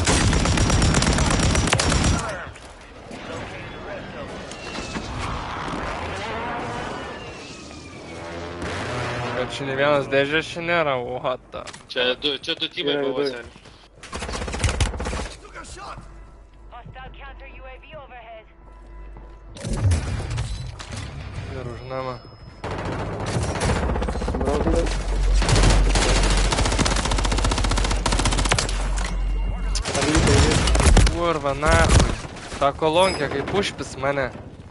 Bet čia ne vienas dėžės čia nėra, what the. Čia du, čia du timai Gerai, buvo gerai. seniai. Took a shot. Hostile counter U A V overhead. Ir už namą. Smrauginas. Ar lygiai jis? Kurva, nahui. Ta kolonkė kaip užpis mane.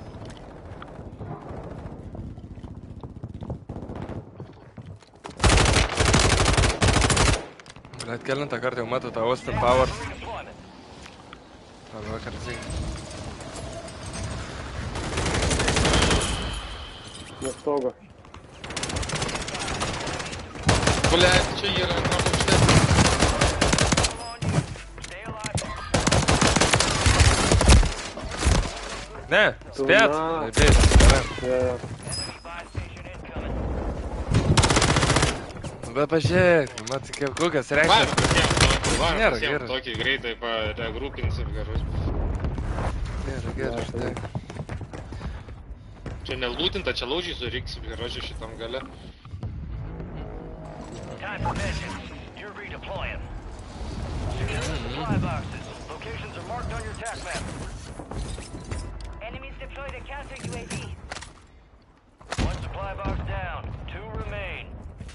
Blet, kelintą kartą jau matau tą Austin Powers. Arba kartai. Nuo stogo. Ble, čia yra namuštė. Stay alive. Ne, spėt. Na. Taip, gerai. Ja, ja. Spy station incoming. Bet pažiūrėk, matai kaip kokias Va, reikšmės. pasiėm tokį, va, Nėra pasiėm gerai. tokį greitai paregrupinsim gerus. Gerai, gerai, štai. Čia nelūtinta, čia laužiai suriksim gerožiai šitam gale. Time for vengeance. You're redeploying. Secure the supply boxes. Locations are marked on your tac map. Enemies deployed a counter U A V. One supply box down. Two remain.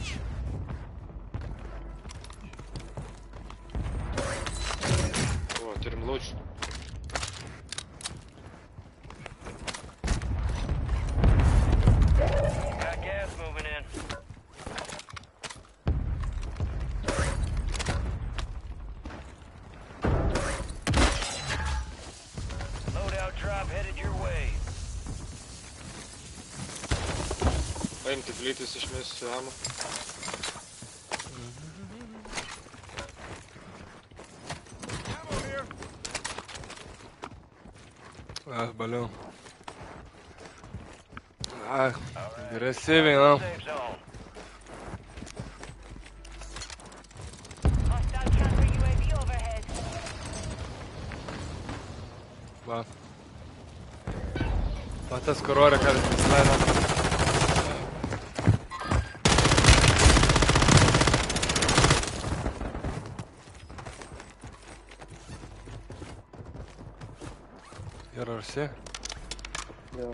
O, turim laužių. Got gas moving in. Loadout drop headed your way. Paimti plytis išmesti amą. Ah, baliau. Ah, agresyviai, nu. Safe zone. Hostile counter U A V overhead. Va. Va tas kur ore, kad pasileido. Ir arsi. Jo.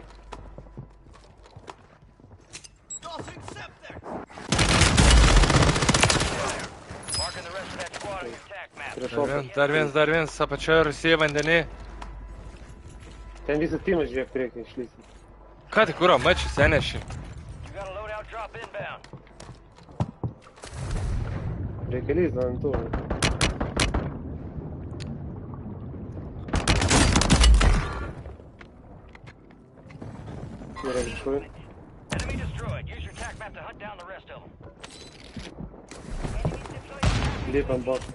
Marking the rest of that squad on your attack map. Prieš Dar, šoką. vien, dar viens, dar viens apačioje Rusijai vandenį. Ten visas timas žiūrėk priekį išlysi. Ką tik kuro mačių seneši? You got a loadout drop inbound. Reikia lyst ant tų. Yra viršui. Enemy destroyed. Use your attack map to hunt down the rest of them. Enemies deploying. Liep ant bokšto.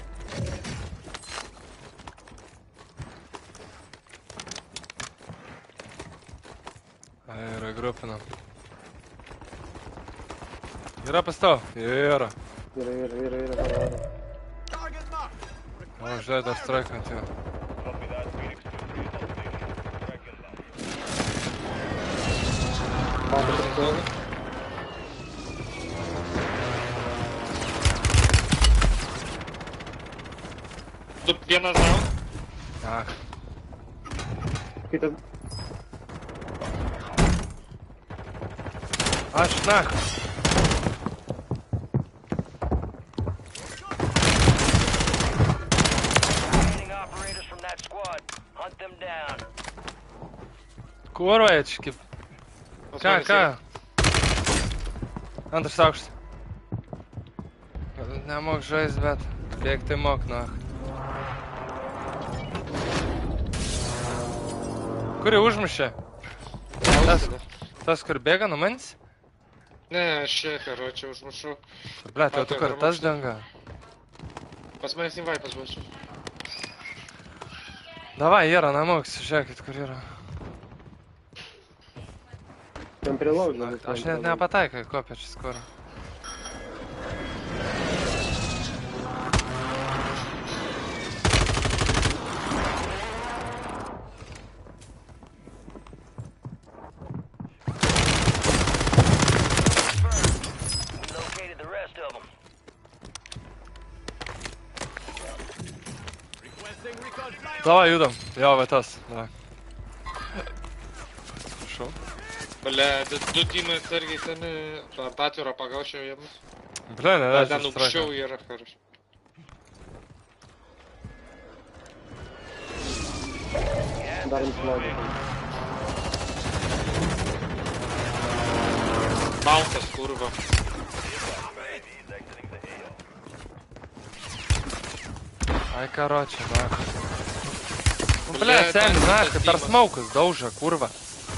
Ai, yra grupina. Yra pas tau? Yra. Yra, yra, yra, yra, varo, varo. O, žiūrėk, dar strike ant jo. Patas atstovai. Tu vienas down. Ah, Kitas. aš na. Remaining operators from that squad. Hunt them down. Kurojiečki. Pas Ką, mane ką? sėdi. Antras aukštas. Nemok žaist, bet bėg tai mok, na. Kuri užmušė? Tas, tas kur bėga nuo manęs? Ne, aš čia, karočią, užmušau. Blet, jau tu kartas denga. Pas manęs invaipas buvo čia. Davai, yra namoks, žiūrėkit, kur yra. Ten prie laužo. Aš net nepataikai, kopiačius kur. We located the rest of them. Davai, judam. Jo, va tas. Davai. Prašau. Ble, du, du timai atsargiai seni, ant atviro pagaučiau jiems. Ble, ne, Dar aš ten aukščiau yra, karočią. Dar nusileidau. Bountas, kurva. Ai, karočią, na. Nu, ble, Ble, seni, ten na, tas kad per timas. smaukus dauža, kurva.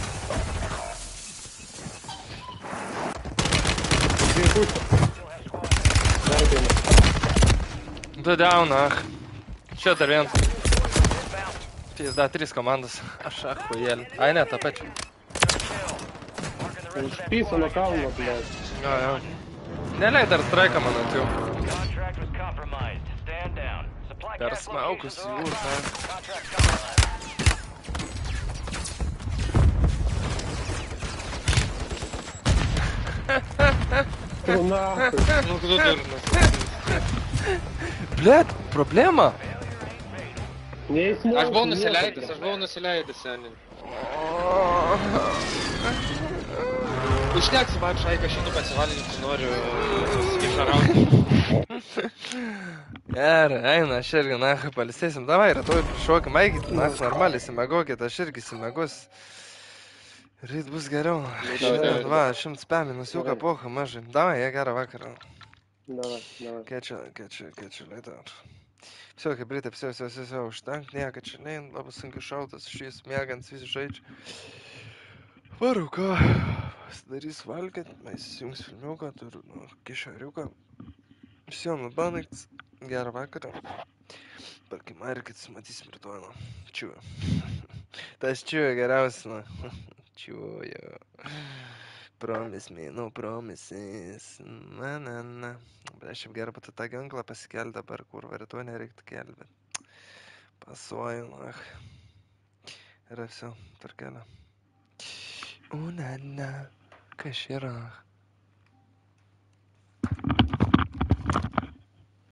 Dviejų pusė. Dar ateina. Du down, ah. Čia dar vienas. Pizda, trys komandos. Aš achujėlį. Ai, ne, tą pačią. Užpyso nuo kalno, blėt. Jo, jo. Neleid dar straiką man ant jų. Contract was compromised. Stand down. Supply Per cache smaukus locations are jūr, authorized. ne. Contract compromised. Tu nahui. Nu, tu durnas. Blet, problema. Neįsmokų. Aš buvau nusileidęs, aš buvau nusileidęs, seniai. Užteks man šaiką šitų pasivalinti, noriu susikišarauti. Gerai, eina, aš irgi, na, palisėsim. Davai, ratoj šokim, eikit, na, normaliai, simegokit, aš irgi simegus. Ryt bus geriau. Šiandien, va, šimts pė minusiuką poha mažai. Davai, jie gerą vakarą. Давай, давай. Catch you, catch you, catch you later. Все, хибриты, все, все, все, все, užtenk, nieko čia nein, labai sunkiai šautas, šis mėgant, visi žaidžia. Varu, ką, pasidarys valgyt, mes įsijungs filmiuką, turiu, nu, kišariuką. Visiem labanakts, gerą vakarą. Parkim, arkit, matysim rytoj, nu, čiū. Tas čiū geriausia, nu. skaičiuoju. Promise me, no promises. Na, na, na. Bet aš jau gerai būtų tą ginklą pasikelti dabar, kur rytoj nereiktų kelbėti. Pasuoju, ach. Ir все, tarkelio. O, na, na. Kas yra?